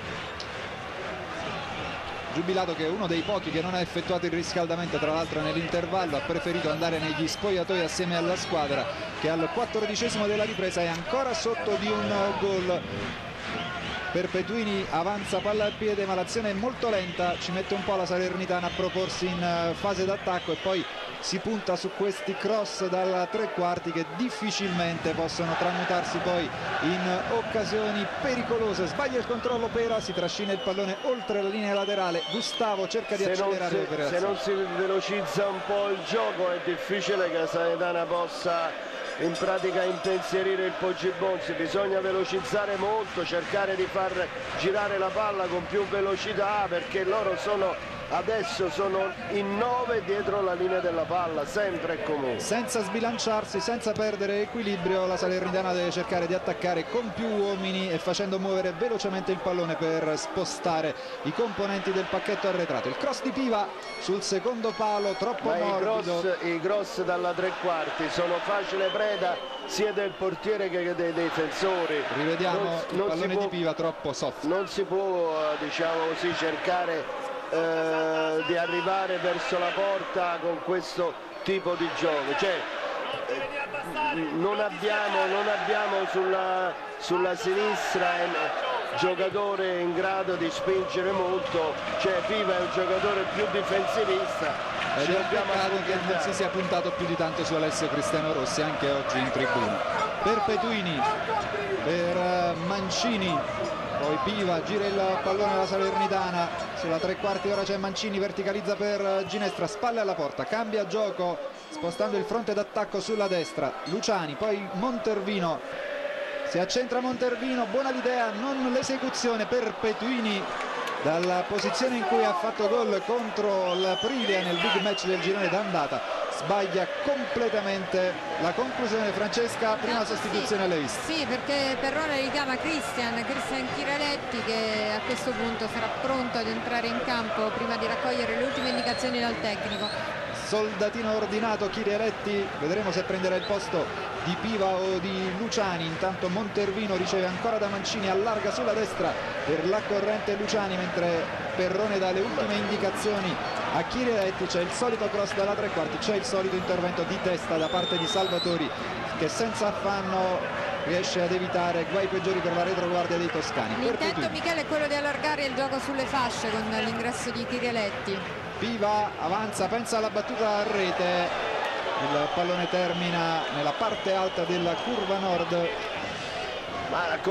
Giubilato, che è uno dei pochi che non ha effettuato il riscaldamento, tra l'altro nell'intervallo ha preferito andare negli spogliatoi assieme alla squadra, che al 14° della ripresa è ancora sotto di un gol. Perpetuini avanza palla al piede, ma l'azione è molto lenta, ci mette un po' la Salernitana a proporsi in fase d'attacco, e poi si punta su questi cross dalla tre quarti che difficilmente possono tramutarsi poi in occasioni pericolose. Sbaglia il controllo Pera, si trascina il pallone oltre la linea laterale. Gustavo cerca di accelerare l'operazione. Se non si velocizza un po' il gioco è difficile che la Salernitana possa in pratica impensierire il Poggibonsi. Bisogna velocizzare molto, cercare di far girare la palla con più velocità, perché loro adesso sono in 9 dietro la linea della palla, sempre e comunque. Senza sbilanciarsi, senza perdere equilibrio, la Salernitana deve cercare di attaccare con più uomini e facendo muovere velocemente il pallone per spostare i componenti del pacchetto arretrato. Il cross di Piva sul secondo palo, troppo morbido. I cross dalla tre quarti sono facile preda sia del portiere che dei difensori. Rivediamo il pallone di Piva, troppo soft. Non si può, diciamo così, cercare di arrivare verso la porta con questo tipo di gioco, non abbiamo sulla sinistra giocatore in grado di spingere molto, cioè Piva è un giocatore più difensivista. Ed è un peccato che non si sia puntato più di tanto su Alessio Cristiano Rossi anche oggi in tribuna. Per Petuini, per Mancini, poi Piva, gira il pallone alla Salernitana, sulla tre quarti ora c'è Mancini, verticalizza per Ginestra, spalle alla porta, cambia gioco spostando il fronte d'attacco sulla destra, Luciani, poi Montervino, si accentra Montervino, buona l'idea, non l'esecuzione per Petuini dalla posizione in cui ha fatto gol contro l'Aprilia nel big match del girone d'andata. Sbaglia completamente la conclusione. Francesca, prima sostituzione alle viste. Sì, perché Perrone richiama Cristian Chiraletti, che a questo punto sarà pronto ad entrare in campo prima di raccogliere le ultime indicazioni dal tecnico. Soldatino ordinato Chiraletti, vedremo se prenderà il posto di Piva o di Luciani. Intanto Montervino riceve ancora da Mancini, allarga sulla destra per la corrente Luciani, mentre Perrone dà le ultime indicazioni a Chiraletti. C'è il solito cross dalla tre quarti, c'è il solito intervento di testa da parte di Salvatori, che senza affanno riesce ad evitare guai peggiori per la retroguardia dei toscani. L'intento, Michele, è quello di allargare il gioco sulle fasce con l'ingresso di Chiraletti. Piva avanza, pensa alla battuta a rete, il pallone termina nella parte alta della curva nord. Ma la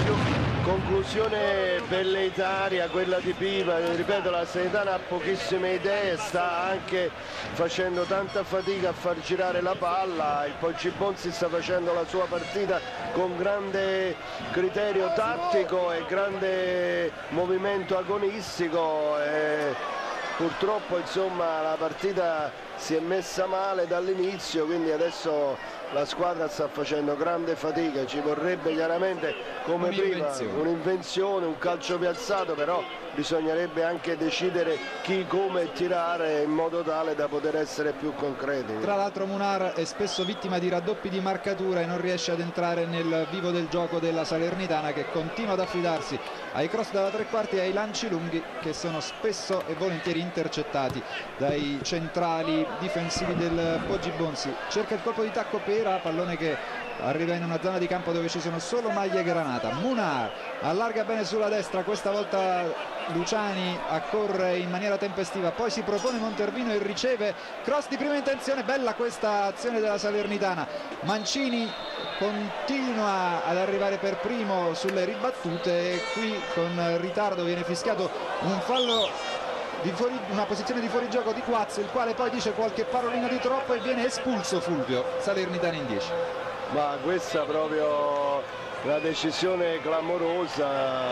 conclusione velleitaria quella di Piva, ripeto, la Salernitana ha pochissime idee, sta anche facendo tanta fatica a far girare la palla, il Poggibonsi sta facendo la sua partita con grande criterio tattico e grande movimento agonistico. Purtroppo insomma la partita si è messa male dall'inizio, quindi adesso la squadra sta facendo grande fatica, ci vorrebbe chiaramente come prima un'invenzione, un calcio piazzato, però bisognerebbe anche decidere chi, come tirare in modo tale da poter essere più concreti. Tra l'altro Munar è spesso vittima di raddoppi di marcatura e non riesce ad entrare nel vivo del gioco della Salernitana, che continua ad affidarsi ai cross dalla tre quarti e ai lanci lunghi, che sono spesso e volentieri intercettati dai centrali difensivi del Poggibonsi. Cerca il colpo di tacco Pera, pallone che arriva in una zona di campo dove ci sono solo maglie granata. Munar allarga bene sulla destra, questa volta Luciani accorre in maniera tempestiva, poi si propone Montervino e riceve cross di prima intenzione. Bella questa azione della Salernitana. Mancini continua ad arrivare per primo sulle ribattute e qui con ritardo viene fischiato un fallo una posizione di fuorigioco di Quazzo, il quale poi dice qualche parolina di troppo e viene espulso Fulvio. Salernitana in 10. Ma questa proprio la decisione clamorosa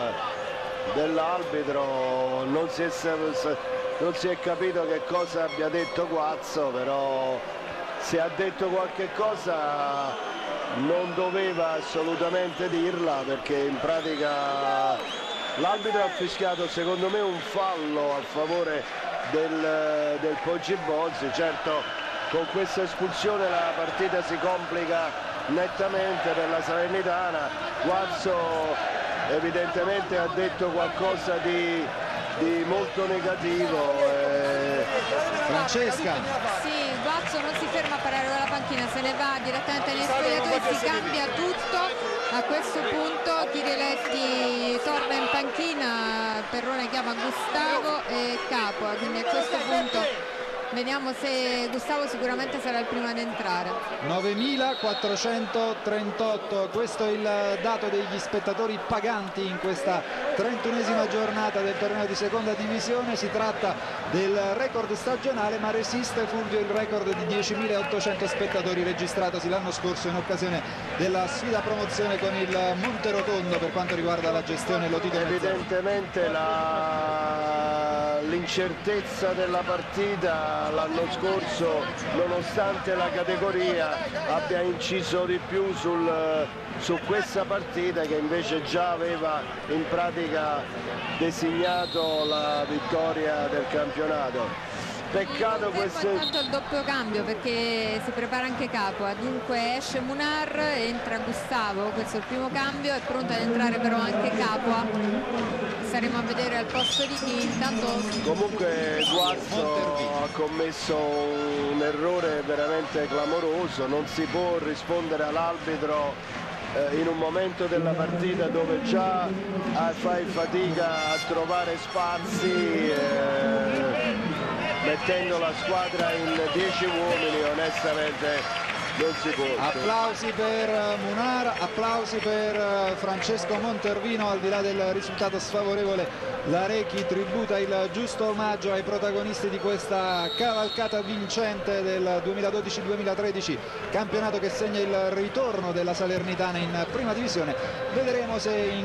dell'arbitro, non si è capito che cosa abbia detto Quazzo, però se ha detto qualche cosa non doveva assolutamente dirla, perché in pratica l'arbitro ha fischiato secondo me un fallo a favore del Poggibonsi. Certo, con questa espulsione la partita si complica nettamente per la Salernitana. Quazzo evidentemente ha detto qualcosa di molto negativo. Francesca. Sì, Quazzo non si ferma a parlare con la panchina, se ne va direttamente negli spogliatoi, si cambia tutto. A questo punto Chiraletti torna in panchina, Perrone chiama Gustavo e Capua, quindi a questo punto vediamo se Gustavo sicuramente sarà il primo ad entrare. 9.438, questo è il dato degli spettatori paganti in questa 31esima giornata del torneo di seconda divisione. Si tratta del record stagionale, ma resiste Fulvio il record di 10.800 spettatori registratosi l'anno scorso in occasione della sfida promozione con il Monterotondo per quanto riguarda la gestione Lotito Mezzani. Evidentemente l'incertezza della partita l'anno scorso, nonostante la categoria abbia inciso di più su questa partita, che invece già aveva in pratica designato la vittoria del campionato. Peccato questo. Intanto il doppio cambio perché si prepara anche Capua, dunque esce Munar, entra Gustavo, questo è il primo cambio, è pronto ad entrare però anche Capua, staremo a vedere al posto di chi. Intanto comunque Guazzo ha commesso un errore veramente clamoroso, non si può rispondere all'arbitro in un momento della partita dove già fai fatica a trovare spazi, mettendo la squadra in 10 uomini onestamente non si può. Applausi per Munar, applausi per Francesco Montervino. Al di là del risultato sfavorevole, l'Arechi tributa il giusto omaggio ai protagonisti di questa cavalcata vincente del 2012-2013, campionato che segna il ritorno della Salernitana in prima divisione. Vedremo se in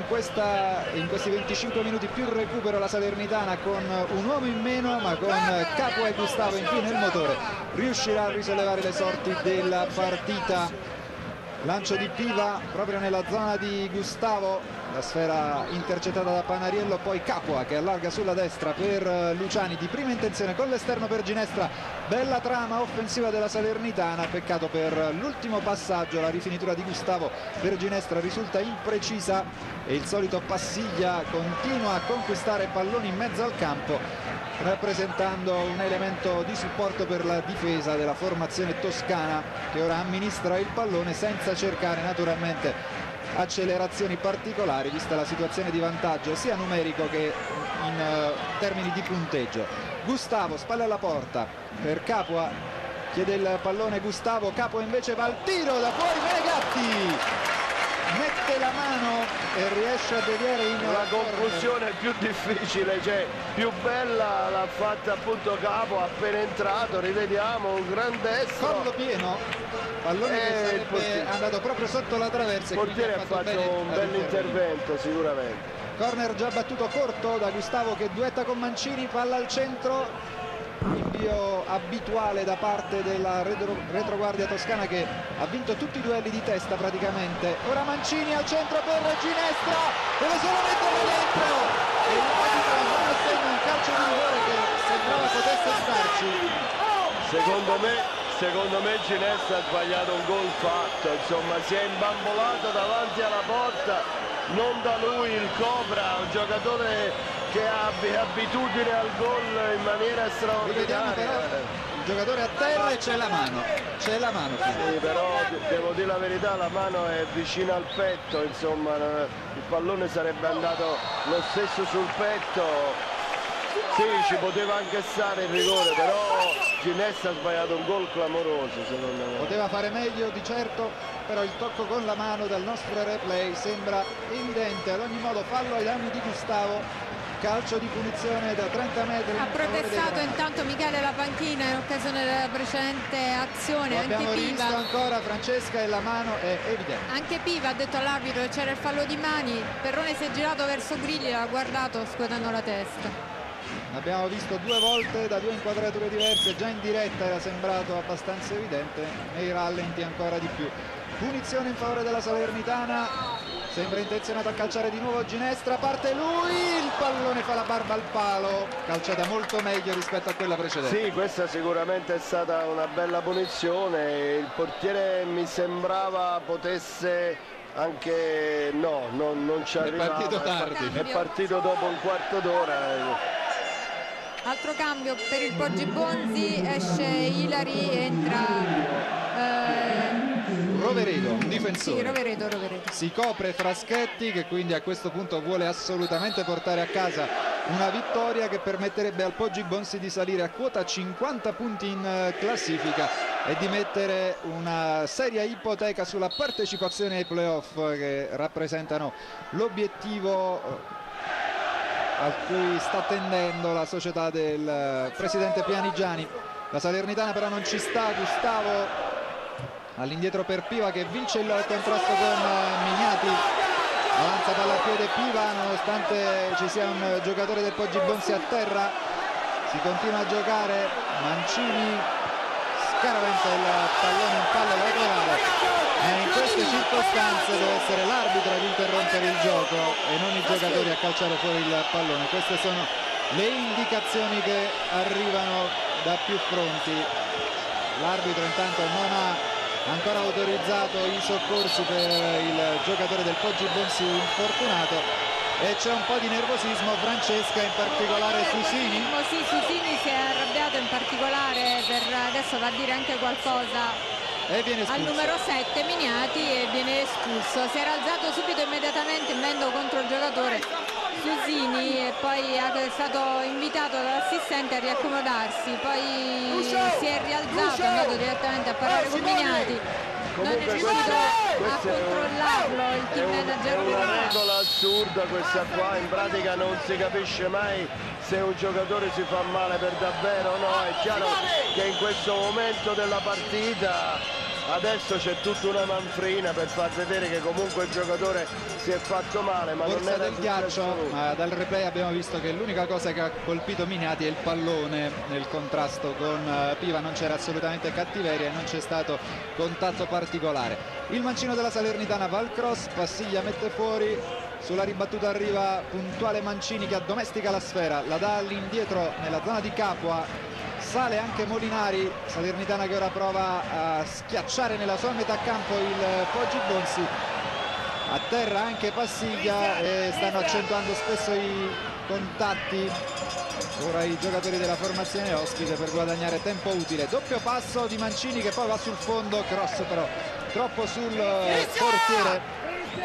questi 25 minuti più recupero la Salernitana, con un uomo in meno ma con Capua e Gustavo in più nel motore, riuscirà a risollevare le sorti della partita. Lancio di Piva proprio nella zona di Gustavo, la sfera intercettata da Panariello, poi Capua che allarga sulla destra per Luciani, di prima intenzione con l'esterno per Ginestra. Bella trama offensiva della Salernitana, peccato per l'ultimo passaggio, la rifinitura di Gustavo per Ginestra risulta imprecisa e il solito Passiglia continua a conquistare palloni in mezzo al campo, rappresentando un elemento di supporto per la difesa della formazione toscana, che ora amministra il pallone senza cercare naturalmente accelerazioni particolari, vista la situazione di vantaggio sia numerico che in termini di punteggio. Gustavo, spalle alla porta per Capua, chiede il pallone Gustavo, Capua invece va al tiro da fuori, Menegatti mette la mano e riesce a deviare in la conclusione più difficile, cioè più bella l'ha fatta appunto Capua, appena entrato, rivediamo un gran destro, collo pieno, pallone che sarebbe andato proprio sotto la traversa. Il portiere ha fatto un bel intervento sicuramente. Corner già battuto corto da Gustavo che duetta con Mancini, palla al centro, invio abituale da parte della retroguardia toscana che ha vinto tutti i duelli di testa praticamente. Ora Mancini al centro per Ginestra, deve solo mettere dentro e l'arbitro non assegna un calcio di rigore che sembrava potesse starci. Secondo me Ginestra ha sbagliato un gol fatto, insomma si è imbambolato davanti alla porta, non da lui il Cobra, un giocatore che ha abitudine al gol in maniera straordinaria. Il giocatore a terra e c'è la mano, sì, però devo dire la verità, la mano è vicina al petto, insomma il pallone sarebbe andato lo stesso sul petto. Sì, ci poteva anche stare il rigore, però Ginestra ha sbagliato un gol clamoroso secondo me. Poteva fare meglio di certo, però il tocco con la mano dal nostro replay sembra evidente. Ad ogni modo fallo ai danni di Gustavo, calcio di punizione da 30 metri. Ha protestato intanto Michele la panchina in occasione della precedente azione. Abbiamo rivisto ancora Francesca e la mano è evidente. Anche Piva ha detto all'arbitro che c'era il fallo di mani, Perrone si è girato verso Grilli, l'ha guardato scuotendo la testa. Abbiamo visto due volte da due inquadrature diverse, già in diretta era sembrato abbastanza evidente, nei rallenti ancora di più. Punizione in favore della Salernitana, sembra intenzionato a calciare di nuovo Ginestra, parte lui, il pallone fa la barba al palo, calciata molto meglio rispetto a quella precedente. Sì, questa sicuramente è stata una bella punizione, il portiere mi sembrava potesse anche non ci arrivava, è partito tardi, è partito dopo un quarto d'ora. Altro cambio per il Poggi Bonzi, esce Ilari, entra Roveredo, difensore. Sì, Roveredo. Si copre Fraschetti, che quindi a questo punto vuole assolutamente portare a casa una vittoria che permetterebbe al Poggi Bonzi di salire a quota 50 punti in classifica e di mettere una seria ipoteca sulla partecipazione ai playoff, che rappresentano l'obiettivo a cui sta tendendo la società del presidente Pianigiani. La Salernitana però non ci sta, Gustavo all'indietro per Piva che vince il contrasto con Mignati, avanza palla a piede Piva nonostante ci sia un giocatore del Poggi Bonzi a terra, si continua a giocare, Mancini scaraventa il pallone in palla laterale. In queste circostanze deve essere l'arbitro ad interrompere il gioco e non i giocatori a calciare fuori il pallone. Queste sono le indicazioni che arrivano da più fronti. L'arbitro intanto non ha ancora autorizzato i soccorsi per il giocatore del Poggi Bonsi infortunato e c'è un po' di nervosismo. Francesca, in particolare Susini. Sì, Susini si è arrabbiato in particolare, per adesso va a dire anche qualcosa e viene espulso. Al numero 7 Miniati e viene espulso. Si era alzato subito immediatamente in mendo contro il giocatore Susini e poi è stato invitato dall'assistente a riaccomodarsi, poi si è rialzato, è andato direttamente a parlare con Miniati. Non è riuscito a controllarlo il team manager. È una regola assurda questa qua, in pratica non si capisce mai se un giocatore si fa male per davvero o no. È chiaro che in questo momento della partita adesso c'è tutta una manfrina per far vedere che comunque il giocatore si è fatto male, ma non era del ghiaccio, ma dal replay abbiamo visto che l'unica cosa che ha colpito Miniati è il pallone nel contrasto con Piva, non c'era assolutamente cattiveria e non c'è stato contatto particolare. Il mancino della Salernitana va al cross, Passiglia mette fuori, sulla ribattuta arriva puntuale Mancini che addomestica la sfera, la dà all'indietro nella zona di Capua. Sale anche Molinari, Salernitana che ora prova a schiacciare nella sua metà campo il Poggi Bonsi. A terra anche Passiglia e stanno accentuando spesso i contatti ora i giocatori della formazione ospite per guadagnare tempo utile. Doppio passo di Mancini che poi va sul fondo, cross però troppo sul portiere.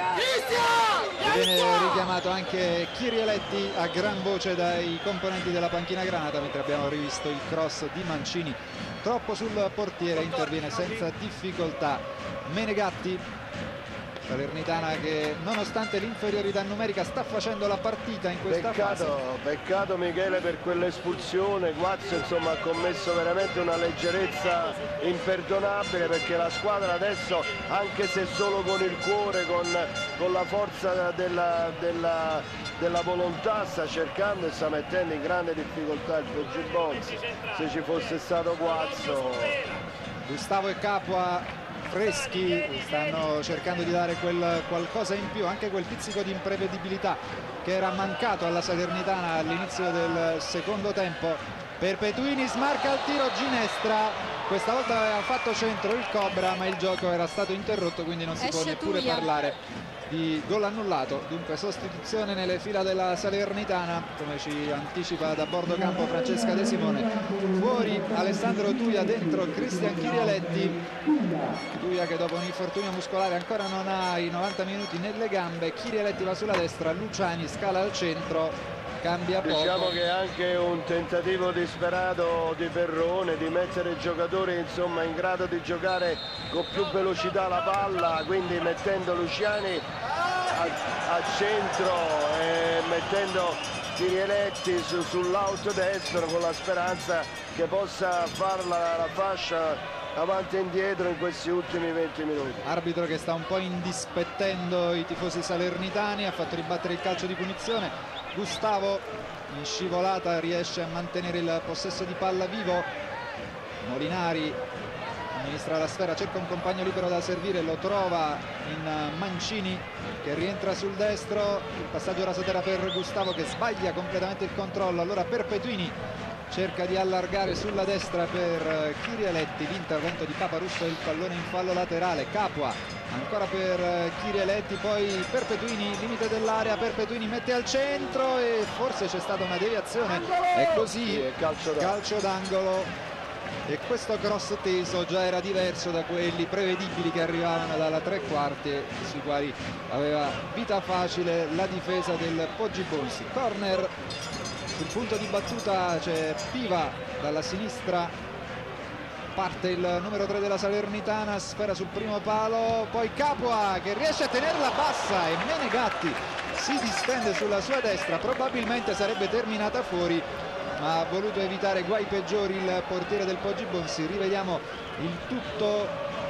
Viene richiamato anche Chirieletti a gran voce dai componenti della panchina granata, mentre abbiamo rivisto il cross di Mancini troppo sul portiere, interviene senza difficoltà Menegatti. Salernitana che nonostante l'inferiorità numerica sta facendo la partita in questa fase. Peccato Michele per quell'espulsione. Guazzo insomma ha commesso veramente una leggerezza imperdonabile, perché la squadra adesso, anche se solo con il cuore, con la forza della volontà, sta cercando e sta mettendo in grande difficoltà il Poggi Bonsi. Se ci fosse stato Guazzo. Gustavo e Capua freschi stanno cercando di dare quel qualcosa in più, anche quel pizzico di imprevedibilità che era mancato alla Salernitana all'inizio del secondo tempo. Perpetuini smarca il tiro, Ginestra, questa volta aveva fatto centro il Cobra ma il gioco era stato interrotto, quindi non si può neppure parlare di gol annullato. Dunque sostituzione nelle fila della Salernitana, come ci anticipa da bordo campo Francesca De Simone. Fuori Alessandro Tuia, dentro Cristian Chirieletti. Tuia che dopo un infortunio muscolare ancora non ha i 90 minuti nelle gambe. Chirieletti va sulla destra, Luciani scala al centro, cambia poco. Diciamo che è anche un tentativo disperato di Perrone di mettere giocatori insomma in grado di giocare con più velocità la palla, quindi mettendo Luciani al centro e mettendo Chirieletti sull'out destro, con la speranza che possa farla la fascia avanti e indietro in questi ultimi 20 minuti. Arbitro che sta un po' indispettendo i tifosi salernitani, ha fatto ribattere il calcio di punizione. Gustavo in scivolata riesce a mantenere il possesso di palla vivo. Molinari amministra la sfera, cerca un compagno libero da servire, lo trova in Mancini che rientra sul destro. Il passaggio rasoterra per Gustavo che sbaglia completamente il controllo. Allora Perpetuini cerca di allargare sulla destra per Chirieletti, l'intervento di Paparusso e il pallone in fallo laterale. Capua ancora per Chirieletti, poi Perpetuini, limite dell'area, Perpetuini mette al centro e forse c'è stata una deviazione, è così, calcio d'angolo. E questo cross teso già era diverso da quelli prevedibili che arrivavano dalla tre quarti, sui quali aveva vita facile la difesa del Poggi Bonsi. Corner sul punto di battuta, c'è Piva dalla sinistra, parte il numero 3 della Salernitana, sfera sul primo palo, poi Capua che riesce a tenerla bassa e Menegatti si distende sulla sua destra, probabilmente sarebbe terminata fuori ma ha voluto evitare guai peggiori il portiere del Poggi Bonsi. Rivediamo il tutto,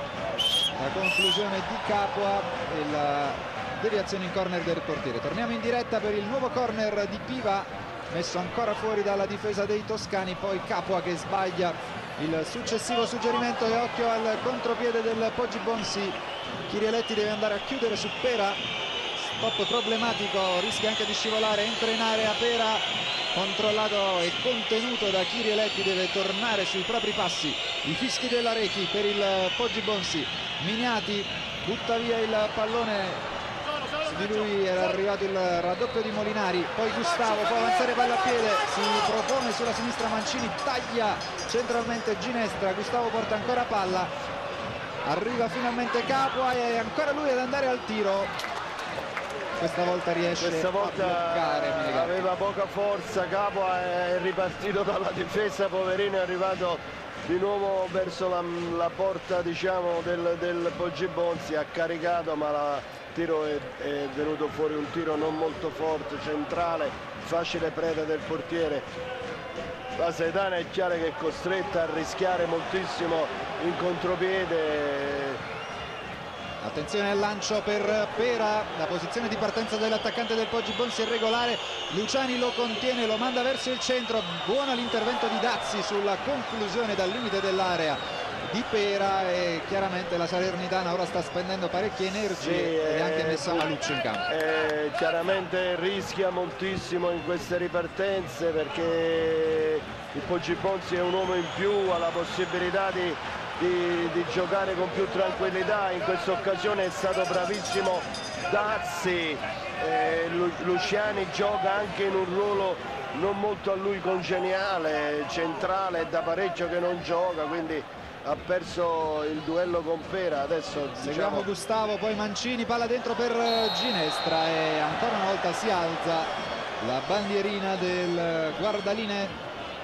la conclusione di Capua e la deviazione in corner del portiere. Torniamo in diretta per il nuovo corner di Piva, messo ancora fuori dalla difesa dei toscani, poi Capua che sbaglia il successivo suggerimento e occhio al contropiede del Poggi Bonsi. Chirieletti deve andare a chiudere su Pera, stop problematico, rischia anche di scivolare, entra in area Pera, controllato e contenuto da Chirieletti, deve tornare sui propri passi. I fischi della Rechi per il Poggi Bonsi. Miniati butta via il pallone, di lui era arrivato il raddoppio di Molinari, poi Gustavo può avanzare palla a piede, si propone sulla sinistra Mancini, taglia centralmente Ginestra, Gustavo porta ancora palla, arriva finalmente Capua e ancora lui ad andare al tiro. Questa volta riesce a bloccare Menegatti. Aveva poca forza Capua, è ripartito dalla difesa, poverino, è arrivato di nuovo verso la porta, diciamo, del Poggi Bonsi, ha caricato, ma il tiro è venuto fuori un tiro non molto forte, centrale, facile preda del portiere. La Salernitana è chiaro che è costretta a rischiare moltissimo in contropiede. Attenzione al lancio per Pera, la posizione di partenza dell'attaccante del Poggi Bonsi è regolare, Luciani lo contiene, lo manda verso il centro, buono l'intervento di Dazzi sulla conclusione dal limite dell'area di Pera, e chiaramente la Salernitana ora sta spendendo parecchie energie e anche messa Maluccio in campo. Chiaramente rischia moltissimo in queste ripartenze, perché il Poggi Bonsi è un uomo in più, ha la possibilità di giocare con più tranquillità. In questa occasione è stato bravissimo Dazzi, Luciani gioca anche in un ruolo non molto a lui congeniale, centrale, è da parecchio che non gioca, quindi ha perso il duello con Pera. Adesso seguiamo Gustavo, poi Mancini, palla dentro per Ginestra e ancora una volta si alza la bandierina del guardaline.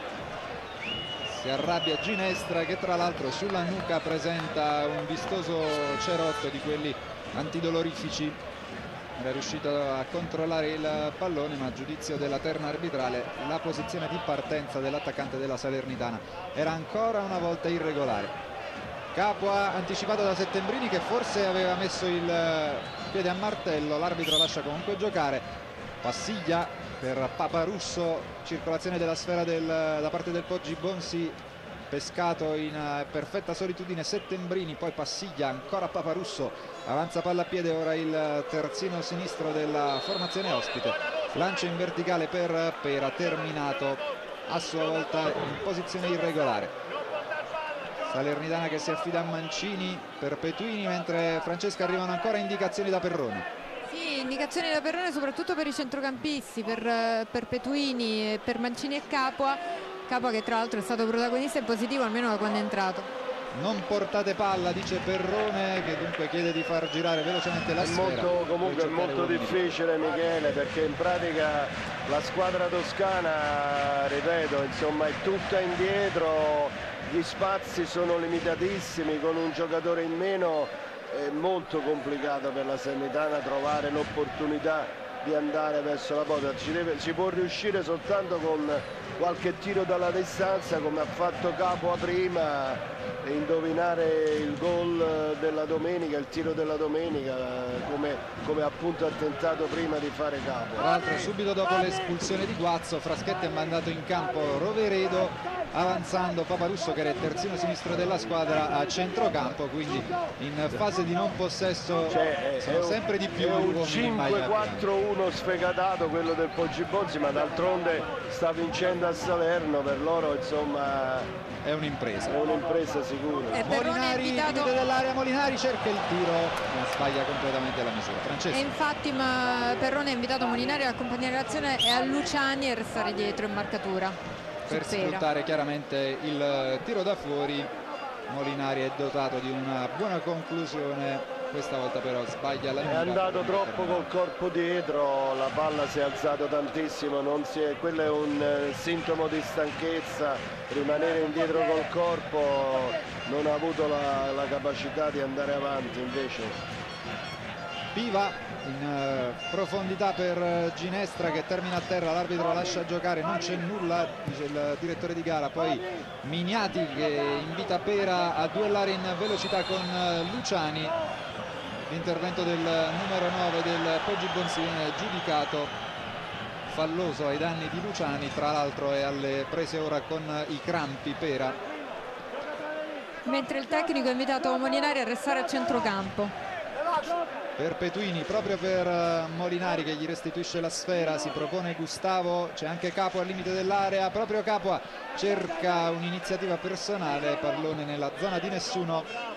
Si arrabbia Ginestra, che tra l'altro sulla nuca presenta un vistoso cerotto di quelli antidolorifici. Era riuscito a controllare il pallone, ma a giudizio della terna arbitrale la posizione di partenza dell'attaccante della Salernitana era ancora una volta irregolare. Capua anticipato da Settembrini, che forse aveva messo il piede a martello, l'arbitro lascia comunque giocare. Passiglia per Paparusso, circolazione della sfera da parte del Poggi Bonsi, pescato in perfetta solitudine Settembrini, poi Passiglia, ancora Paparusso, avanza palla a piede ora il terzino sinistro della formazione ospite, lancio in verticale per Pera, terminato a sua volta in posizione irregolare. Salernitana che si affida a Mancini per Petuini, mentre Francesca arrivano ancora indicazioni da Perrone. Sì, indicazioni da Perrone soprattutto per i centrocampisti, per Petuini, per Mancini e Capua che tra l'altro è stato protagonista in positivo almeno da quando è entrato. Non portate palla, dice Perrone, che dunque chiede di far girare velocemente la sfera. Comunque è molto difficile, Michele, perché in pratica la squadra toscana, ripeto, insomma, è tutta indietro, gli spazi sono limitatissimi, con un giocatore in meno è molto complicato per la Salernitana trovare l'opportunità di andare verso la porta. Ci può riuscire soltanto con qualche tiro dalla distanza, come ha fatto Capua prima, e indovinare il gol della domenica, il tiro della domenica, come appunto ha tentato prima di fare Capua. Tra l'altro subito dopo l'espulsione di Guazzo, Fraschetti ha mandato in campo Roveredo, avanzando Paparusso, che era il terzino sinistro della squadra, a centrocampo, quindi in fase di non possesso sono sempre di più. È un 5-4-1 sfegatato quello del Poggi Bonsi, ma d'altronde sta vincendo a Salerno, per loro insomma è un'impresa. È un'impresa sicura. Molinari, limite dell'area, Molinari cerca il tiro, ma sbaglia completamente la misura. Francesco. E infatti Perrone ha invitato Molinari ad accompagnare l'azione e a Luciani a restare dietro in marcatura. Per sfruttare chiaramente il tiro da fuori. Molinari è dotato di una buona conclusione, questa volta però sbaglia la mira. È andato troppo col corpo dietro, la palla si è alzata tantissimo, quello è un sintomo di stanchezza, rimanere indietro col corpo, non ha avuto la capacità di andare avanti invece. Piva in profondità per Ginestra, che termina a terra, l'arbitro lascia giocare, non c'è nulla, dice il direttore di gara. Poi Miniati che invita Pera a duellare in velocità con Luciani. L'intervento del numero 9 del Poggi Bonsi viene giudicato falloso ai danni di Luciani, tra l'altro è alle prese ora con i crampi Pera. Mentre il tecnico ha invitato Molinari a restare a centrocampo. Perpetuini proprio per Molinari che gli restituisce la sfera, si propone Gustavo, c'è anche Capua al limite dell'area, proprio Capua cerca un'iniziativa personale, pallone nella zona di nessuno.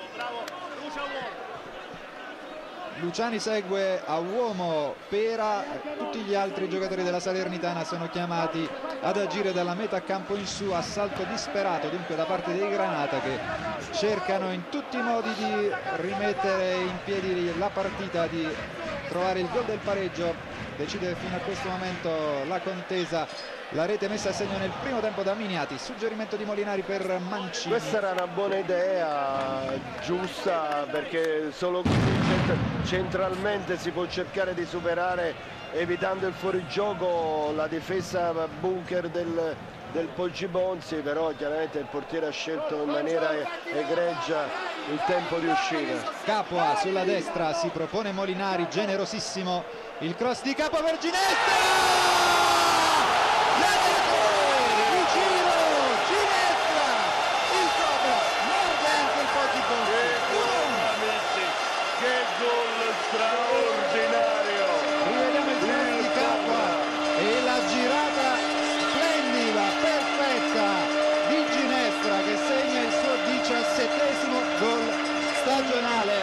Luciani segue a uomo Pera, tutti gli altri giocatori della Salernitana sono chiamati ad agire dalla metà campo in su, assalto disperato dunque da parte dei Granata che cercano in tutti i modi di rimettere in piedi la partita, di trovare il gol del pareggio. Decide fino a questo momento la contesa, la rete messa a segno nel primo tempo da Miniati, suggerimento di Molinari per Mancini. Questa era una buona idea, giusta, perché solo così centralmente si può cercare di superare, evitando il fuorigioco, la difesa bunker del Poggibonsi, però chiaramente il portiere ha scelto in maniera egregia il tempo di uscita. Capua sulla destra, si propone Molinari, generosissimo, il cross di Capua per Ginestra! Straordinario, rivediamo il cross di Capua e la girata splendida, perfetta di Ginestra che segna il suo 17° gol stagionale.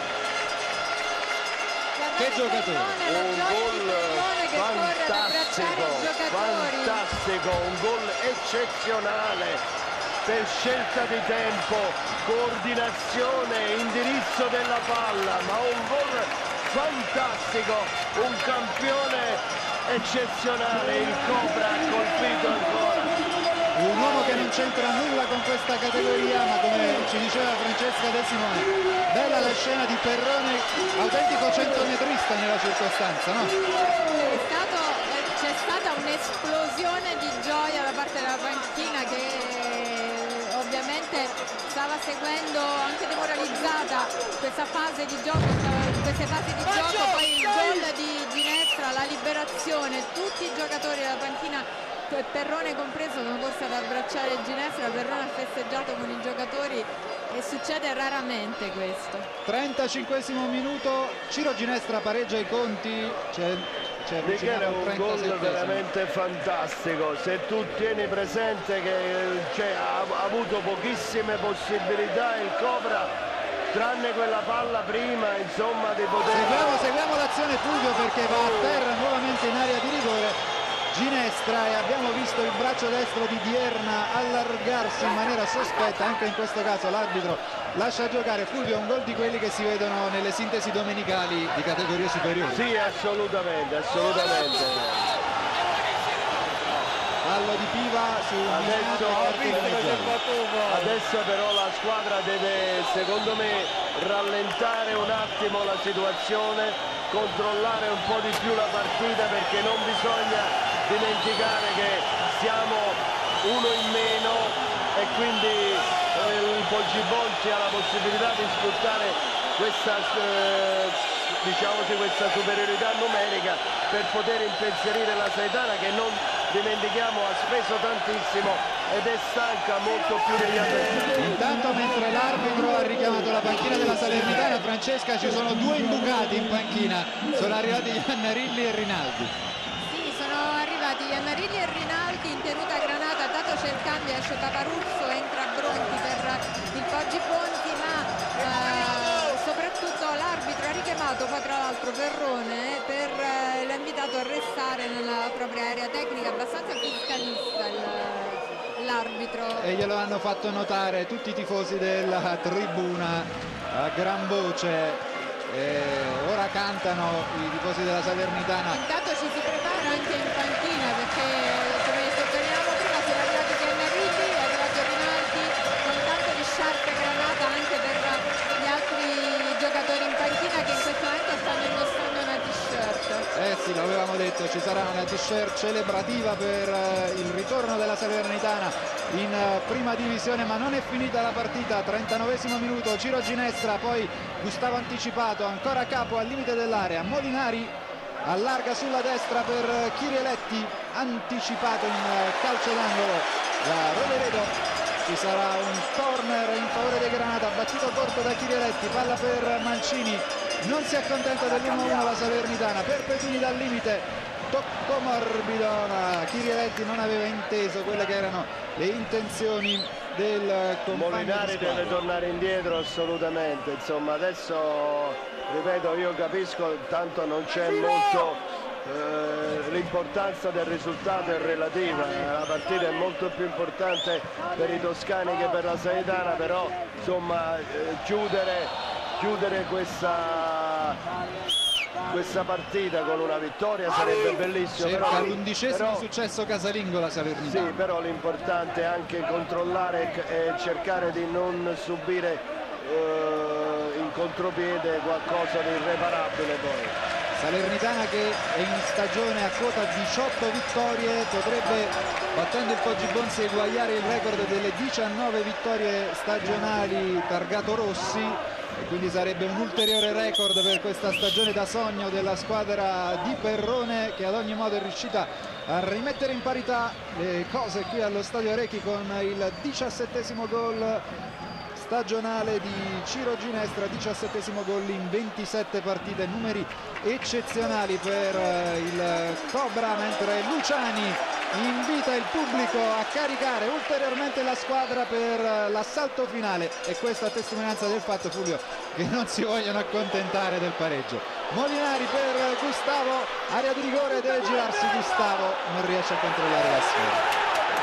Che giocatore, un gol fantastico, un gol eccezionale per scelta di tempo, coordinazione, indirizzo della palla, ma un gol fantastico, un campione eccezionale, il Cobra ha colpito ancora. Un uomo che non c'entra nulla con questa categoria, ma come ci diceva Francesca De Simone, bella la scena di Perrone, autentico centometrista nella circostanza, no? C'è stata un'esplosione di gioia da parte della panchina che ovviamente stava seguendo anche demoralizzata questa fase di gioco, poi il gol di Ginestra, la liberazione, tutti i giocatori della panchina, Perrone compreso, sono corsi ad abbracciare Ginestra. Perrone ha festeggiato con i giocatori e succede raramente questo. 35° minuto, Ciro Ginestra pareggia i conti, Michele, è un gol veramente fantastico, se tu tieni presente che ha avuto pochissime possibilità il Cobra, tranne quella palla prima, insomma, di poter... Seguiamo l'azione Fulvio, perché va a terra nuovamente in area di rigore Ginestra, e abbiamo visto il braccio destro di Dierna allargarsi in maniera sospetta. Anche in questo caso l'arbitro lascia giocare. Fulvio, un gol di quelli che si vedono nelle sintesi domenicali di categorie superiori. Sì, assolutamente. Fallo di Piva su adesso però la squadra deve, secondo me, rallentare un attimo la situazione, controllare un po' di più la partita, perché non bisogna dimenticare che siamo uno in meno e quindi il Poggibonsi ha la possibilità di sfruttare questa questa superiorità numerica per poter impensierire la Salernitana, che non dimentichiamo ha speso tantissimo ed è stanca molto più degli avversari. Intanto, mentre l'arbitro ha richiamato la panchina della Salernitana, Francesca, ci sono due imbucati in panchina, sono arrivati Iannarilli e Rinaldi. Iannarilli e Rinaldi in tenuta Granata, dato c'è il cambio, esce Paparusso, entra Bronchi per il Poggibonsi, ma soprattutto l'arbitro ha richiamato poi tra l'altro Perrone l'ha invitato a restare nella propria area tecnica, abbastanza fiscalista l'arbitro. E glielo hanno fatto notare tutti i tifosi della tribuna a gran voce. Ora cantano i tifosi della Salernitana. Intanto ci si prepara anche in panchina, perché come sottolineavo prima sono arrivati Iannarilli, è arrivato Rinaldi, con tanto di sciarpe Granata anche per gli altri giocatori in panchina che in questo momento stanno indossando una t-shirt. Sì, lo avevamo detto, ci sarà una t-shirt celebrativa per il ritorno della Salernitana in prima divisione, ma non è finita la partita. 39° minuto, Ciro Ginestra, poi Gustavo anticipato, ancora a capo al limite dell'area, Molinari allarga sulla destra per Chirieletti, anticipato in calcio d'angolo da Roveredo. Ci sarà un corner in favore dei Granata, battuto corto da Chirieletti, palla per Mancini, non si accontenta dell'1-1 la Salernitana. Perpetrini dal limite, tocco morbido, ma Chirieletti non aveva inteso quelle che erano le intenzioni del compagno. Molinari deve tornare indietro assolutamente, insomma adesso ripeto, io capisco, tanto non c'è molto, l'importanza del risultato è relativa, la partita è molto più importante per i toscani che per la Salernitana, però insomma chiudere questa partita con una vittoria sarebbe bellissimo. Cerca l'11° successo casalingo la Salernitana. Sì, però l'importante è anche controllare e cercare di non subire in contropiede qualcosa di irreparabile poi. Salernitana che è in stagione a quota 18 vittorie, potrebbe, battendo il Poggibonsi, eguagliare il record delle 19 vittorie stagionali targato Rossi, e quindi sarebbe un ulteriore record per questa stagione da sogno della squadra di Perrone, che ad ogni modo è riuscita a rimettere in parità le cose qui allo Stadio Arechi con il 17° gol stagionale di Ciro Ginestra, 17° gol in 27 partite, numeri eccezionali per il Cobra, mentre Luciani invita il pubblico a caricare ulteriormente la squadra per l'assalto finale, e questa a testimonianza del fatto, Fulvio, che non si vogliono accontentare del pareggio. Molinari per Gustavo, area di rigore, deve girarsi Gustavo, non riesce a controllare la sfera.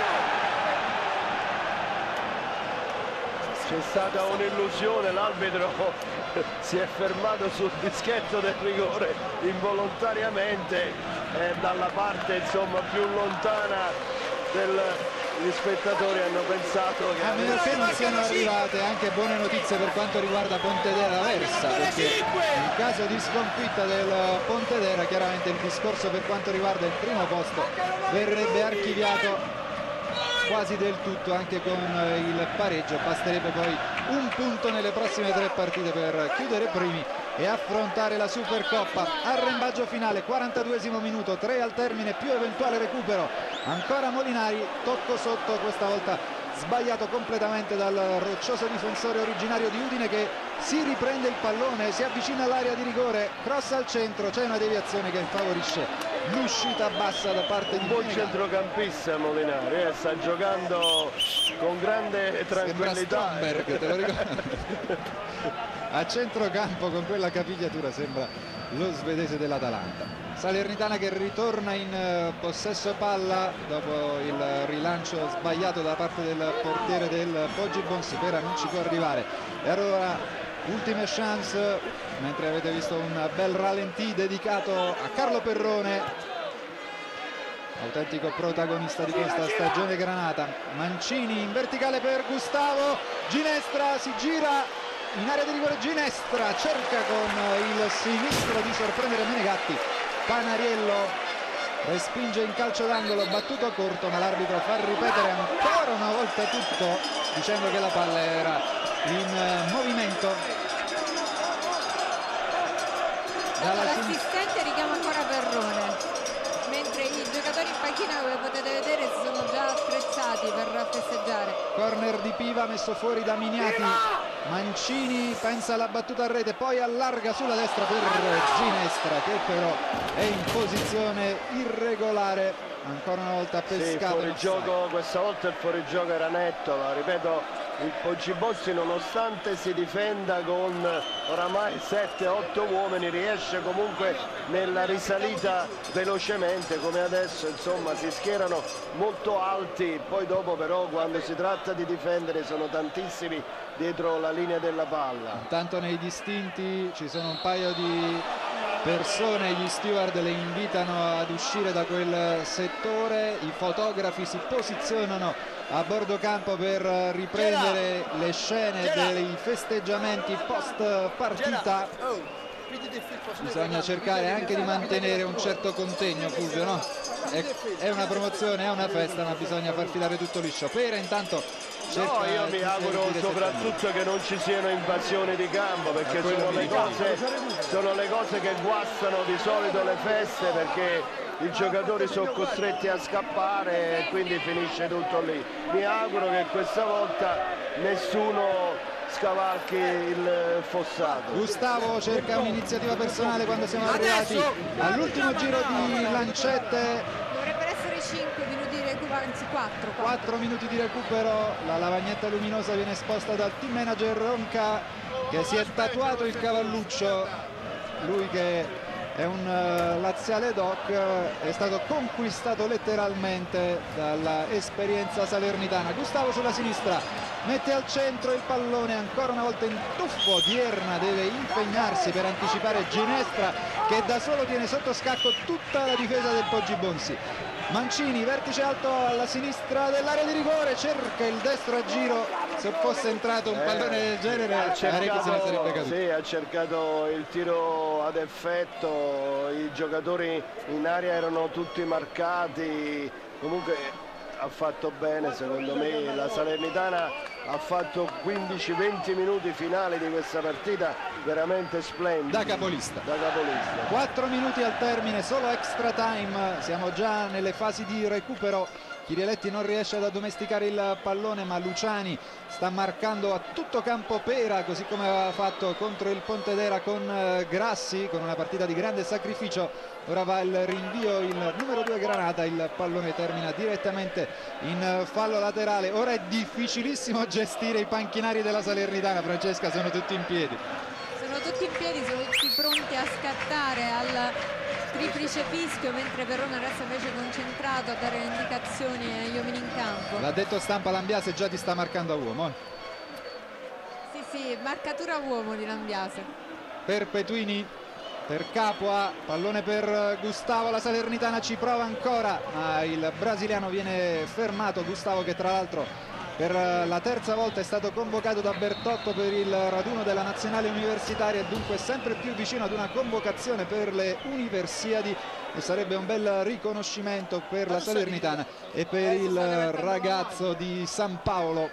C'è stata un'illusione, l'arbitro si è fermato sul dischetto del rigore involontariamente, dalla parte insomma più lontana gli spettatori hanno pensato che... A meno che non siano arrivate anche buone notizie per quanto riguarda Pontedera Versa, perché in caso di sconfitta del Pontedera chiaramente il discorso per quanto riguarda il primo posto verrebbe archiviato quasi del tutto anche con il pareggio. Basterebbe poi un punto nelle prossime 3 partite per chiudere primi e affrontare la Supercoppa. Arrembaggio finale, 42° minuto, 3 al termine più eventuale recupero. Ancora Molinari, tocco sotto, questa volta sbagliato completamente dal roccioso difensore originario di Udine, che si riprende il pallone, si avvicina all'area di rigore, cross al centro, c'è una deviazione che favorisce l'uscita bassa da parte di buon centrocampista Molinari, sta giocando con grande tranquillità. Stromberg, te lo ricordo? A centrocampo con quella capigliatura sembra lo svedese dell'Atalanta. Salernitana che ritorna in possesso palla dopo il rilancio sbagliato da parte del portiere del Poggibonsi. Pera non ci può arrivare, e allora ultime chance, mentre avete visto un bel ralentì dedicato a Carlo Perrone, autentico protagonista di questa stagione granata. Mancini in verticale per Gustavo, Ginestra si gira in area di rigore, Ginestra cerca con il sinistro di sorprendere Menegatti, Panariello respinge in calcio d'angolo, battuto corto, ma l'arbitro fa ripetere ancora una volta tutto dicendo che la palla era in movimento. L'assistente richiama ancora Perrone, mentre i giocatori in panchina, come potete vedere, si sono già attrezzati per festeggiare. Corner di Piva messo fuori da Miniati, Mancini pensa alla battuta a rete, poi allarga sulla destra per Ginestra, che però è in posizione irregolare, ancora una volta pescato. Sì, fuorigioco, questa volta il fuorigioco era netto, ripeto, il Poggibonsi nonostante si difenda con oramai 7-8 uomini riesce comunque nella risalita velocemente, come adesso, insomma si schierano molto alti, poi dopo però quando si tratta di difendere sono tantissimi dietro la linea della palla. Intanto nei distinti ci sono un paio di persone, gli steward le invitano ad uscire da quel settore, i fotografi si posizionano a bordo campo per riprendere le scene dei festeggiamenti post partita. Bisogna cercare anche di mantenere un certo contegno, Fulvio, no? È una promozione, è una festa, ma bisogna far filare tutto liscio. Pera intanto no, io mi auguro soprattutto che non ci siano invasioni di campo, perché sono le cose che guastano di solito le feste, perché i giocatori sono costretti a scappare e quindi finisce tutto lì. Mi auguro che questa volta nessuno scavalchi il fossato. Gustavo cerca un'iniziativa personale quando siamo arrivati all'ultimo giro di lancette. Dovrebbero essere 5 minuti di recupero, anzi 4 minuti di recupero. La lavagnetta luminosa viene esposta dal team manager Ronca, che si è tatuato il cavalluccio. Lui che è un laziale doc, è stato conquistato letteralmente dall'esperienza salernitana. Gustavo sulla sinistra mette al centro il pallone, ancora una volta in tuffo. Dierna deve impegnarsi per anticipare Ginestra, che da solo tiene sotto scacco tutta la difesa del Poggi Bonsi. Mancini, vertice alto alla sinistra dell'area di rigore, cerca il destro a giro. Se fosse entrato un pallone del genere ha cercato, sarebbe caduto. sì, ha cercato il tiro ad effetto, i giocatori in area erano tutti marcati, comunque ha fatto bene secondo me. La Salernitana ha fatto 15-20 minuti finali di questa partita veramente splendidi. Da capolista. 4 minuti al termine, solo extra time, siamo già nelle fasi di recupero. Chirieletti non riesce ad addomesticare il pallone, ma Luciani sta marcando a tutto campo Pera, così come aveva fatto contro il Pontedera con Grassi, con una partita di grande sacrificio. Ora va il rinvio, il numero 2 Granata, il pallone termina direttamente in fallo laterale. Ora è difficilissimo gestire i panchinari della Salernitana. Francesca, sono tutti in piedi. Sono tutti in piedi, sono tutti pronti a scattare al triplice fischio, mentre Perrone resta invece concentrato a dare le indicazioni agli uomini in campo. L'ha detto Stampa, Lambiase già ti sta marcando a uomo. Sì, marcatura a uomo di Lambiase. Perpetuini per Capua, pallone per Gustavo, la Salernitana ci prova ancora, ma il brasiliano viene fermato. Gustavo, che tra l'altro per la terza volta è stato convocato da Bertotto per il raduno della nazionale universitaria e dunque sempre più vicino ad una convocazione per le Universiadi, e sarebbe un bel riconoscimento per la Salernitana e per il ragazzo di San Paolo.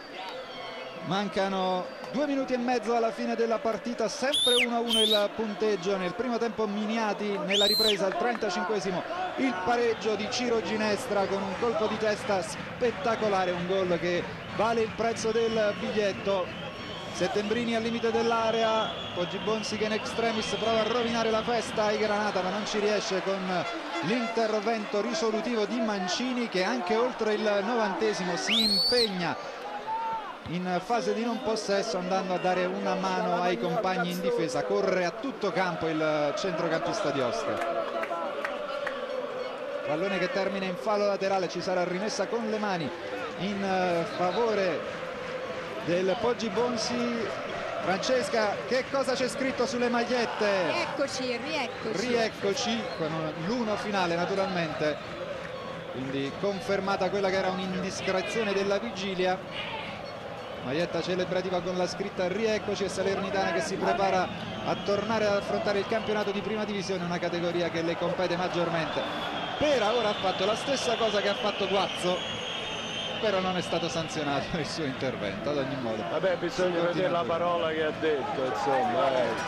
Mancano 2 minuti e mezzo alla fine della partita, sempre 1-1 il punteggio. Nel primo tempo Miniati, nella ripresa al 35esimo il pareggio di Ciro Ginestra con un colpo di testa spettacolare, un gol che vale il prezzo del biglietto. Settembrini al limite dell'area, Poggi Bonsi che in extremis prova a rovinare la festa ai Granata, ma non ci riesce con l'intervento risolutivo di Mancini, che anche oltre il 90esimo si impegna in fase di non possesso, andando a dare una mano ai compagni in difesa. Corre a tutto campo il centrocampista di Ostia. Pallone che termina in fallo laterale, ci sarà rimessa con le mani in favore del Poggi Bonsi. Francesca, che cosa c'è scritto sulle magliette? Rieccoci, con l'1 finale naturalmente, quindi confermata quella che era un'indiscrezione della vigilia. Maglietta celebrativa con la scritta rieccoci, e Salernitana che si prepara a tornare ad affrontare il campionato di prima divisione, una categoria che le compete maggiormente. Pera ora ha fatto la stessa cosa che ha fatto Guazzo, però non è stato sanzionato il suo intervento ad ogni modo. Vabbè, bisogna vedere la parola che ha detto, insomma.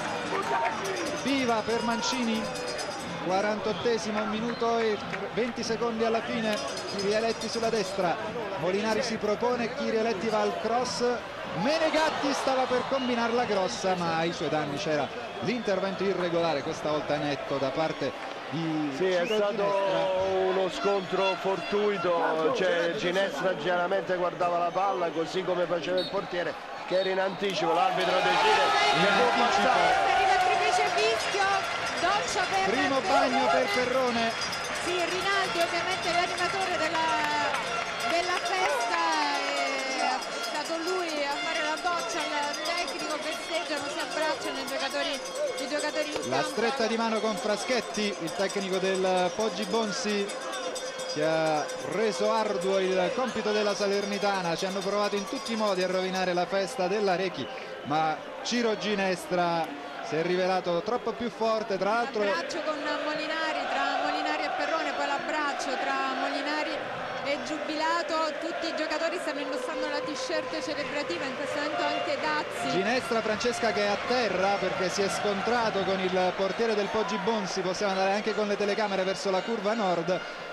Viva per Mancini, 48esimo, 1 minuto e 20 secondi alla fine. Chirieletti sulla destra, Molinari si propone, Chirieletti va al cross, Menegatti stava per combinare la grossa, ma ai suoi danni c'era l'intervento irregolare, questa volta netto, da parte di Sì, è stato Ginestra. uno scontro fortuito, cioè Ginestra chiaramente guardava la palla così come faceva il portiere, che era in anticipo. L'arbitro decide che può passare. Arriva il triplice fischio, doccia per Primo bagno per Perrone. Sì, Rinaldi ovviamente l'animatore della festa, è stato lui a fare la doccia al tecnico, festeggiano, si abbracciano i giocatori in La campo. stretta di mano con Fraschetti, il tecnico del Poggi Bonsi, che ha reso arduo il compito della Salernitana. Ci hanno provato in tutti i modi a rovinare la festa dell'Arechi, ma Ciro Ginestra si è rivelato troppo più forte. Tra l'altro l'abbraccio con Molinari, tra Molinari e Perrone, poi l'abbraccio tra Molinari e Giubilato. Tutti i giocatori stanno indossando la t-shirt celebrativa, in questo momento anche Dazzi. Ginestra, Francesca, che è a terra perché si è scontrato con il portiere del Poggi Bonsi. Possiamo andare anche con le telecamere verso la curva nord.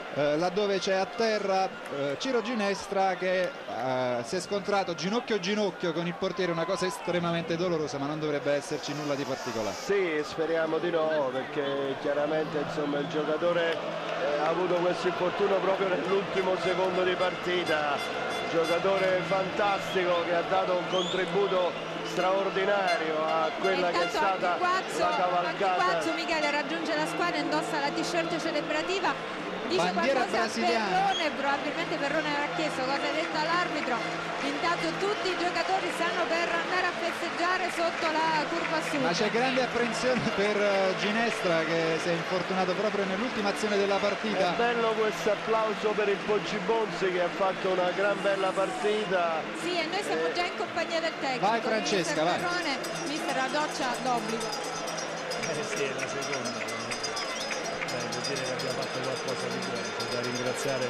laddove c'è a terra Ciro Ginestra che si è scontrato ginocchio a ginocchio con il portiere, una cosa estremamente dolorosa, ma non dovrebbe esserci nulla di particolare. Sì, speriamo di no, perché chiaramente insomma, il giocatore ha avuto questo infortunio proprio nell'ultimo secondo di partita, giocatore fantastico che ha dato un contributo straordinario a quella che è stata la cavalcata. Quazzo Michele raggiunge la squadra, indossa la t-shirt celebrativa, dice bandiera qualcosa brasiliana. a Perrone, probabilmente Perrone aveva chiesto cosa ha detto all'arbitro. Intanto tutti i giocatori stanno per andare a festeggiare sotto la curva sud. Ma c'è grande apprensione per Ginestra che si è infortunato proprio nell'ultima azione della partita. È bello questo applauso per il Poggibonsi che ha fatto una gran bella partita. Sì, e noi siamo già in compagnia del tecnico. Vai Francesca, vai. Perrone, mister, la doccia d'obbligo. Sì, è la seconda. Vuol dire che abbiamo fatto qualcosa di buono. C'è da ringraziare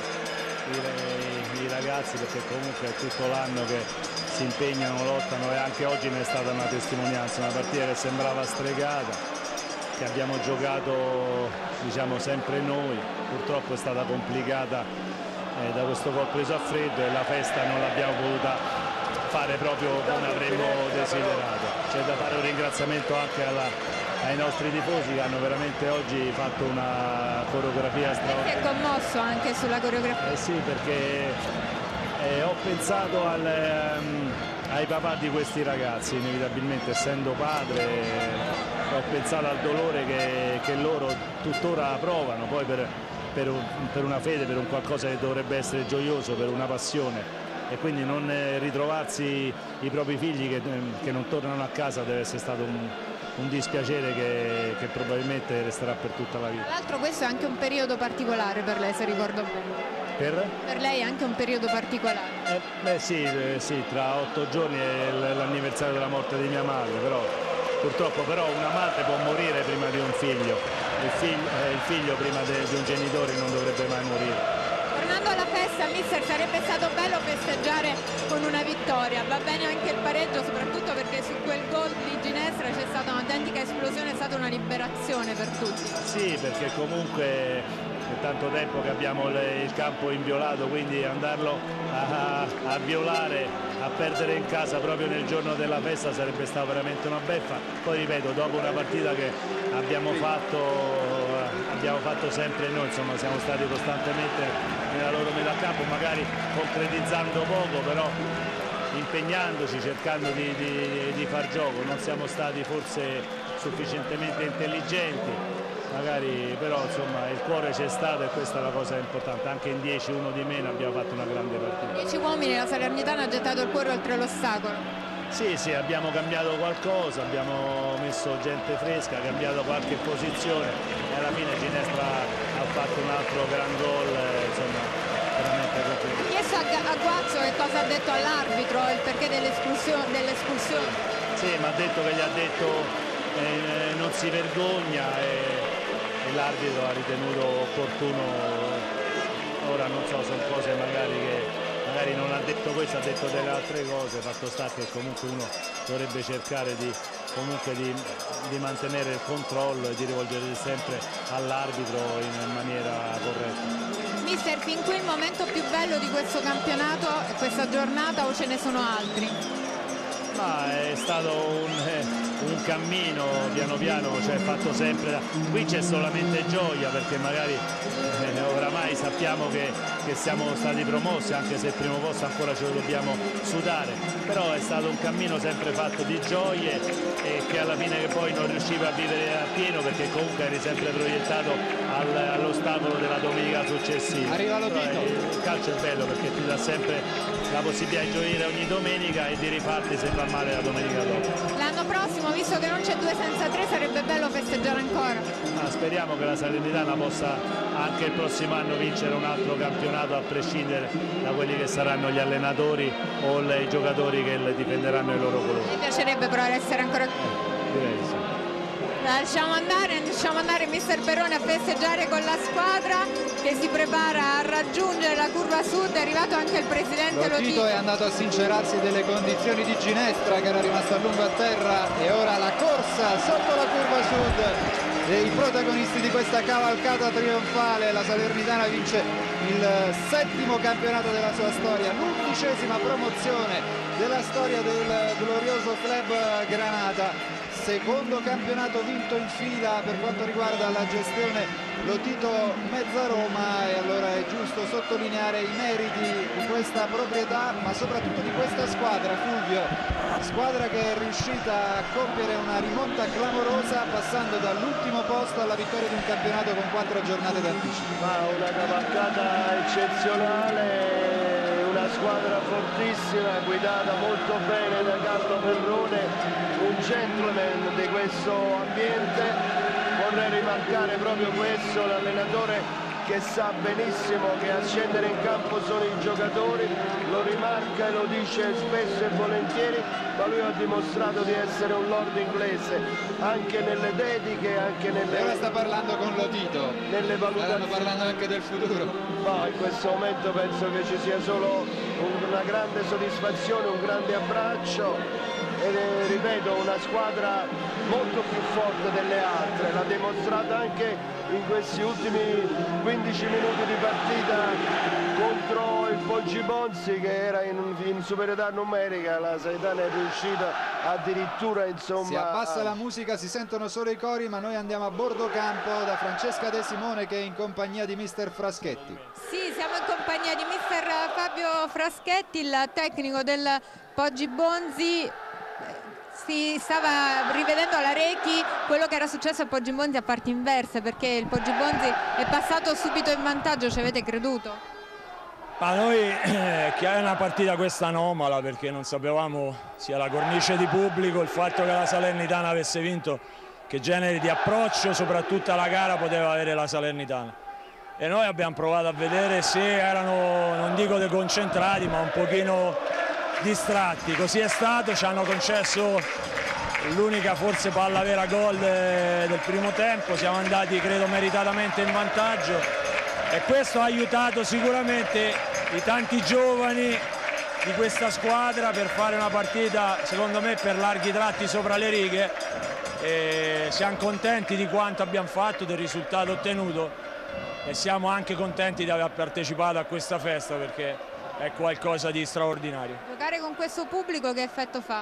i ragazzi, perché comunque è tutto l'anno che si impegnano, lottano, e anche oggi ne è stata una testimonianza, una partita che sembrava stregata, che abbiamo giocato diciamo sempre noi, purtroppo è stata complicata da questo gol preso a freddo, e la festa non l'abbiamo potuta fare proprio come avremmo desiderato. C'è da fare un ringraziamento anche ai nostri tifosi che hanno veramente oggi fatto una coreografia straordinaria. È commosso anche sulla coreografia. Sì, perché ho pensato ai papà di questi ragazzi, inevitabilmente essendo padre ho pensato al dolore che loro tuttora provano, poi per una fede, per un qualcosa che dovrebbe essere gioioso, per una passione, e quindi non ritrovarsi i propri figli che non tornano a casa deve essere stato un dispiacere che probabilmente resterà per tutta la vita. Tra l'altro questo è anche un periodo particolare per lei, se ricordo bene. Per lei è anche un periodo particolare. Sì, tra 8 giorni è l'anniversario della morte di mia madre, purtroppo una madre può morire prima di un figlio, il figlio prima di un genitore non dovrebbe mai morire. Tornando alla festa, mister, sarebbe stato bello festeggiare con una vittoria, va bene anche il pareggio, soprattutto perché su quel gol di Ginestra c'è stata un'autentica esplosione, è stata una liberazione per tutti. Sì, perché comunque è tanto tempo che abbiamo il campo inviolato, quindi andarlo a violare, a perdere in casa proprio nel giorno della festa sarebbe stata veramente una beffa. Poi ripeto, dopo una partita che abbiamo fatto sempre noi, insomma siamo stati costantemente nella loro metà campo, magari concretizzando poco, però impegnandoci, cercando di far gioco. Non siamo stati forse sufficientemente intelligenti, magari, però insomma il cuore c'è stato, e questa è la cosa importante. Anche in 10 uno di meno abbiamo fatto una grande partita. 10 uomini, la Salernitana ha gettato il cuore oltre l'ostacolo. Sì, abbiamo cambiato qualcosa, abbiamo messo gente fresca, cambiato qualche posizione, e alla fine Ginestra ha fatto un altro gran gol, insomma veramente complimenti. Chiesto a Guazzo che cosa ha detto all'arbitro, il perché dell'espulsione. Sì, ma ha detto che gli ha detto non si vergogna, e l'arbitro ha ritenuto opportuno. Ora non so, sono cose magari non ha detto questo, ha detto delle altre cose. Fatto sta che comunque uno dovrebbe cercare di mantenere il controllo e di rivolgere sempre all'arbitro in maniera corretta. Mister, fin qui il momento più bello di questo campionato, questa giornata, o ce ne sono altri? Ma è stato un cammino piano piano, cioè fatto sempre. Qui c'è solamente gioia, perché magari oramai sappiamo che siamo stati promossi, anche se il primo posto ancora ce lo dobbiamo sudare, però è stato un cammino sempre fatto di gioie, e che alla fine che poi non riuscivi a vivere a pieno, perché comunque eri sempre proiettato all'ostacolo della domenica successiva. Arriva Lotito. Il calcio è bello perché ti dà sempre la possibilità di gioire ogni domenica e di rifarti se va male la domenica dopo. L'anno prossimo, visto che non c'è 2 senza 3, sarebbe bello festeggiare ancora. Speriamo che la Salernitana possa anche il prossimo anno vincere un altro campionato, a prescindere da quelli che saranno gli allenatori o i giocatori che difenderanno i loro colori. Mi piacerebbe provare a essere ancora... Direi sì. Lasciamo andare mister Perrone a festeggiare con la squadra che si prepara a raggiungere la curva sud. È arrivato anche il presidente Lotito. È andato a sincerarsi delle condizioni di Ginestra, che era rimasto a lungo a terra, e ora la corsa sotto la curva sud. E i protagonisti di questa cavalcata trionfale, la Salernitana vince il 7° campionato della sua storia, l'11ª promozione della storia del glorioso club Granata. 2° campionato vinto in fila per quanto riguarda la gestione Lotito Mezzaroma, e allora è giusto sottolineare i meriti di questa proprietà, ma soprattutto di questa squadra, Fulvio, squadra che è riuscita a compiere una rimonta clamorosa, passando dall'ultimo posto alla vittoria di un campionato con 4 giornate d'anticipo. Ma una cavalcata eccezionale, una squadra fortissima, guidata molto bene da Carlo Perrone, un gentleman di questo ambiente. Vorrei rimarcare proprio questo, l'allenatore che sa benissimo che a scendere in campo sono i giocatori, lo rimarca e lo dice spesso e volentieri, ma lui ha dimostrato di essere un lord inglese anche nelle dediche, anche nelle... E ora sta parlando con Lotito, nelle valutazioni. Stanno parlando anche del futuro. No, in questo momento penso che ci sia solo una grande soddisfazione, un grande abbraccio. E ripeto, una squadra molto più forte delle altre, l'ha dimostrata anche in questi ultimi 15 minuti di partita contro il Poggibonsi, che era in superiorità numerica. La Salernitana è riuscita addirittura, insomma... Si abbassa la musica, si sentono solo i cori, ma noi andiamo a bordo campo da Francesca De Simone, che è in compagnia di mister Fraschetti. Sì, siamo in compagnia di mister Fabio Fraschetti, il tecnico del Poggibonsi. Si stava rivedendo alla Rechi quello che era successo a Poggibonsi a parti inverse, perché il Poggibonsi è passato subito in vantaggio. Ci avete creduto? Ma noi che è una partita questa anomala, perché non sapevamo sia la cornice di pubblico, il fatto che la Salernitana avesse vinto, che genere di approccio soprattutto alla gara poteva avere la Salernitana, e noi abbiamo provato a vedere se erano, non dico deconcentrati, ma un pochino distratti. Così è stato, ci hanno concesso l'unica forse palla vera gol del primo tempo, siamo andati credo meritatamente in vantaggio, e questo ha aiutato sicuramente i tanti giovani di questa squadra per fare una partita secondo me per larghi tratti sopra le righe, e siamo contenti di quanto abbiamo fatto, del risultato ottenuto, e siamo anche contenti di aver partecipato a questa festa, perché è qualcosa di straordinario. Giocare con questo pubblico che effetto fa?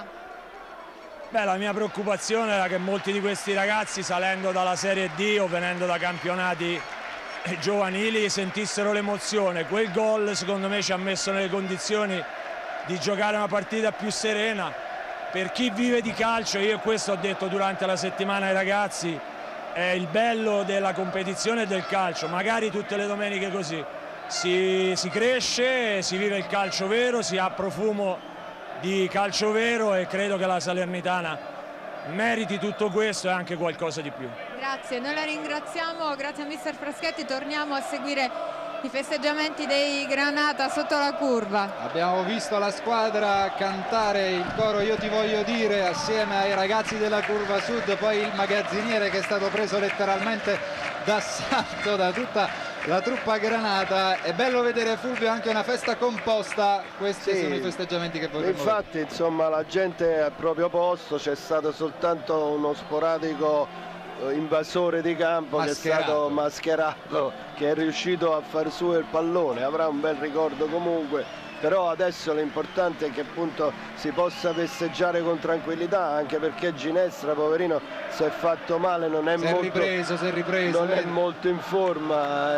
Beh, la mia preoccupazione era che molti di questi ragazzi, salendo dalla Serie D o venendo da campionati giovanili, sentissero l'emozione. Quel gol secondo me ci ha messo nelle condizioni di giocare una partita più serena. Per chi vive di calcio, io questo ho detto durante la settimana ai ragazzi, è il bello della competizione e del calcio, magari tutte le domeniche così. Si cresce, si vive il calcio vero, si ha profumo di calcio vero, e credo che la Salernitana meriti tutto questo e anche qualcosa di più. Grazie, noi la ringraziamo, grazie a mister Fraschetti. Torniamo a seguire i festeggiamenti dei Granata sotto la curva. Abbiamo visto la squadra cantare il coro "Io ti voglio dire" assieme ai ragazzi della curva sud, poi il magazziniere che è stato preso letteralmente d'assalto da tutta la truppa Granata. È bello vedere, Fulvio, anche una festa composta. Questi sono i festeggiamenti che vorremmo vedere. Infatti, insomma, la gente è al proprio posto, c'è stato soltanto uno sporadico invasore di campo che è stato mascherato, che è riuscito a far su il pallone. Avrà un bel ricordo comunque, però adesso l'importante è che appunto si possa festeggiare con tranquillità, anche perché Ginestra, poverino, si è fatto male, non è, si è ripreso, non è molto in forma.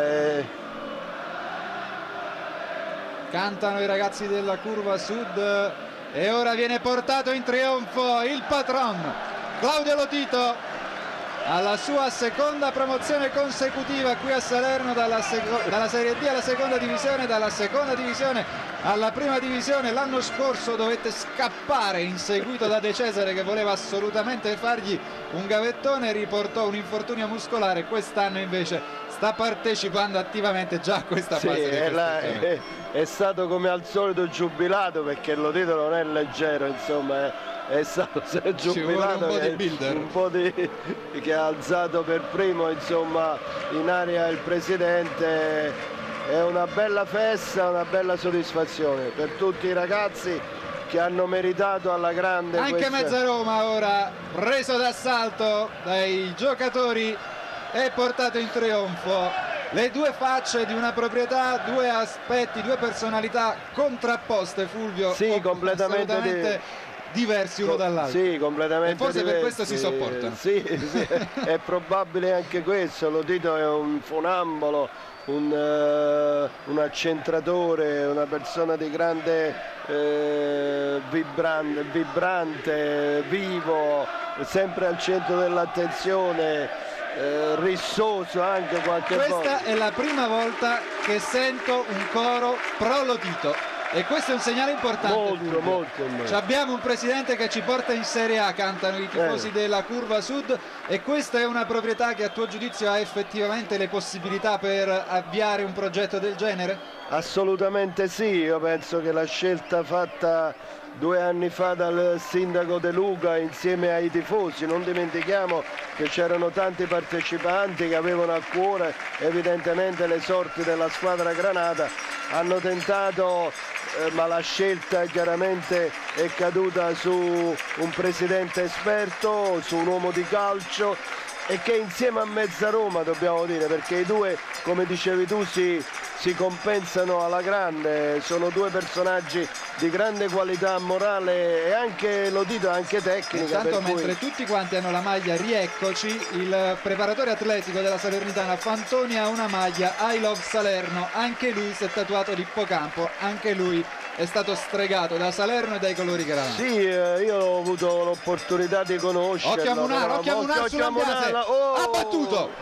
Cantano i ragazzi della curva sud, e ora viene portato in trionfo il patron Claudio Lotito alla sua seconda promozione consecutiva qui a Salerno, dalla Serie D alla seconda divisione, dalla seconda divisione alla prima divisione. L'anno scorso dovette scappare inseguito da De Cesare, che voleva assolutamente fargli un gavettone, riportò un infortunio muscolare. Quest'anno invece sta partecipando attivamente già a questa fase. È stato come al solito giubilato, perché lo titolo non è leggero, insomma. È stato giubilato, che ha alzato per primo, insomma, in aria il presidente. È una bella festa, una bella soddisfazione per tutti i ragazzi che hanno meritato alla grande anche Mezzaroma, ora preso d'assalto dai giocatori e portato in trionfo. Le due facce di una proprietà, due aspetti, due personalità contrapposte, Fulvio. Sì, completamente diversi uno dall'altro. Sì, completamente e forse diversi. Per questo si sopportano. Sì, è probabile anche questo. Lo Tito è un funambolo, un accentratore, una persona di grande vibrante, vivo, sempre al centro dell'attenzione, rissoso anche qualche volta. Questa è la prima volta che sento un coro pro Lo Tito. E questo è un segnale importante. Molto. Abbiamo un presidente che ci porta in Serie A, cantano i tifosi della Curva Sud, e questa è una proprietà che a tuo giudizio ha effettivamente le possibilità per avviare un progetto del genere? Assolutamente sì, io penso che la scelta fatta 2 anni fa dal sindaco De Luca insieme ai tifosi, non dimentichiamo che c'erano tanti partecipanti che avevano a cuore evidentemente le sorti della squadra granata, hanno tentato, ma la scelta chiaramente è caduta su un presidente esperto, su un uomo di calcio, e che insieme a Mezzaroma, dobbiamo dire, perché i due, come dicevi tu, si compensano alla grande, sono due personaggi di grande qualità morale e anche, lo dico, anche tecnica. Intanto mentre tutti quanti hanno la maglia rieccoci, il preparatore atletico della Salernitana Fantoni ha una maglia I Love Salerno, anche lui si è tatuato l'Ippocampo, anche lui è stato stregato da Salerno e dai colori granati. Sì, io ho avuto l'opportunità di conoscerlo. Occhio a Munar sulla base, ha battuto!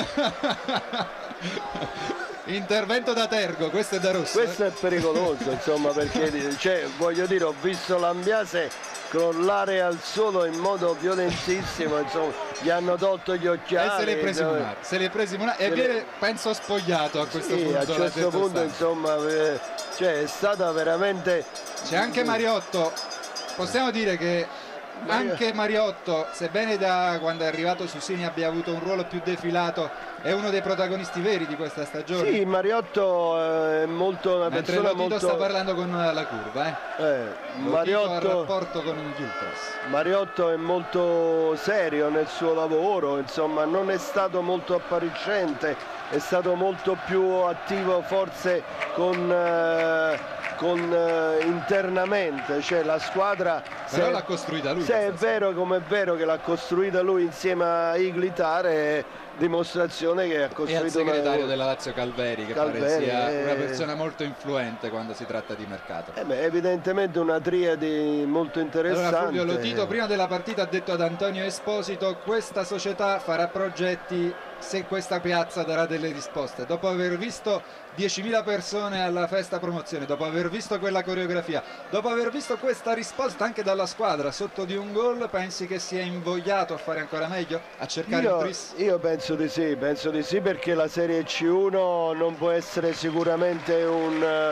Intervento da Tergo, questo è da rosso. Questo è pericoloso, insomma, perché voglio dire, ho visto l'Ambiase crollare al suolo in modo violentissimo, insomma, gli hanno tolto gli occhiali. E se li è presi Munar e viene, penso, spogliato a questo punto. A questo punto, insomma, è stata veramente... C'è anche Mariotto, possiamo dire che anche Mariotto, sebbene da quando è arrivato Susini abbia avuto un ruolo più defilato, è uno dei protagonisti veri di questa stagione. Sì, Mariotto è molto una mentre persona Lo Tito molto... sta parlando con la curva, Mariotto ha rapporto con gli ultras. Mariotto è molto serio nel suo lavoro, insomma, non è stato molto appariscente, è stato molto più attivo forse internamente, cioè la squadra però l'ha costruita lui. Se è vero, come è vero che l'ha costruita lui insieme a Iglitare, dimostrazione che ha costruito. E al segretario della Lazio Calveri, che pare sia una persona molto influente quando si tratta di mercato. Evidentemente una triade molto interessante. Allora Fulvio, Lo Tito prima della partita ha detto ad Antonio Esposito: questa società farà progetti se questa piazza darà delle risposte. Dopo aver visto 10.000 persone alla festa promozione, dopo aver visto quella coreografia, dopo aver visto questa risposta anche dalla squadra sotto di un gol, pensi che sia invogliato a fare ancora meglio, a cercare il tris? Io penso di sì, perché la Serie C1 non può essere sicuramente un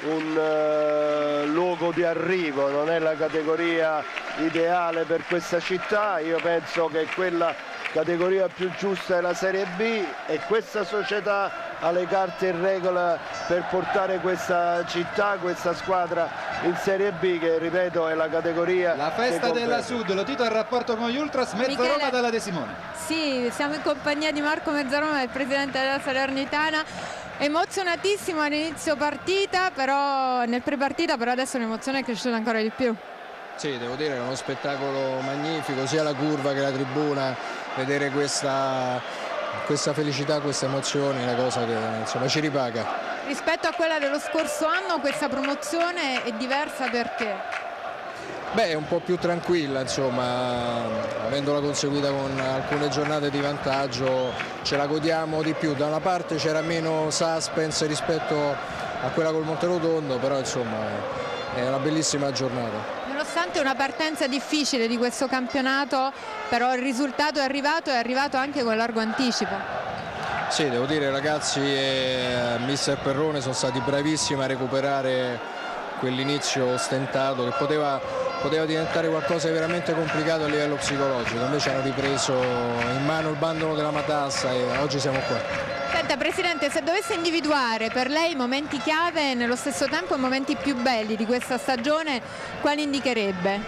luogo di arrivo, non è la categoria ideale per questa città. Io penso che quella categoria più giusta è la Serie B e questa società ha le carte in regola per portare questa città, questa squadra in Serie B, che ripeto è la categoria. La festa della Sud, Lo Tito al rapporto con gli ultras. Mezzaroma dalla De Simone. Sì, siamo in compagnia di Marco Mezzaroma, il presidente della Salernitana. Emozionatissimo all'inizio partita, però nel pre-partita, però adesso l'emozione è cresciuta ancora di più. Sì, devo dire, è uno spettacolo magnifico, sia la curva che la tribuna, vedere questa felicità, questa emozione, è una cosa che insomma ci ripaga. Rispetto a quella dello scorso anno, questa promozione è diversa perché? Beh, è un po' più tranquilla, insomma, avendola conseguita con alcune giornate di vantaggio ce la godiamo di più. Da una parte c'era meno suspense rispetto a quella col Monterotondo, però insomma è una bellissima giornata. Nonostante una partenza difficile di questo campionato, però il risultato è arrivato anche con largo anticipo. Sì, devo dire, ragazzi e mister Perrone sono stati bravissimi a recuperare quell'inizio ostentato che poteva diventare qualcosa di veramente complicato a livello psicologico, invece hanno ripreso in mano il bandolo della matassa e oggi siamo qua. Senta Presidente, se dovesse individuare per lei i momenti chiave e nello stesso tempo i momenti più belli di questa stagione, quali indicherebbe?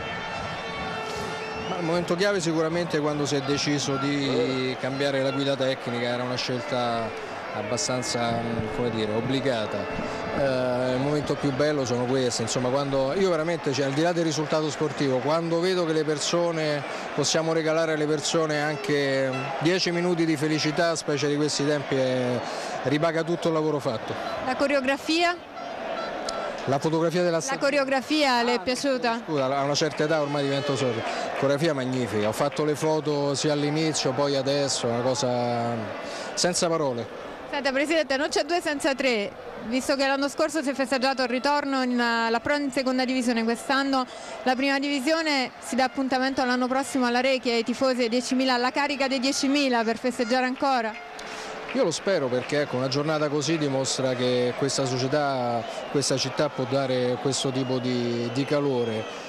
Il momento chiave sicuramente quando si è deciso di cambiare la guida tecnica, era una scelta abbastanza, come dire, obbligata. Il momento più bello sono questi, insomma, quando io veramente, cioè, al di là del risultato sportivo, quando vedo che le persone, possiamo regalare alle persone anche 10 minuti di felicità, specie di questi tempi, ripaga tutto il lavoro fatto. La coreografia? La fotografia della La coreografia le è piaciuta? Scusa, a una certa età ormai divento sordo. Coreografia magnifica, ho fatto le foto sia all'inizio poi adesso, una cosa senza parole. Senta Presidente, non c'è due senza tre, visto che l'anno scorso si è festeggiato il ritorno la prova in seconda divisione, quest'anno la prima divisione si dà appuntamento l'anno prossimo alla Rechi, ai tifosi ai 10.000, alla carica dei 10.000 per festeggiare ancora? Io lo spero perché ecco, una giornata così dimostra che questa società, questa città può dare questo tipo di calore.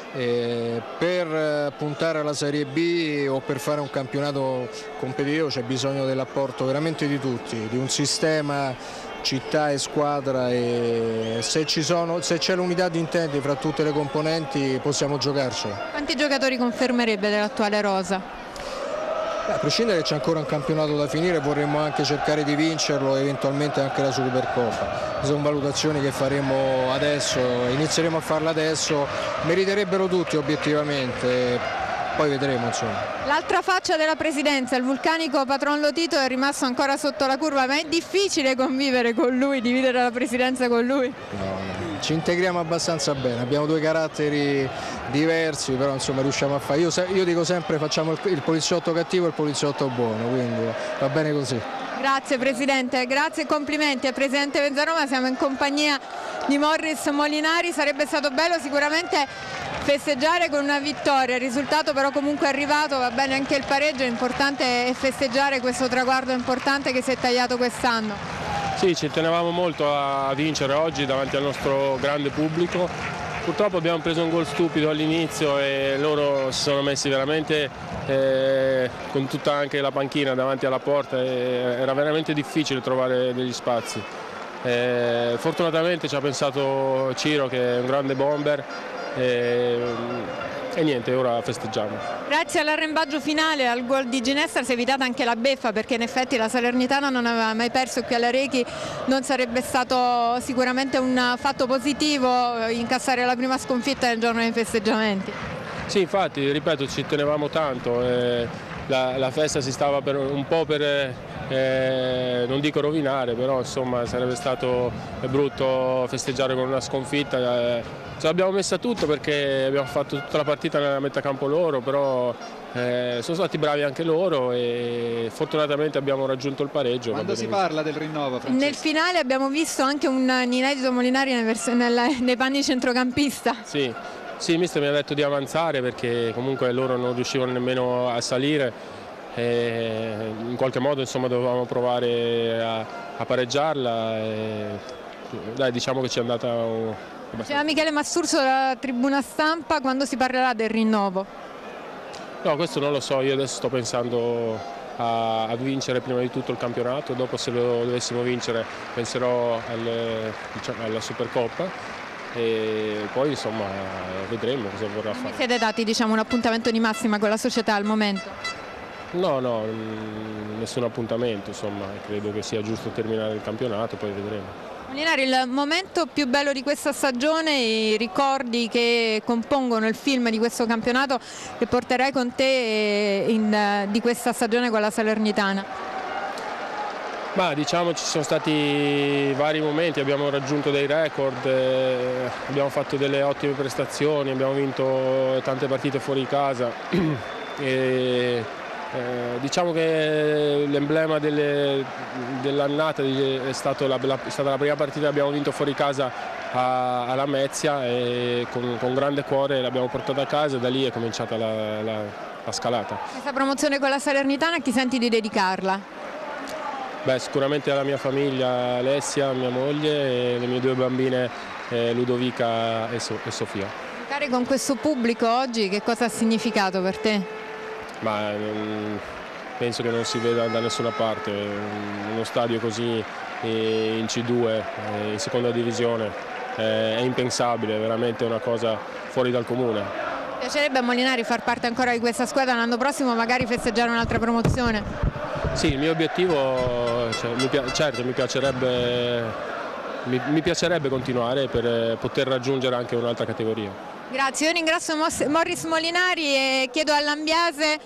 Per puntare alla Serie B o per fare un campionato competitivo c'è bisogno dell'apporto veramente di tutti, di un sistema città e squadra, e se c'è l'unità di intenti fra tutte le componenti possiamo giocarcela. Quanti giocatori confermerebbe dell'attuale rosa? A prescindere che c'è ancora un campionato da finire, vorremmo anche cercare di vincerlo e eventualmente anche la Supercoppa. Sono valutazioni che faremo adesso, inizieremo a farle adesso, meriterebbero tutti obiettivamente, poi vedremo insomma. L'altra faccia della presidenza, il vulcanico Patron Lotito, è rimasto ancora sotto la curva, ma è difficile convivere con lui, dividere la presidenza con lui? No. Ci integriamo abbastanza bene, abbiamo due caratteri diversi, però insomma riusciamo a fare. Io dico sempre facciamo il poliziotto cattivo e il poliziotto buono, quindi va bene così. Grazie Presidente, grazie e complimenti al Presidente Mezzaroma, siamo in compagnia di Morris Molinari, sarebbe stato bello sicuramente festeggiare con una vittoria, il risultato però comunque è arrivato, va bene anche il pareggio, l'importante è festeggiare questo traguardo importante che si è tagliato quest'anno. Sì, ci tenevamo molto a vincere oggi davanti al nostro grande pubblico. Purtroppo abbiamo preso un gol stupido all'inizio e loro si sono messi veramente con tutta anche la panchina davanti alla porta e era veramente difficile trovare degli spazi. Fortunatamente ci ha pensato Ciro, che è un grande bomber, e niente, ora festeggiamo. Grazie all'arrembaggio finale, al gol di Ginesta si è evitata anche la beffa, perché in effetti la Salernitana non aveva mai perso qui alla Rechi, non sarebbe stato sicuramente un fatto positivo incassare la prima sconfitta nel giorno dei festeggiamenti. Sì, infatti, ripeto, ci tenevamo tanto, la festa si stava un po' per, non dico rovinare, però insomma sarebbe stato brutto festeggiare con una sconfitta. Ce l'abbiamo messa tutto perché abbiamo fatto tutta la partita nella metà campo loro, però sono stati bravi anche loro e fortunatamente abbiamo raggiunto il pareggio. Quando si parla del rinnovo, Francesco? Nel finale abbiamo visto anche un inedito Molinari nei panni centrocampista. Sì, il mister mi ha detto di avanzare perché comunque loro non riuscivano nemmeno a salire e in qualche modo insomma dovevamo provare a pareggiarla e dai, diciamo che ci è andata C'era Michele Massurso dalla tribuna stampa, quando si parlerà del rinnovo? No, questo non lo so, io adesso sto pensando a vincere prima di tutto il campionato, dopo se lo dovessimo vincere penserò alla Supercoppa e poi insomma vedremo cosa vorrà fare. Vi siete dati un appuntamento di massima con la società al momento? No, nessun appuntamento, insomma, credo che sia giusto terminare il campionato, poi vedremo. Molinari, il momento più bello di questa stagione, i ricordi che compongono il film di questo campionato che porterai con te di questa stagione con la Salernitana? Ma diciamo ci sono stati vari momenti, abbiamo raggiunto dei record, abbiamo fatto delle ottime prestazioni, abbiamo vinto tante partite fuori casa. Diciamo che l'emblema dell'annata è stata la prima partita che abbiamo vinto fuori casa alla Mezzia e con grande cuore l'abbiamo portata a casa e da lì è cominciata la scalata. Questa promozione con la Salernitana a chi senti di dedicarla? Sicuramente alla mia famiglia, Alessia, mia moglie, e le mie 2 bambine, Ludovica e Sofia. Giocare con questo pubblico oggi che cosa ha significato per te? Penso che non si veda da nessuna parte, uno stadio così in C2, in seconda divisione, è impensabile, è veramente una cosa fuori dal comune. Piacerebbe a Molinari far parte ancora di questa squadra l'anno prossimo, magari festeggiare un'altra promozione? Sì, il mio obiettivo, certo, mi piacerebbe continuare per poter raggiungere anche un'altra categoria. Grazie, io ringrazio Morris Molinari e chiedo all'Ambiase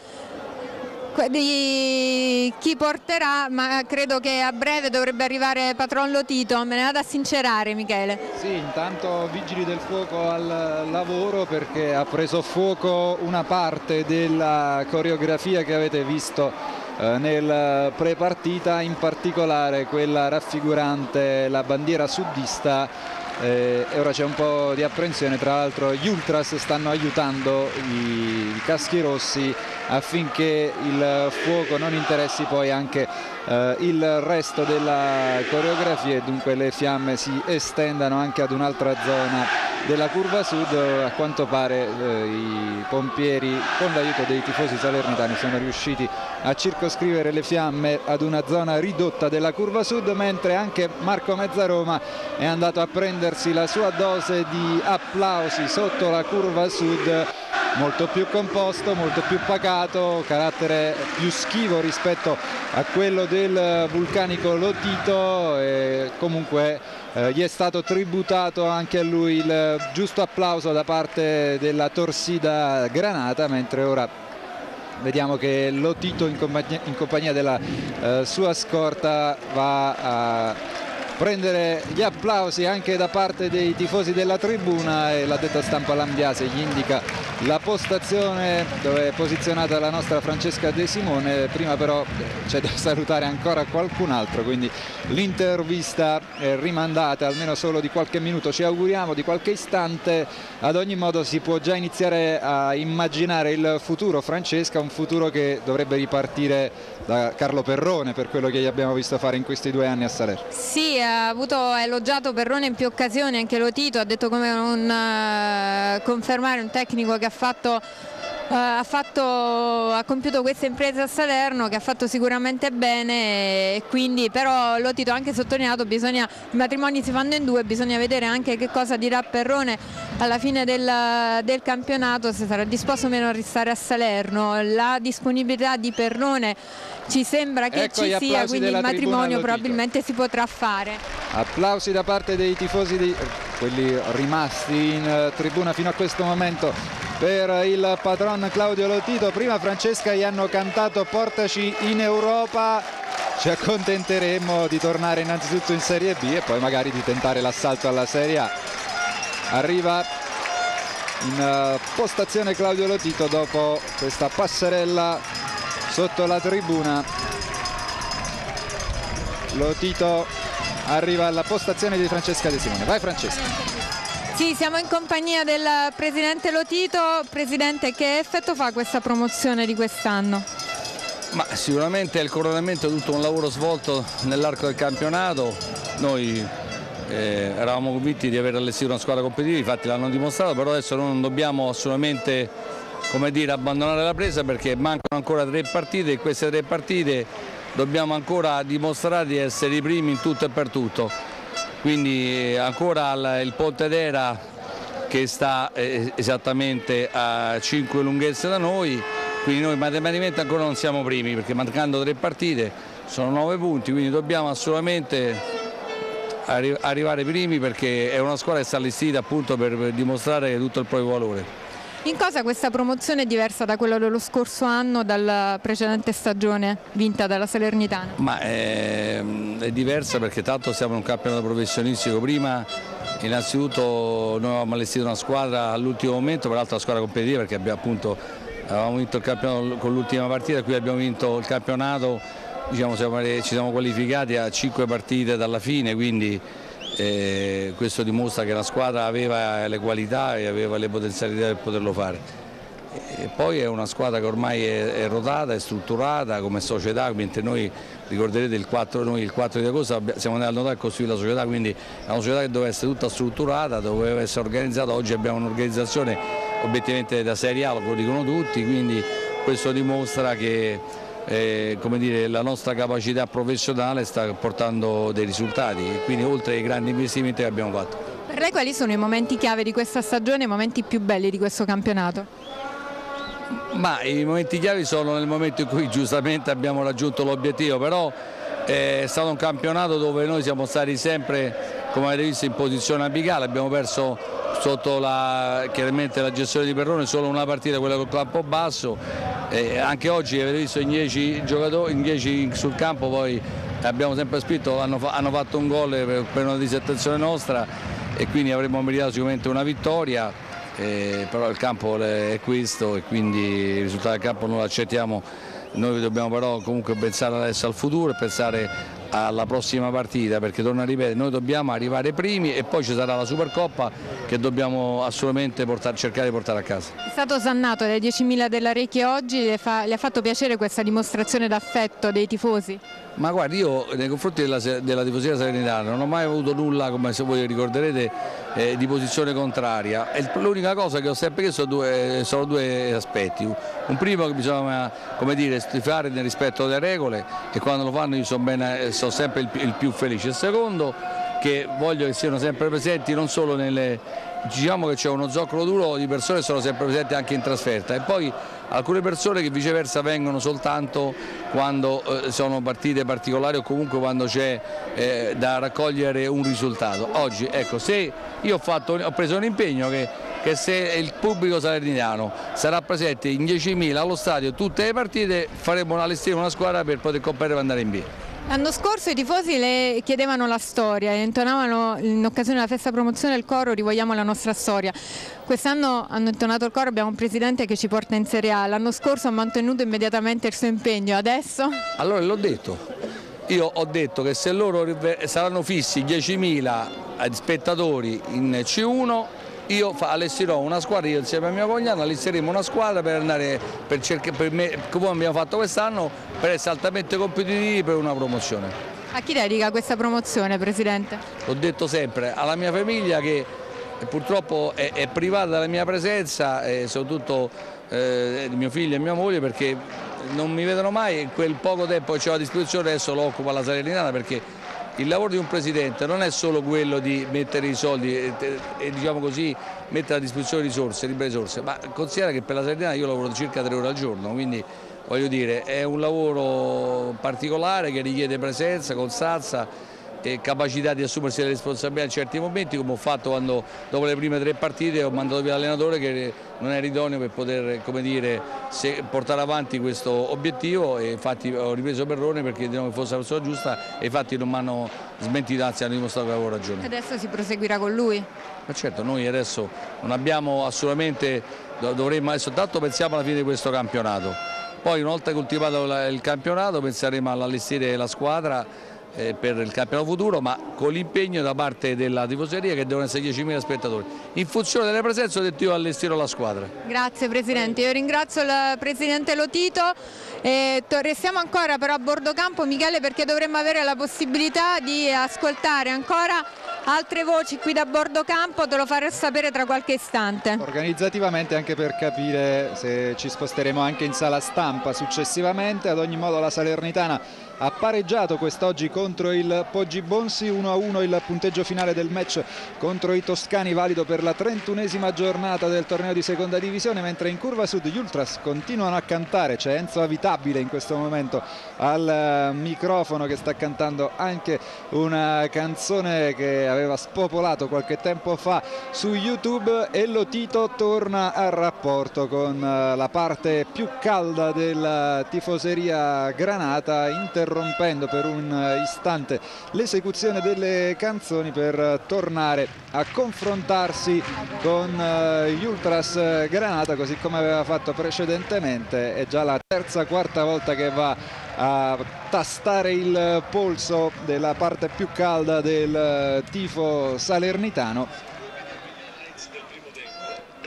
di chi porterà, ma credo che a breve dovrebbe arrivare Patron Lotito. Me ne vado a sincerare, Michele. Sì, intanto Vigili del Fuoco al lavoro, perché ha preso fuoco una parte della coreografia che avete visto nel pre-partita, in particolare quella raffigurante la bandiera sudista, e ora c'è un po' di apprensione. Tra l'altro gli ultras stanno aiutando i caschi rossi affinché il fuoco non interessi poi anche il resto della coreografia e dunque le fiamme si estendano anche ad un'altra zona della curva sud. A quanto pare i pompieri, con l'aiuto dei tifosi salernitani, sono riusciti a circoscrivere le fiamme ad una zona ridotta della curva sud, mentre anche Marco Mezzaroma è andato a prendersi la sua dose di applausi sotto la curva sud, molto più composto, molto più pacato, carattere più schivo rispetto a quello del vulcanico Lotito, e comunque gli è stato tributato anche a lui il giusto applauso da parte della Torsida Granata, mentre ora vediamo che Lotito in compagnia della sua scorta va a prendere gli applausi anche da parte dei tifosi della tribuna, e l'addetto stampa Lambiase gli indica la postazione dove è posizionata la nostra Francesca De Simone. Prima però c'è da salutare ancora qualcun altro, quindi l'intervista è rimandata almeno solo di qualche minuto, ci auguriamo di qualche istante. Ad ogni modo si può già iniziare a immaginare il futuro, Francesca, un futuro che dovrebbe ripartire da Carlo Perrone, per quello che gli abbiamo visto fare in questi 2 anni a Salerno. Sì, ha elogiato Perrone in più occasioni, anche Lotito ha detto come confermare un tecnico che ha compiuto questa impresa a Salerno, che ha fatto sicuramente bene, e quindi però Lotito ha anche sottolineato i matrimoni si fanno in 2, bisogna vedere anche che cosa dirà Perrone alla fine del campionato, se sarà disposto o meno a restare a Salerno. La disponibilità di Perrone ci sembra che ci sia, quindi il matrimonio probabilmente si potrà fare. Applausi da parte dei tifosi, quelli rimasti in tribuna fino a questo momento, per il patron Claudio Lotito. Prima, Francesca, gli hanno cantato "Portaci in Europa", ci accontenteremo di tornare innanzitutto in Serie B e poi magari di tentare l'assalto alla Serie A. Arriva in postazione Claudio Lotito dopo questa passerella sotto la tribuna. Lotito arriva alla postazione di Francesca De Simone. Vai Francesca. Sì, siamo in compagnia del presidente Lotito. Presidente, che effetto fa questa promozione di quest'anno? Ma sicuramente è il coronamento di tutto un lavoro svolto nell'arco del campionato. Noi eravamo convinti di aver allestito una squadra competitiva, infatti l'hanno dimostrato, però adesso non dobbiamo assolutamente, come dire, abbandonare la presa, perché mancano ancora 3 partite e queste 3 partite dobbiamo ancora dimostrare di essere i primi in tutto e per tutto. Quindi ancora il Pontedera che sta esattamente a 5 lunghezze da noi, quindi noi matematicamente ancora non siamo primi, perché mancando 3 partite sono 9 punti, quindi dobbiamo assolutamente arrivare primi, perché è una squadra che sta allestita appunto per dimostrare tutto il proprio valore. In cosa questa promozione è diversa da quella dello scorso anno, dalla precedente stagione vinta dalla Salernitana? Ma è diversa perché tanto siamo in un campionato professionistico. Prima innanzitutto noi avevamo allestito una squadra all'ultimo momento, peraltro una squadra competitiva, perché avevamo vinto il campionato con l'ultima partita, qui abbiamo vinto il campionato, diciamo, ci siamo qualificati a 5 partite dalla fine, quindi questo dimostra che la squadra aveva le qualità e aveva le potenzialità per poterlo fare. E poi è una squadra che ormai è rodata, è strutturata come società, mentre noi, ricorderete, il 4 di agosto siamo andati al notaio a costruire la società, quindi è una società che doveva essere tutta strutturata, doveva essere organizzata. Oggi abbiamo un'organizzazione obiettivamente da Serie A, lo dicono tutti, quindi questo dimostra che come dire, la nostra capacità professionale sta portando dei risultati, e quindi oltre ai grandi investimenti che abbiamo fatto. Per lei quali sono i momenti chiave di questa stagione, i momenti più belli di questo campionato? Ma i momenti chiavi sono nel momento in cui giustamente abbiamo raggiunto l'obiettivo, però è stato un campionato dove noi siamo stati sempre, come avete visto, in posizione apicale. Abbiamo perso sotto chiaramente la gestione di Perrone solo una partita, quella col Campobasso. Anche oggi avete visto in 10 giocatori, in 10 sul campo, poi abbiamo sempre spinto, hanno fatto un gol per una disattenzione nostra, e quindi avremmo meritato sicuramente una vittoria. Però il campo è questo, e quindi il risultato del campo non lo accettiamo. Noi dobbiamo però comunque pensare adesso al futuro e pensare alla prossima partita, perché torno a ripetere, noi dobbiamo arrivare primi e poi ci sarà la Supercoppa che dobbiamo assolutamente cercare di portare a casa. È stato osannato dai 10.000 dell'Arecchie oggi, le ha fatto piacere questa dimostrazione d'affetto dei tifosi? Ma guardi, io nei confronti della tifoseria salernitana non ho mai avuto nulla, come se voi ricorderete, di posizione contraria. L'unica cosa che ho sempre chiesto sono due aspetti. Un primo, che bisogna, come dire, stifare nel rispetto delle regole, e quando lo fanno io sono sempre il più felice. Il secondo, che voglio che siano sempre presenti non solo diciamo che c'è uno zoccolo duro di persone che sono sempre presenti anche in trasferta, e poi alcune persone che viceversa vengono soltanto quando sono partite particolari, o comunque quando c'è da raccogliere un risultato. Oggi, ecco, se io ho preso un impegno che se il pubblico salernitano sarà presente in 10.000 allo stadio tutte le partite, faremo allestire una squadra per poter competere e andare in B. L'anno scorso i tifosi le chiedevano la storia e intonavano in occasione della festa promozione del coro "Rivogliamo la nostra storia". Quest'anno hanno intonato il coro, abbiamo un presidente che ci porta in Serie A. L'anno scorso ha mantenuto immediatamente il suo impegno, adesso? Allora l'ho detto, io ho detto che se loro saranno fissi 10.000 spettatori in C1, io allestirò una squadra, io insieme a mio cognato allestiremo una squadra per andare, come abbiamo fatto quest'anno, per essere altamente competitivi per una promozione. A chi dedica questa promozione, Presidente? L'ho detto sempre, alla mia famiglia che purtroppo è privata della mia presenza, e soprattutto mio figlio e mia moglie, perché non mi vedono mai. Quel poco tempo che c'ho a disposizione adesso lo occupa la Salernitana, perché il lavoro di un presidente non è solo quello di mettere i soldi e diciamo così, mettere a disposizione libere risorse, ma considera che per la Salernitana io lavoro circa 3 ore al giorno, quindi voglio dire, è un lavoro particolare che richiede presenza, costanza e capacità di assumersi le responsabilità in certi momenti, come ho fatto quando dopo le prime 3 partite ho mandato via l'allenatore che non era idoneo per poter, come dire, portare avanti questo obiettivo, e infatti ho ripreso Perrone perché credevo che fosse la persona giusta, e infatti non mi hanno smentito, anzi hanno dimostrato che avevo ragione. Adesso si proseguirà con lui? Ma certo, noi adesso non abbiamo assolutamente, dovremmo adesso, tanto pensiamo alla fine di questo campionato, poi una volta coltivato il campionato penseremo all'allestire la squadra per il campionato futuro, ma con l'impegno da parte della tifoseria che devono essere 10.000 spettatori. In funzione delle presenze ho detto io allestirò la squadra. Grazie Presidente, io ringrazio il Presidente Lotito. Restiamo ancora però a bordo campo, Michele, perché dovremmo avere la possibilità di ascoltare ancora altre voci qui da bordo campo, te lo farò sapere tra qualche istante. Organizzativamente, anche per capire se ci sposteremo anche in sala stampa successivamente. Ad ogni modo la Salernitana ha pareggiato quest'oggi contro il Poggibonsi, 1-1 il punteggio finale del match contro i toscani, valido per la 31esima giornata del torneo di seconda divisione, mentre in curva sud gli Ultras continuano a cantare. C'è Enzo Avitabile in questo momento al microfono che sta cantando anche una canzone che aveva spopolato qualche tempo fa su YouTube, e Lotito torna al rapporto con la parte più calda della tifoseria granata, interrompendo per un istante l'esecuzione delle canzoni per tornare a confrontarsi con gli Ultras Granata, così come aveva fatto precedentemente. È già la quarta volta che va a tastare il polso della parte più calda del tifo salernitano.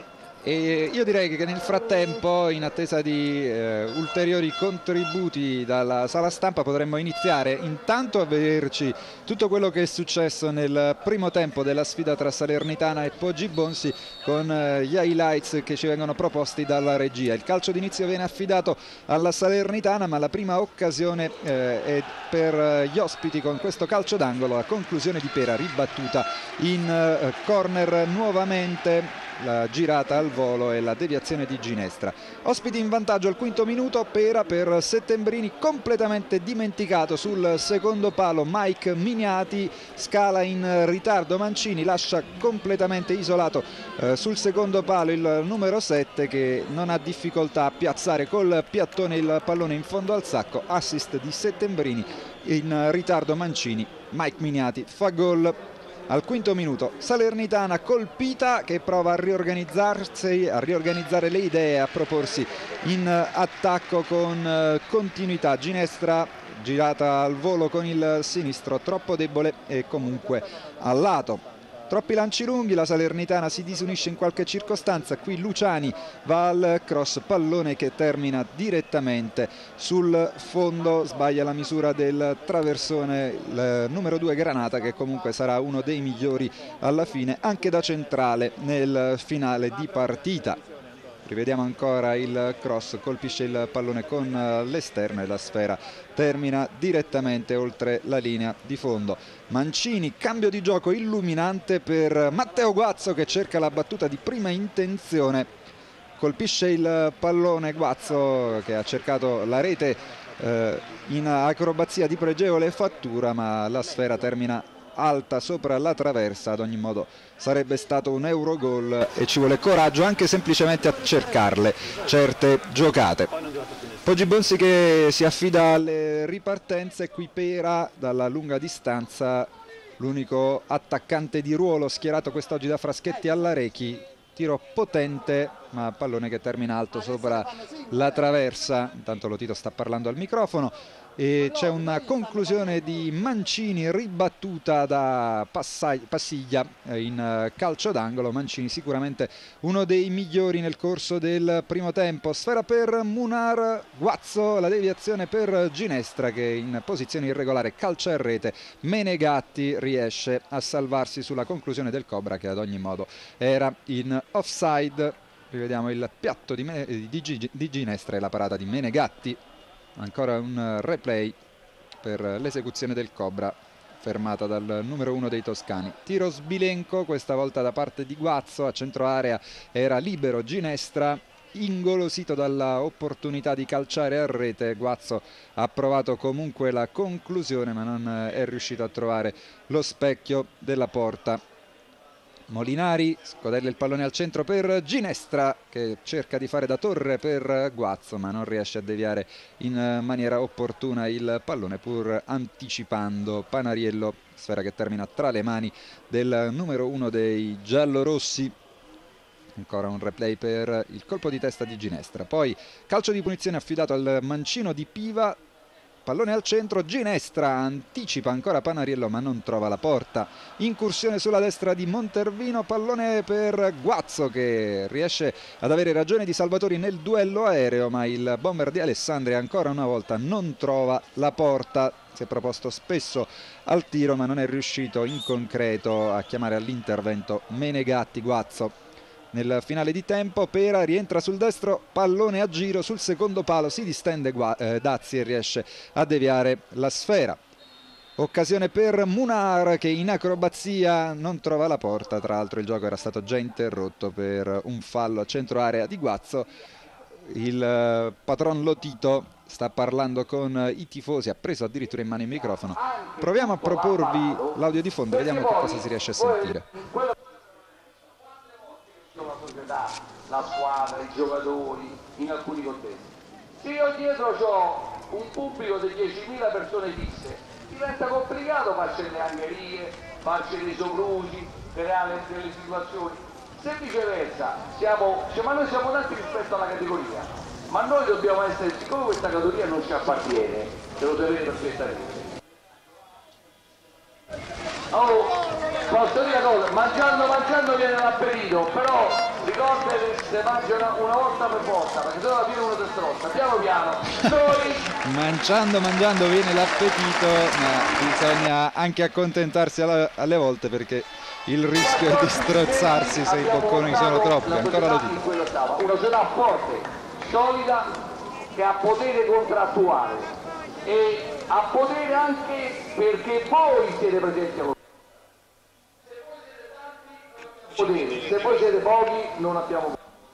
E io direi che nel frattempo, in attesa di ulteriori contributi dalla sala stampa, potremmo iniziare intanto a vederci tutto quello che è successo nel primo tempo della sfida tra Salernitana e Poggibonsi, con gli highlights che ci vengono proposti dalla regia. Il calcio d'inizio viene affidato alla Salernitana, ma la prima occasione è per gli ospiti con questo calcio d'angolo, la conclusione di Pera ribattuta in corner nuovamente. La girata al volo e la deviazione di Ginestra. Ospiti in vantaggio al quinto minuto, Pera per Settembrini, completamente dimenticato sul secondo palo Mike Miniati, scala in ritardo Mancini, lascia completamente isolato sul secondo palo il numero 7, che non ha difficoltà a piazzare col piattone il pallone in fondo al sacco. Assist di Settembrini, in ritardo Mancini, Mike Miniati fa gol. Al quinto minuto Salernitana colpita, che prova a riorganizzarsi, a riorganizzare le idee, a proporsi in attacco con continuità. Ginestra, girata al volo con il sinistro, troppo debole e comunque a lato. Troppi lanci lunghi, la Salernitana si disunisce in qualche circostanza. Qui Luciani va al cross, pallone che termina direttamente sul fondo, sbaglia la misura del traversone il numero 2 Granata, che comunque sarà uno dei migliori alla fine anche da centrale nel finale di partita. Rivediamo ancora il cross, colpisce il pallone con l'esterno e la sfera termina direttamente oltre la linea di fondo. Mancini, cambio di gioco illuminante per Matteo Guazzo, che cerca la battuta di prima intenzione. Colpisce il pallone Guazzo, che ha cercato la rete in acrobazia di pregevole fattura, ma la sfera termina alta sopra la traversa. Ad ogni modo sarebbe stato un Eurogol e ci vuole coraggio anche semplicemente a cercarle certe giocate. Poggibonsi che si affida alle ripartenze. Qui Pera dalla lunga distanza, l'unico attaccante di ruolo schierato quest'oggi da Fraschetti all'Arechi. Tiro potente, ma pallone che termina alto sopra la traversa. Intanto Lotito sta parlando al microfono e c'è una conclusione di Mancini ribattuta da Passiglia in calcio d'angolo. Mancini sicuramente uno dei migliori nel corso del primo tempo. Sfera per Munar, Guazzo, la deviazione per Ginestra, che in posizione irregolare calcia in rete. Menegatti riesce a salvarsi sulla conclusione del Cobra, che ad ogni modo era in offside. Rivediamo il piatto di Ginestra e la parata di Menegatti. Ancora un replay per l'esecuzione del Cobra, fermata dal numero 1 dei toscani. Tiro sbilenco, questa volta da parte di Guazzo, a centro area era libero Ginestra, ingolosito dalla opportunità di calciare a rete. Guazzo ha provato comunque la conclusione, ma non è riuscito a trovare lo specchio della porta. Molinari scodella il pallone al centro per Ginestra, che cerca di fare da torre per Guazzo, ma non riesce a deviare in maniera opportuna il pallone, pur anticipando Panariello. Sfera che termina tra le mani del numero 1 dei giallorossi. Ancora un replay per il colpo di testa di Ginestra. Poi calcio di punizione affidato al mancino di Piva. Pallone al centro, Ginestra anticipa ancora Panariello, ma non trova la porta. Incursione sulla destra di Montervino, pallone per Guazzo, che riesce ad avere ragione di Salvatori nel duello aereo, ma il bomber di Alessandria ancora una volta non trova la porta. Si è proposto spesso al tiro, ma non è riuscito in concreto a chiamare all'intervento Menegatti. Guazzo nel finale di tempo. Pera rientra sul destro, pallone a giro sul secondo palo, si distende Dazzi e riesce a deviare la sfera. Occasione per Munar, che in acrobazia non trova la porta. Tra l'altro il gioco era stato già interrotto per un fallo a centro area di Guazzo. Il patron Lotito sta parlando con i tifosi, ha preso addirittura in mano il microfono. Proviamo a proporvi l'audio di fondo, vediamo che cosa si riesce a sentire. La squadra, i giocatori, in alcuni contesti. Se io dietro ho un pubblico di 10.000 persone fisse, diventa complicato farci le angherie, farci dei soprusi, creare delle situazioni. Se viceversa, ma noi siamo tanti rispetto alla categoria, ma noi dobbiamo essere, siccome questa categoria non ci appartiene, se lo sapete perfettamente. Oh. posso dire una cosa, mangiando viene l'appetito, però ricorda che se mangia una volta per volta, perché sennò alla fine uno si strozza, piano piano. Mangiando viene l'appetito, ma bisogna anche accontentarsi alle volte, perché il rischio è di strozzarsi se i bocconi sono troppi. Ancora lo dico. Una società forte, solida, che ha potere contrattuale e ha potere anche perché voi siete presenti a potere. Se voi siete pochi non abbiamo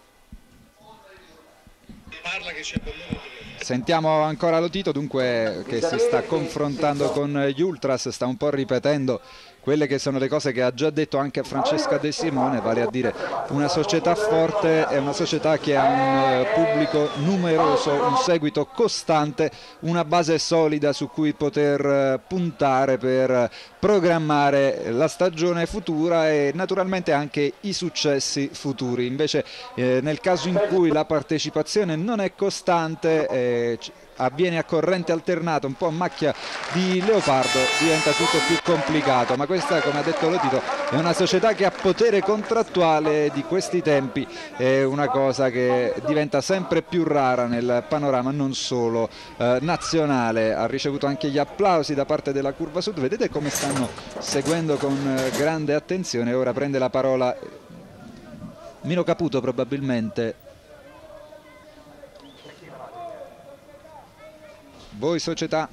Sentiamo ancora Lotito, dunque, che si sta confrontando con gli Ultras, sta un po' ripetendo quelle che sono le cose che ha già detto anche a Francesca De Simone, vale a dire una società forte è una società che ha un pubblico numeroso, un seguito costante, una base solida su cui poter puntare per programmare la stagione futura e naturalmente anche i successi futuri. Invece nel caso in cui la partecipazione non è costante, avviene a corrente alternata, un po' a macchia di leopardo, diventa tutto più complicato. Ma questa, come ha detto Lotito, è una società che ha potere contrattuale di questi tempi, è una cosa che diventa sempre più rara nel panorama non solo nazionale. Ha ricevuto anche gli applausi da parte della Curva Sud, vedete come stanno seguendo con grande attenzione. Ora prende la parola Mino Caputo, probabilmente. Voi società,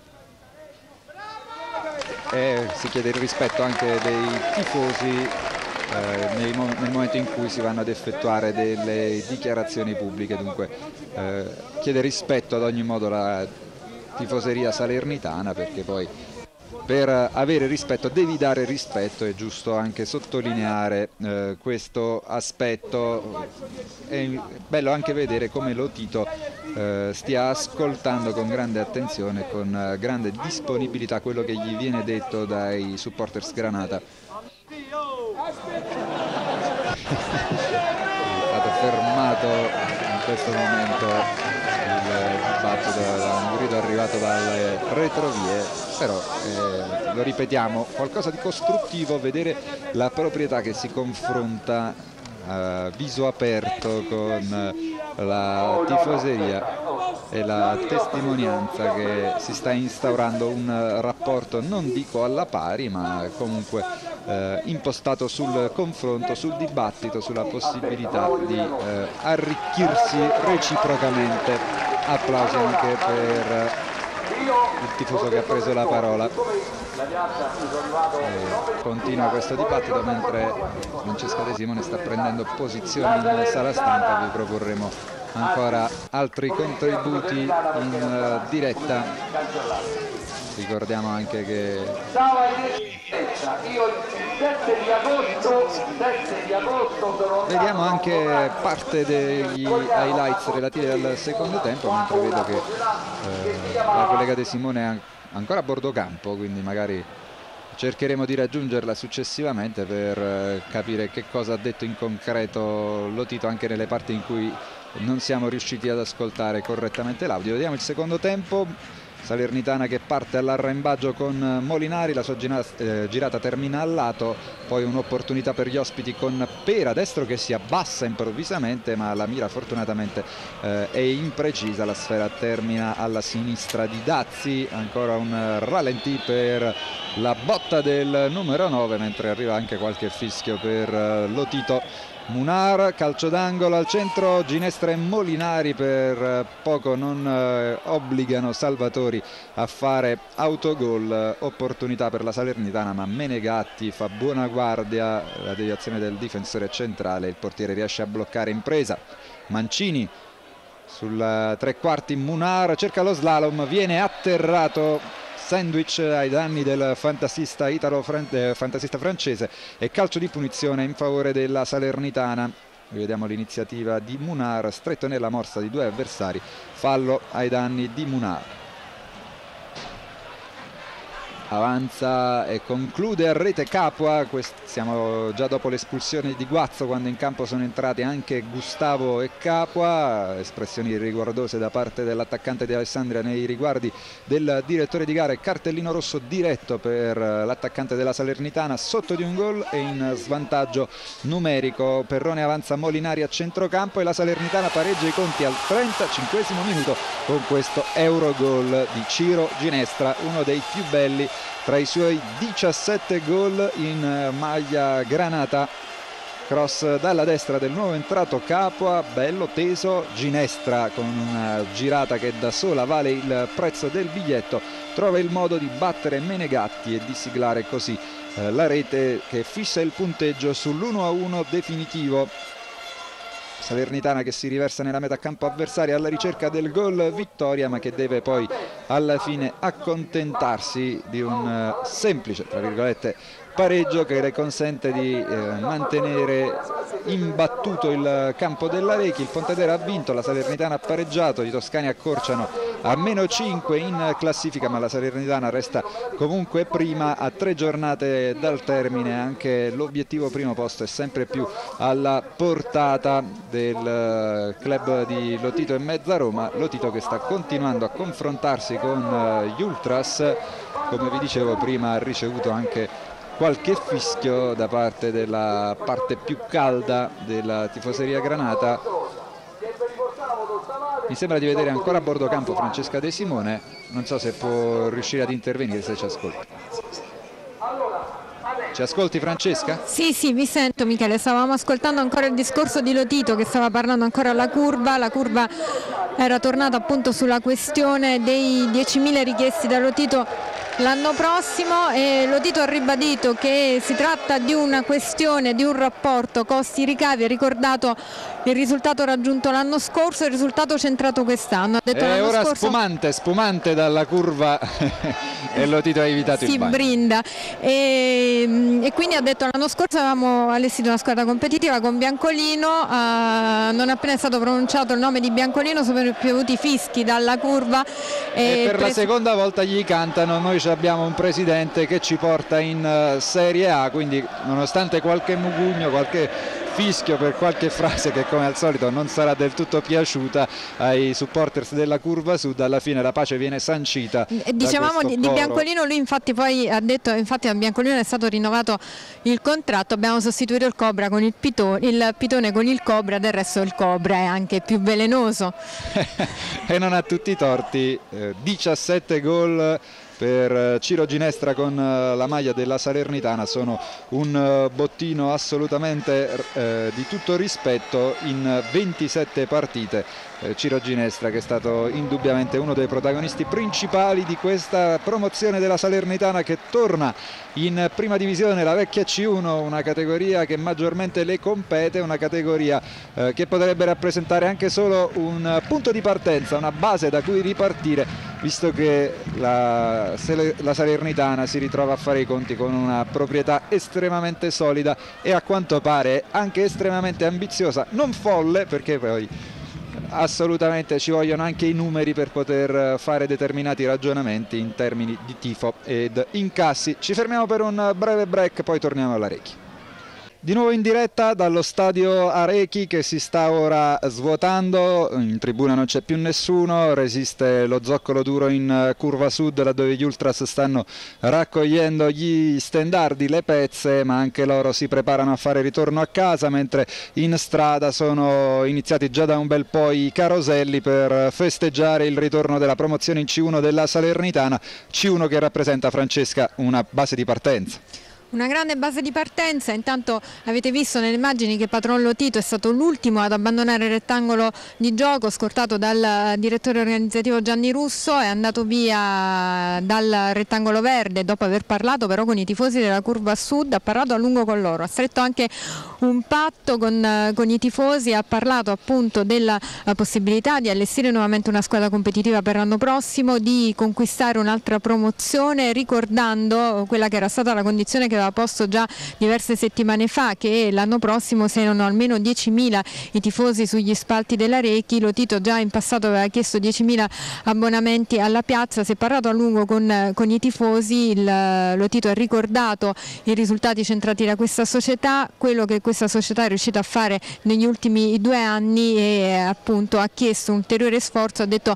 si chiede il rispetto anche dei tifosi nel momento in cui si vanno ad effettuare delle dichiarazioni pubbliche, dunque chiede rispetto ad ogni modo la tifoseria salernitana, perché poi per avere rispetto devi dare rispetto, è giusto anche sottolineare questo aspetto. È bello anche vedere come Lotito stia ascoltando con grande attenzione, con grande disponibilità quello che gli viene detto dai supporters granata. È stato fermato in questo momento il dibattito da un grido arrivato dalle retrovie, però lo ripetiamo, qualcosa di costruttivo, vedere la proprietà che si confronta a viso aperto con la tifoseria e la testimonianza che si sta instaurando un rapporto, non dico alla pari, ma comunque impostato sul confronto, sul dibattito, sulla possibilità di arricchirsi reciprocamente. Applausi anche per il tifoso che ha preso la parola. Continua questo dibattito mentre Francesca De Simone sta prendendo posizione in sala stampa. Vi proporremo ancora altri contributi in diretta. Ricordiamo anche che vediamo anche parte degli highlights relativi al secondo tempo, mentre vedo che la collega De Simone è ancora a bordo campo, quindi magari cercheremo di raggiungerla successivamente per capire che cosa ha detto in concreto Lotito anche nelle parti in cui non siamo riusciti ad ascoltare correttamente l'audio. Vediamo il secondo tempo. Salernitana che parte all'arrembaggio con Molinari, la sua girata termina al lato, poi un'opportunità per gli ospiti con Pera, destro che si abbassa improvvisamente, ma la mira fortunatamente è imprecisa, la sfera termina alla sinistra di Dazzi, ancora un rallenti per la botta del numero 9, mentre arriva anche qualche fischio per Lotito. Munar, calcio d'angolo al centro, Ginestra e Molinari per poco non obbligano Salvatori a fare autogol. Opportunità per la Salernitana, ma Menegatti fa buona guardia, la deviazione del difensore centrale, il portiere riesce a bloccare in presa. Mancini sul tre quarti, Munar cerca lo slalom, viene atterrato, sandwich ai danni del fantasista fantasista francese e calcio di punizione in favore della Salernitana. Vediamo l'iniziativa di Munar, stretto nella morsa di due avversari, fallo ai danni di Munar. avanza e conclude a rete Capua. Siamo già dopo l'espulsione di Guazzo, quando in campo sono entrati anche Gustavo e Capua, espressioni riguardose da parte dell'attaccante di Alessandria nei riguardi del direttore di gara, e cartellino rosso diretto per l'attaccante della Salernitana, sotto di un gol e in svantaggio numerico. Perrone avanza Molinari a centrocampo e la Salernitana pareggia i conti al 35esimo minuto con questo Eurogol di Ciro Ginestra, uno dei più belli tra i suoi 17 gol in maglia granata. Cross dalla destra del nuovo entrato Capua, bello teso, Ginestra con una girata che da sola vale il prezzo del biglietto trova il modo di battere Menegatti e di siglare così la rete che fissa il punteggio sull'1-1 definitivo. Salernitana che si riversa nella metà campo avversaria alla ricerca del gol vittoria, ma che deve poi alla fine accontentarsi di un semplice, tra virgolette, pareggio che le consente di mantenere imbattuto il campo dell'Arechi. Il Pontedera ha vinto, la Salernitana ha pareggiato, i toscani accorciano a -5 in classifica, ma la Salernitana resta comunque prima a 3 giornate dal termine. Anche l'obiettivo primo posto è sempre più alla portata del club di Lotito e Mezzaroma. Lotito che sta continuando a confrontarsi con gli Ultras, come vi dicevo prima ha ricevuto anche qualche fischio da parte della parte più calda della tifoseria granata. Mi sembra di vedere ancora a bordo campo Francesca De Simone, non so se può riuscire ad intervenire, se ci ascolta. Ci ascolti Francesca? Sì, vi sento Michele, stavamo ascoltando ancora il discorso di Lotito che stava parlando ancora alla curva. La curva era tornata appunto sulla questione dei 10.000 richiesti da Lotito l'anno prossimo, e Lotito ha ribadito che si tratta di una questione, di un rapporto costi-ricavi. Ha ricordato il risultato raggiunto l'anno scorso e il risultato centrato quest'anno. Ha detto l'anno ora scorso... spumante dalla curva e Lotito ha evitato il bagno. Si brinda e quindi ha detto l'anno scorso avevamo allestito una squadra competitiva con Biancolino, non appena è stato pronunciato il nome di Biancolino sono piovuti fischi dalla curva e per la seconda volta gli cantano "Noi abbiamo un presidente che ci porta in Serie A", quindi nonostante qualche mugugno, qualche fischio per qualche frase che come al solito non sarà del tutto piaciuta ai supporters della curva sud, alla fine la pace viene sancita. Dicevamo di Biancolino, lui infatti poi ha detto, infatti a Biancolino è stato rinnovato il contratto, abbiamo sostituito il Cobra con il pitone con il Cobra, del resto il Cobra è anche più velenoso. E non ha tutti i torti, 17 gol per Ciro Ginestra con la maglia della Salernitana, sono un bottino assolutamente di tutto rispetto in 27 partite. Ciro Ginestra che è stato indubbiamente uno dei protagonisti principali di questa promozione della Salernitana, che torna in prima divisione, la vecchia C1, una categoria che maggiormente le compete, una categoria che potrebbe rappresentare anche solo un punto di partenza, una base da cui ripartire, visto che la Salernitana si ritrova a fare i conti con una proprietà estremamente solida e a quanto pare anche estremamente ambiziosa, non folle, perché poi assolutamente ci vogliono anche i numeri per poter fare determinati ragionamenti in termini di tifo ed incassi. Ci fermiamo per un breve break, poi torniamo all'Arechi. Di nuovo in diretta dallo stadio Arechi che si sta ora svuotando, in tribuna non c'è più nessuno, resiste lo zoccolo duro in curva sud laddove gli Ultras stanno raccogliendo gli stendardi, le pezze, ma anche loro si preparano a fare ritorno a casa, mentre in strada sono iniziati già da un bel po' i caroselli per festeggiare il ritorno della promozione in C1 della Salernitana, C1 che rappresenta, Francesca, una base di partenza. Una grande base di partenza. Intanto avete visto nelle immagini che Patron Lotito è stato l'ultimo ad abbandonare il rettangolo di gioco, scortato dal direttore organizzativo Gianni Russo, è andato via dal rettangolo verde dopo aver parlato però con i tifosi della curva sud, ha parlato a lungo con loro, ha stretto anche un patto con i tifosi, ha parlato appunto della possibilità di allestire nuovamente una squadra competitiva per l'anno prossimo, di conquistare un'altra promozione, ricordando quella che era stata la condizione che aveva aveva posto già diverse settimane fa, che l'anno prossimo siano almeno 10.000 i tifosi sugli spalti della Rechi. Lotito già in passato aveva chiesto 10.000 abbonamenti alla piazza, si è parlato a lungo con i tifosi, Lotito ha ricordato i risultati centrati da questa società, quello che questa società è riuscita a fare negli ultimi 2 anni e appunto ha chiesto un ulteriore sforzo, ha detto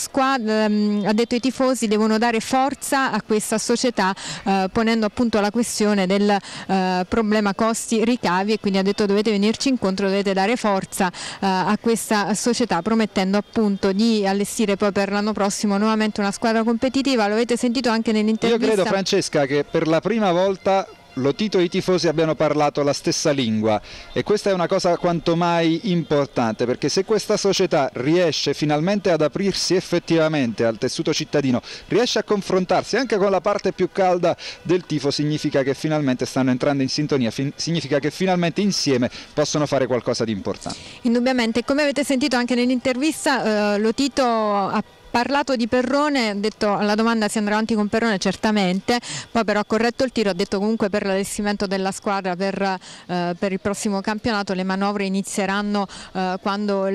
i tifosi devono dare forza a questa società, ponendo appunto la questione del problema costi-ricavi, e quindi ha detto dovete venirci incontro, dovete dare forza a questa società, promettendo appunto di allestire poi per l'anno prossimo nuovamente una squadra competitiva. Lo avete sentito anche nell'intervista. Io credo, Francesca, che per la prima volta Lotito e i tifosi abbiano parlato la stessa lingua, e questa è una cosa quanto mai importante, perché se questa società riesce finalmente ad aprirsi effettivamente al tessuto cittadino, riesce a confrontarsi anche con la parte più calda del tifo, significa che finalmente stanno entrando in sintonia, significa che finalmente insieme possono fare qualcosa di importante. Indubbiamente, come avete sentito anche nell'intervista, Lotito ha parlato di Perrone, ha detto alla domanda se andrà avanti con Perrone certamente, poi però ha corretto il tiro, ha detto comunque per l'allestimento della squadra per il prossimo campionato le manovre inizieranno quando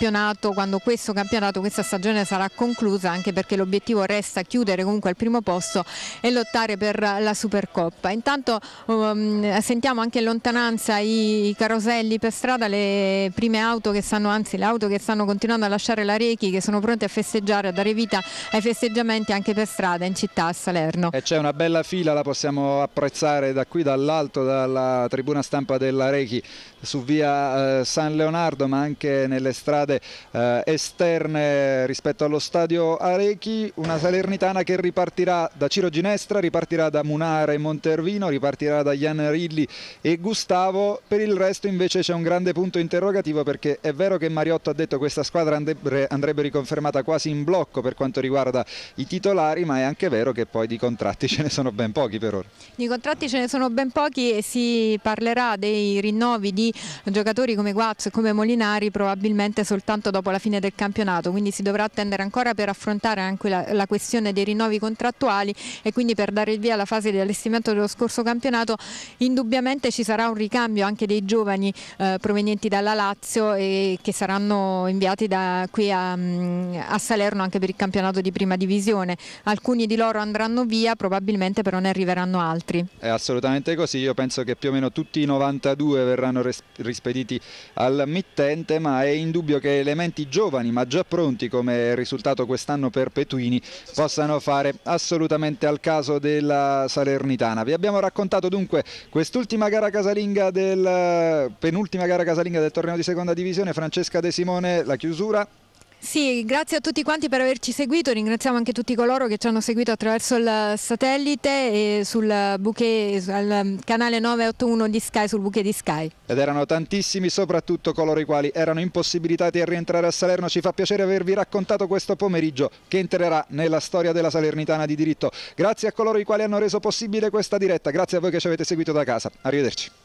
questa stagione sarà conclusa, anche perché l'obiettivo resta chiudere comunque al primo posto e lottare per la Supercoppa. Intanto sentiamo anche in lontananza i caroselli per strada, le prime auto che stanno, anzi le auto che stanno continuando a lasciare la Rechi, che sono pronte a festeggiare, a dare vita ai festeggiamenti anche per strada in città a Salerno. E c'è una bella fila, la possiamo apprezzare da qui dall'alto, dalla tribuna stampa della Rechi, su via San Leonardo, ma anche nelle strade esterne rispetto allo stadio Arechi. Una Salernitana che ripartirà da Ciro Ginestra, ripartirà da Munara e Montervino, ripartirà da Iannarilli e Gustavo. Per il resto invece c'è un grande punto interrogativo, perché è vero che Mariotto ha detto che questa squadra andrebbe riconfermata quasi in blocco per quanto riguarda i titolari, ma è anche vero che poi di contratti ce ne sono ben pochi per ora. Di contratti ce ne sono ben pochi e si parlerà dei rinnovi di giocatori come Guazzo e come Molinari probabilmente soltanto dopo la fine del campionato, quindi si dovrà attendere ancora per affrontare anche la questione dei rinnovi contrattuali, e quindi per dare il via alla fase di allestimento dello scorso campionato indubbiamente ci sarà un ricambio anche dei giovani provenienti dalla Lazio e che saranno inviati da qui a Salerno anche per il campionato di prima divisione. Alcuni di loro andranno via probabilmente, però ne arriveranno altri. È assolutamente così, io penso che più o meno tutti i 92 verranno rispediti al mittente, ma è indubbio che elementi giovani ma già pronti, come è risultato quest'anno per Petuini, possano fare assolutamente al caso della Salernitana. Vi abbiamo raccontato dunque quest'ultima gara casalinga penultima gara casalinga del torneo di seconda divisione. Francesca De Simone, la chiusura. Sì, grazie a tutti quanti per averci seguito, ringraziamo anche tutti coloro che ci hanno seguito attraverso il satellite e al canale 981 di Sky, sul bouquet di Sky. Ed erano tantissimi, soprattutto coloro i quali erano impossibilitati a rientrare a Salerno. Ci fa piacere avervi raccontato questo pomeriggio che entrerà nella storia della Salernitana di diritto. Grazie a coloro i quali hanno reso possibile questa diretta, grazie a voi che ci avete seguito da casa. Arrivederci.